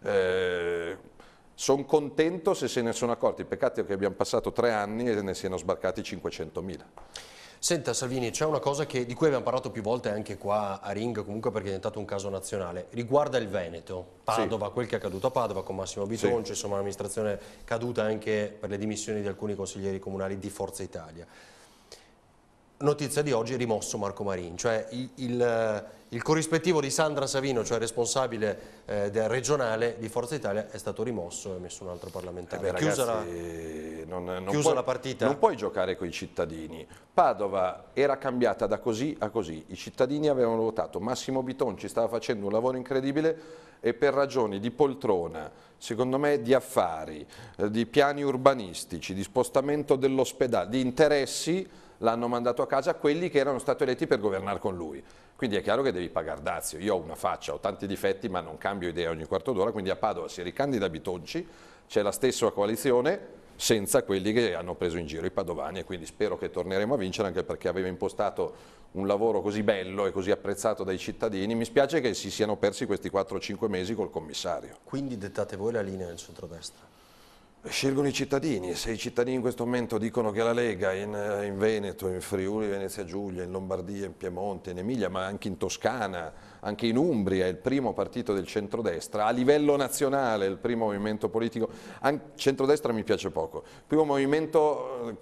Sono contento se se ne sono accorti, peccato che abbiamo passato 3 anni e ne siano sbarcati 500.000. Senta Salvini, c'è una cosa di cui abbiamo parlato più volte anche qua a Ring, comunque perché è diventato un caso nazionale, riguarda il Veneto, Padova, sì. Quel che è accaduto a Padova con Massimo Bitonci, sì. Insomma un'amministrazione caduta anche per le dimissioni di alcuni consiglieri comunali di Forza Italia. Notizia di oggi, rimosso Marco Marin, cioè il corrispettivo di Sandra Savino, cioè responsabile del regionale di Forza Italia, è stato rimosso e messo un altro parlamentare. Chiusa la partita. Non puoi giocare con i cittadini. Padova era cambiata da così a così, i cittadini avevano votato, Massimo Bitonci stava facendo un lavoro incredibile e per ragioni di poltrona, secondo me di affari, di piani urbanistici, di spostamento dell'ospedale, di interessi, l'hanno mandato a casa quelli che erano stati eletti per governare con lui. Quindi è chiaro che devi pagare dazio. Io ho una faccia, ho tanti difetti, ma non cambio idea ogni quarto d'ora, quindi a Padova si ricandida Bitonci, c'è la stessa coalizione senza quelli che hanno preso in giro i padovani, e quindi spero che torneremo a vincere, anche perché aveva impostato un lavoro così bello e così apprezzato dai cittadini. Mi spiace che si siano persi questi 4-5 mesi col commissario. Quindi dettate voi la linea del centrodestra? Scelgono i cittadini. Se i cittadini in questo momento dicono che la Lega in Veneto, in Friuli, Venezia Giulia, in Lombardia, in Piemonte, in Emilia, ma anche in Toscana, anche in Umbria è il primo partito del centrodestra, a livello nazionale il primo movimento politico, centrodestra mi piace poco, il primo movimento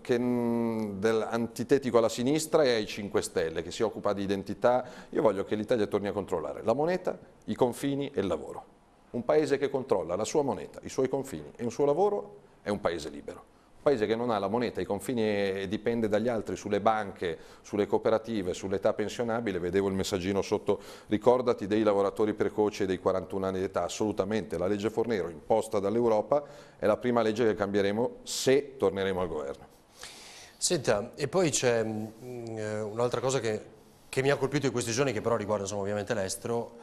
antitetico alla sinistra è ai 5 Stelle, che si occupa di identità. Io voglio che l'Italia torni a controllare la moneta, i confini e il lavoro. Un paese che controlla la sua moneta, i suoi confini e il suo lavoro è un paese libero. Un paese che non ha la moneta, i confini e dipende dagli altri, sulle banche, sulle cooperative, sull'età pensionabile. Vedevo il messaggino sotto, ricordati dei lavoratori precoci e dei 41 anni di età. Assolutamente, la legge Fornero imposta dall'Europa è la prima legge che cambieremo se torneremo al governo. Senta, e poi c'è un'altra cosa che mi ha colpito in questi giorni, che però riguarda ovviamente l'estero.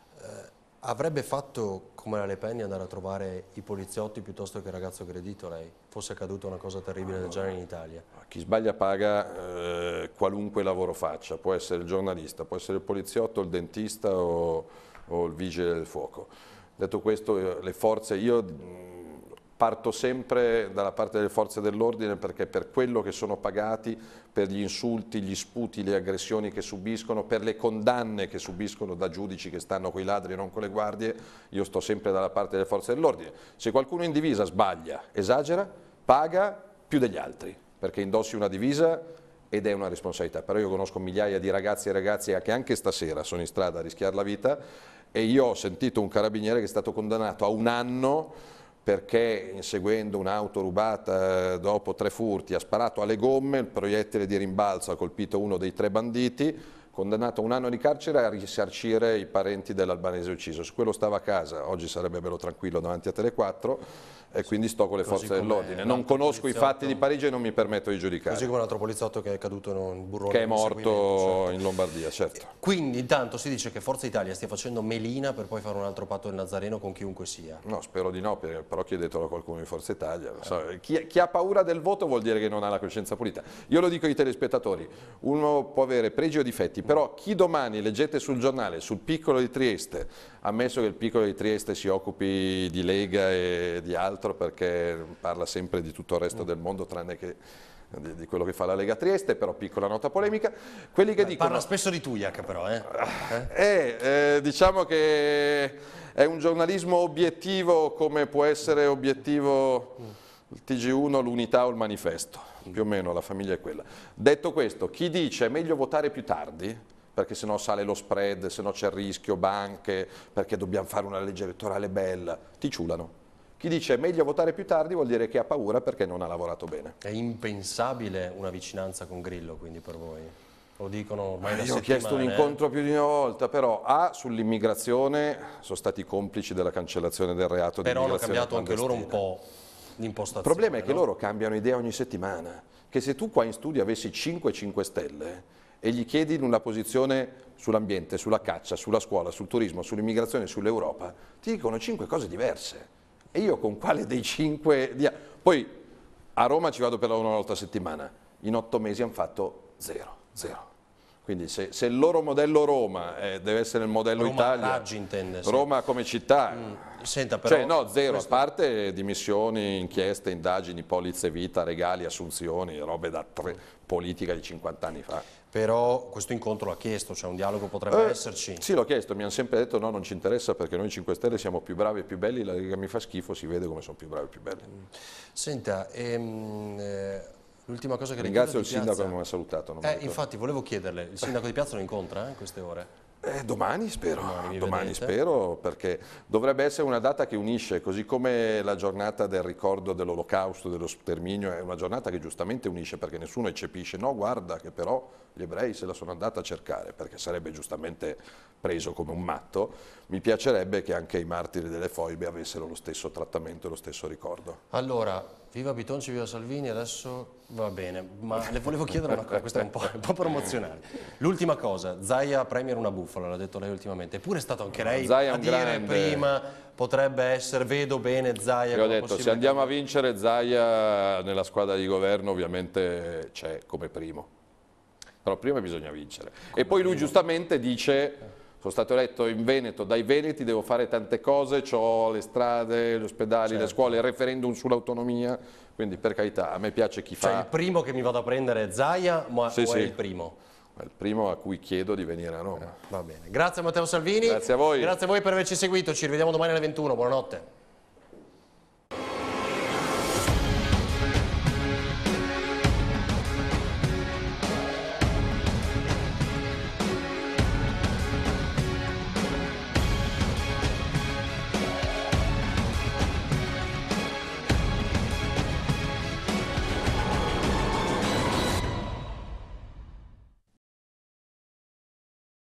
Avrebbe fatto come la Le Pen andare a trovare i poliziotti piuttosto che il ragazzo aggredito, lei? Fosse accaduta una cosa terribile del genere in Italia? Chi sbaglia paga, qualunque lavoro faccia, può essere il giornalista, può essere il poliziotto, il dentista o il vigile del fuoco. Detto questo, le forze, io parto sempre dalla parte delle forze dell'ordine, perché per quello che sono pagati, per gli insulti, gli sputi, le aggressioni che subiscono, per le condanne che subiscono da giudici che stanno con i ladri e non con le guardie, io sto sempre dalla parte delle forze dell'ordine. Se qualcuno in divisa sbaglia, esagera, paga più degli altri, perché indossi una divisa ed è una responsabilità. Però io conosco migliaia di ragazzi e ragazze che anche stasera sono in strada a rischiare la vita, e io ho sentito un carabiniere che è stato condannato a 1 anno perché inseguendo un'auto rubata dopo 3 furti ha sparato alle gomme, il proiettile di rimbalzo ha colpito uno dei 3 banditi, condannato a 1 anno di carcere a risarcire i parenti dell'albanese ucciso. Su quello stava a casa, oggi sarebbe bello tranquillo davanti a Tele4 e quindi sto con le forze dell'ordine. Non conosco i fatti di Parigi e non mi permetto di giudicare. Così come un altro poliziotto che è caduto in burrone. Che è morto in Lombardia, certo. Quindi intanto si dice che Forza Italia stia facendo melina per poi fare un altro patto del Nazareno con chiunque sia. No, spero di no, però chiedetelo a qualcuno di Forza Italia. Non so, chi ha paura del voto vuol dire che non ha la coscienza pulita. Io lo dico ai telespettatori, uno può avere pregi o difetti, però chi domani leggete sul giornale, sul Piccolo di Trieste, ammesso che il Piccolo di Trieste si occupi di Lega e di altro, perché parla sempre di tutto il resto del mondo tranne che di quello che fa la Lega Trieste, però piccola nota polemica, quelli che dicono... Parla spesso di Tujak però, diciamo che è un giornalismo obiettivo come può essere obiettivo il TG1, l'Unità o il Manifesto, più o meno la famiglia è quella. Detto questo, chi dice è meglio votare più tardi, perché sennò sale lo spread, sennò c'è il rischio, banche, perché dobbiamo fare una legge elettorale bella, ti ciulano. Chi dice è meglio votare più tardi vuol dire che ha paura perché non ha lavorato bene. È impensabile una vicinanza con Grillo quindi per voi? Lo dicono ormai da settimane. Io ho chiesto un incontro più di una volta, però sull'immigrazione sono stati complici della cancellazione del reato di immigrazione. Però hanno cambiato anche loro un po' l'impostazione. Il problema è che loro cambiano idea ogni settimana, che se tu qua in studio avessi 5 Stelle e gli chiedi una posizione sull'ambiente, sulla caccia, sulla scuola, sul turismo, sull'immigrazione, sull'Europa, ti dicono 5 cose diverse. E io con quale dei 5... Poi a Roma ci vado per una volta a settimana, in 8 mesi hanno fatto 0. Quindi se il loro modello Roma deve essere il modello Roma Italia, Raggi intende, sì. Roma come città, Senta, però, cioè no, 0, questo... a parte dimissioni, inchieste, indagini, polizze vita, regali, assunzioni, robe da politica di 50 anni fa. Però questo incontro l'ha chiesto, cioè un dialogo potrebbe esserci. Sì, l'ho chiesto, mi hanno sempre detto no, non ci interessa perché noi 5 Stelle siamo più bravi e più belli, la Lega mi fa schifo, si vede come sono più bravi e più belli. Senta, l'ultima cosa che ringrazio il Piazza... sindaco che mi ha salutato. Infatti volevo chiederle, il sindaco di Piazza lo incontra in queste ore? Domani spero, domani spero, perché dovrebbe essere una data che unisce, così come la giornata del ricordo dell'Olocausto, dello sterminio, è una giornata che giustamente unisce perché nessuno eccepisce, no guarda che però gli ebrei se la sono andata a cercare, perché sarebbe giustamente preso come un matto. Mi piacerebbe che anche i martiri delle foibe avessero lo stesso trattamento e lo stesso ricordo. Allora, viva Bitonci, viva Salvini, adesso va bene, ma le volevo chiedere una cosa, questo è un po' promozionale. L'ultima cosa, Zaia premier una bufala, l'ha detto lei ultimamente, eppure è stato anche lei a dire prima, potrebbe essere, vedo bene Zaia. Io ho detto, se andiamo a vincere Zaia nella squadra di governo ovviamente c'è come primo, però prima bisogna vincere. E poi lui giustamente dice... Sono stato eletto in Veneto, dai Veneti devo fare tante cose, ho le strade, gli ospedali, le scuole, il referendum sull'autonomia, quindi per carità, a me piace chi fa... Cioè il primo che mi vado a prendere è Zaia, ma sì, è il primo? È il primo a cui chiedo di venire a Roma. Va bene, grazie a Matteo Salvini. Grazie a voi. Grazie a voi per averci seguito, ci rivediamo domani alle 21, buonanotte.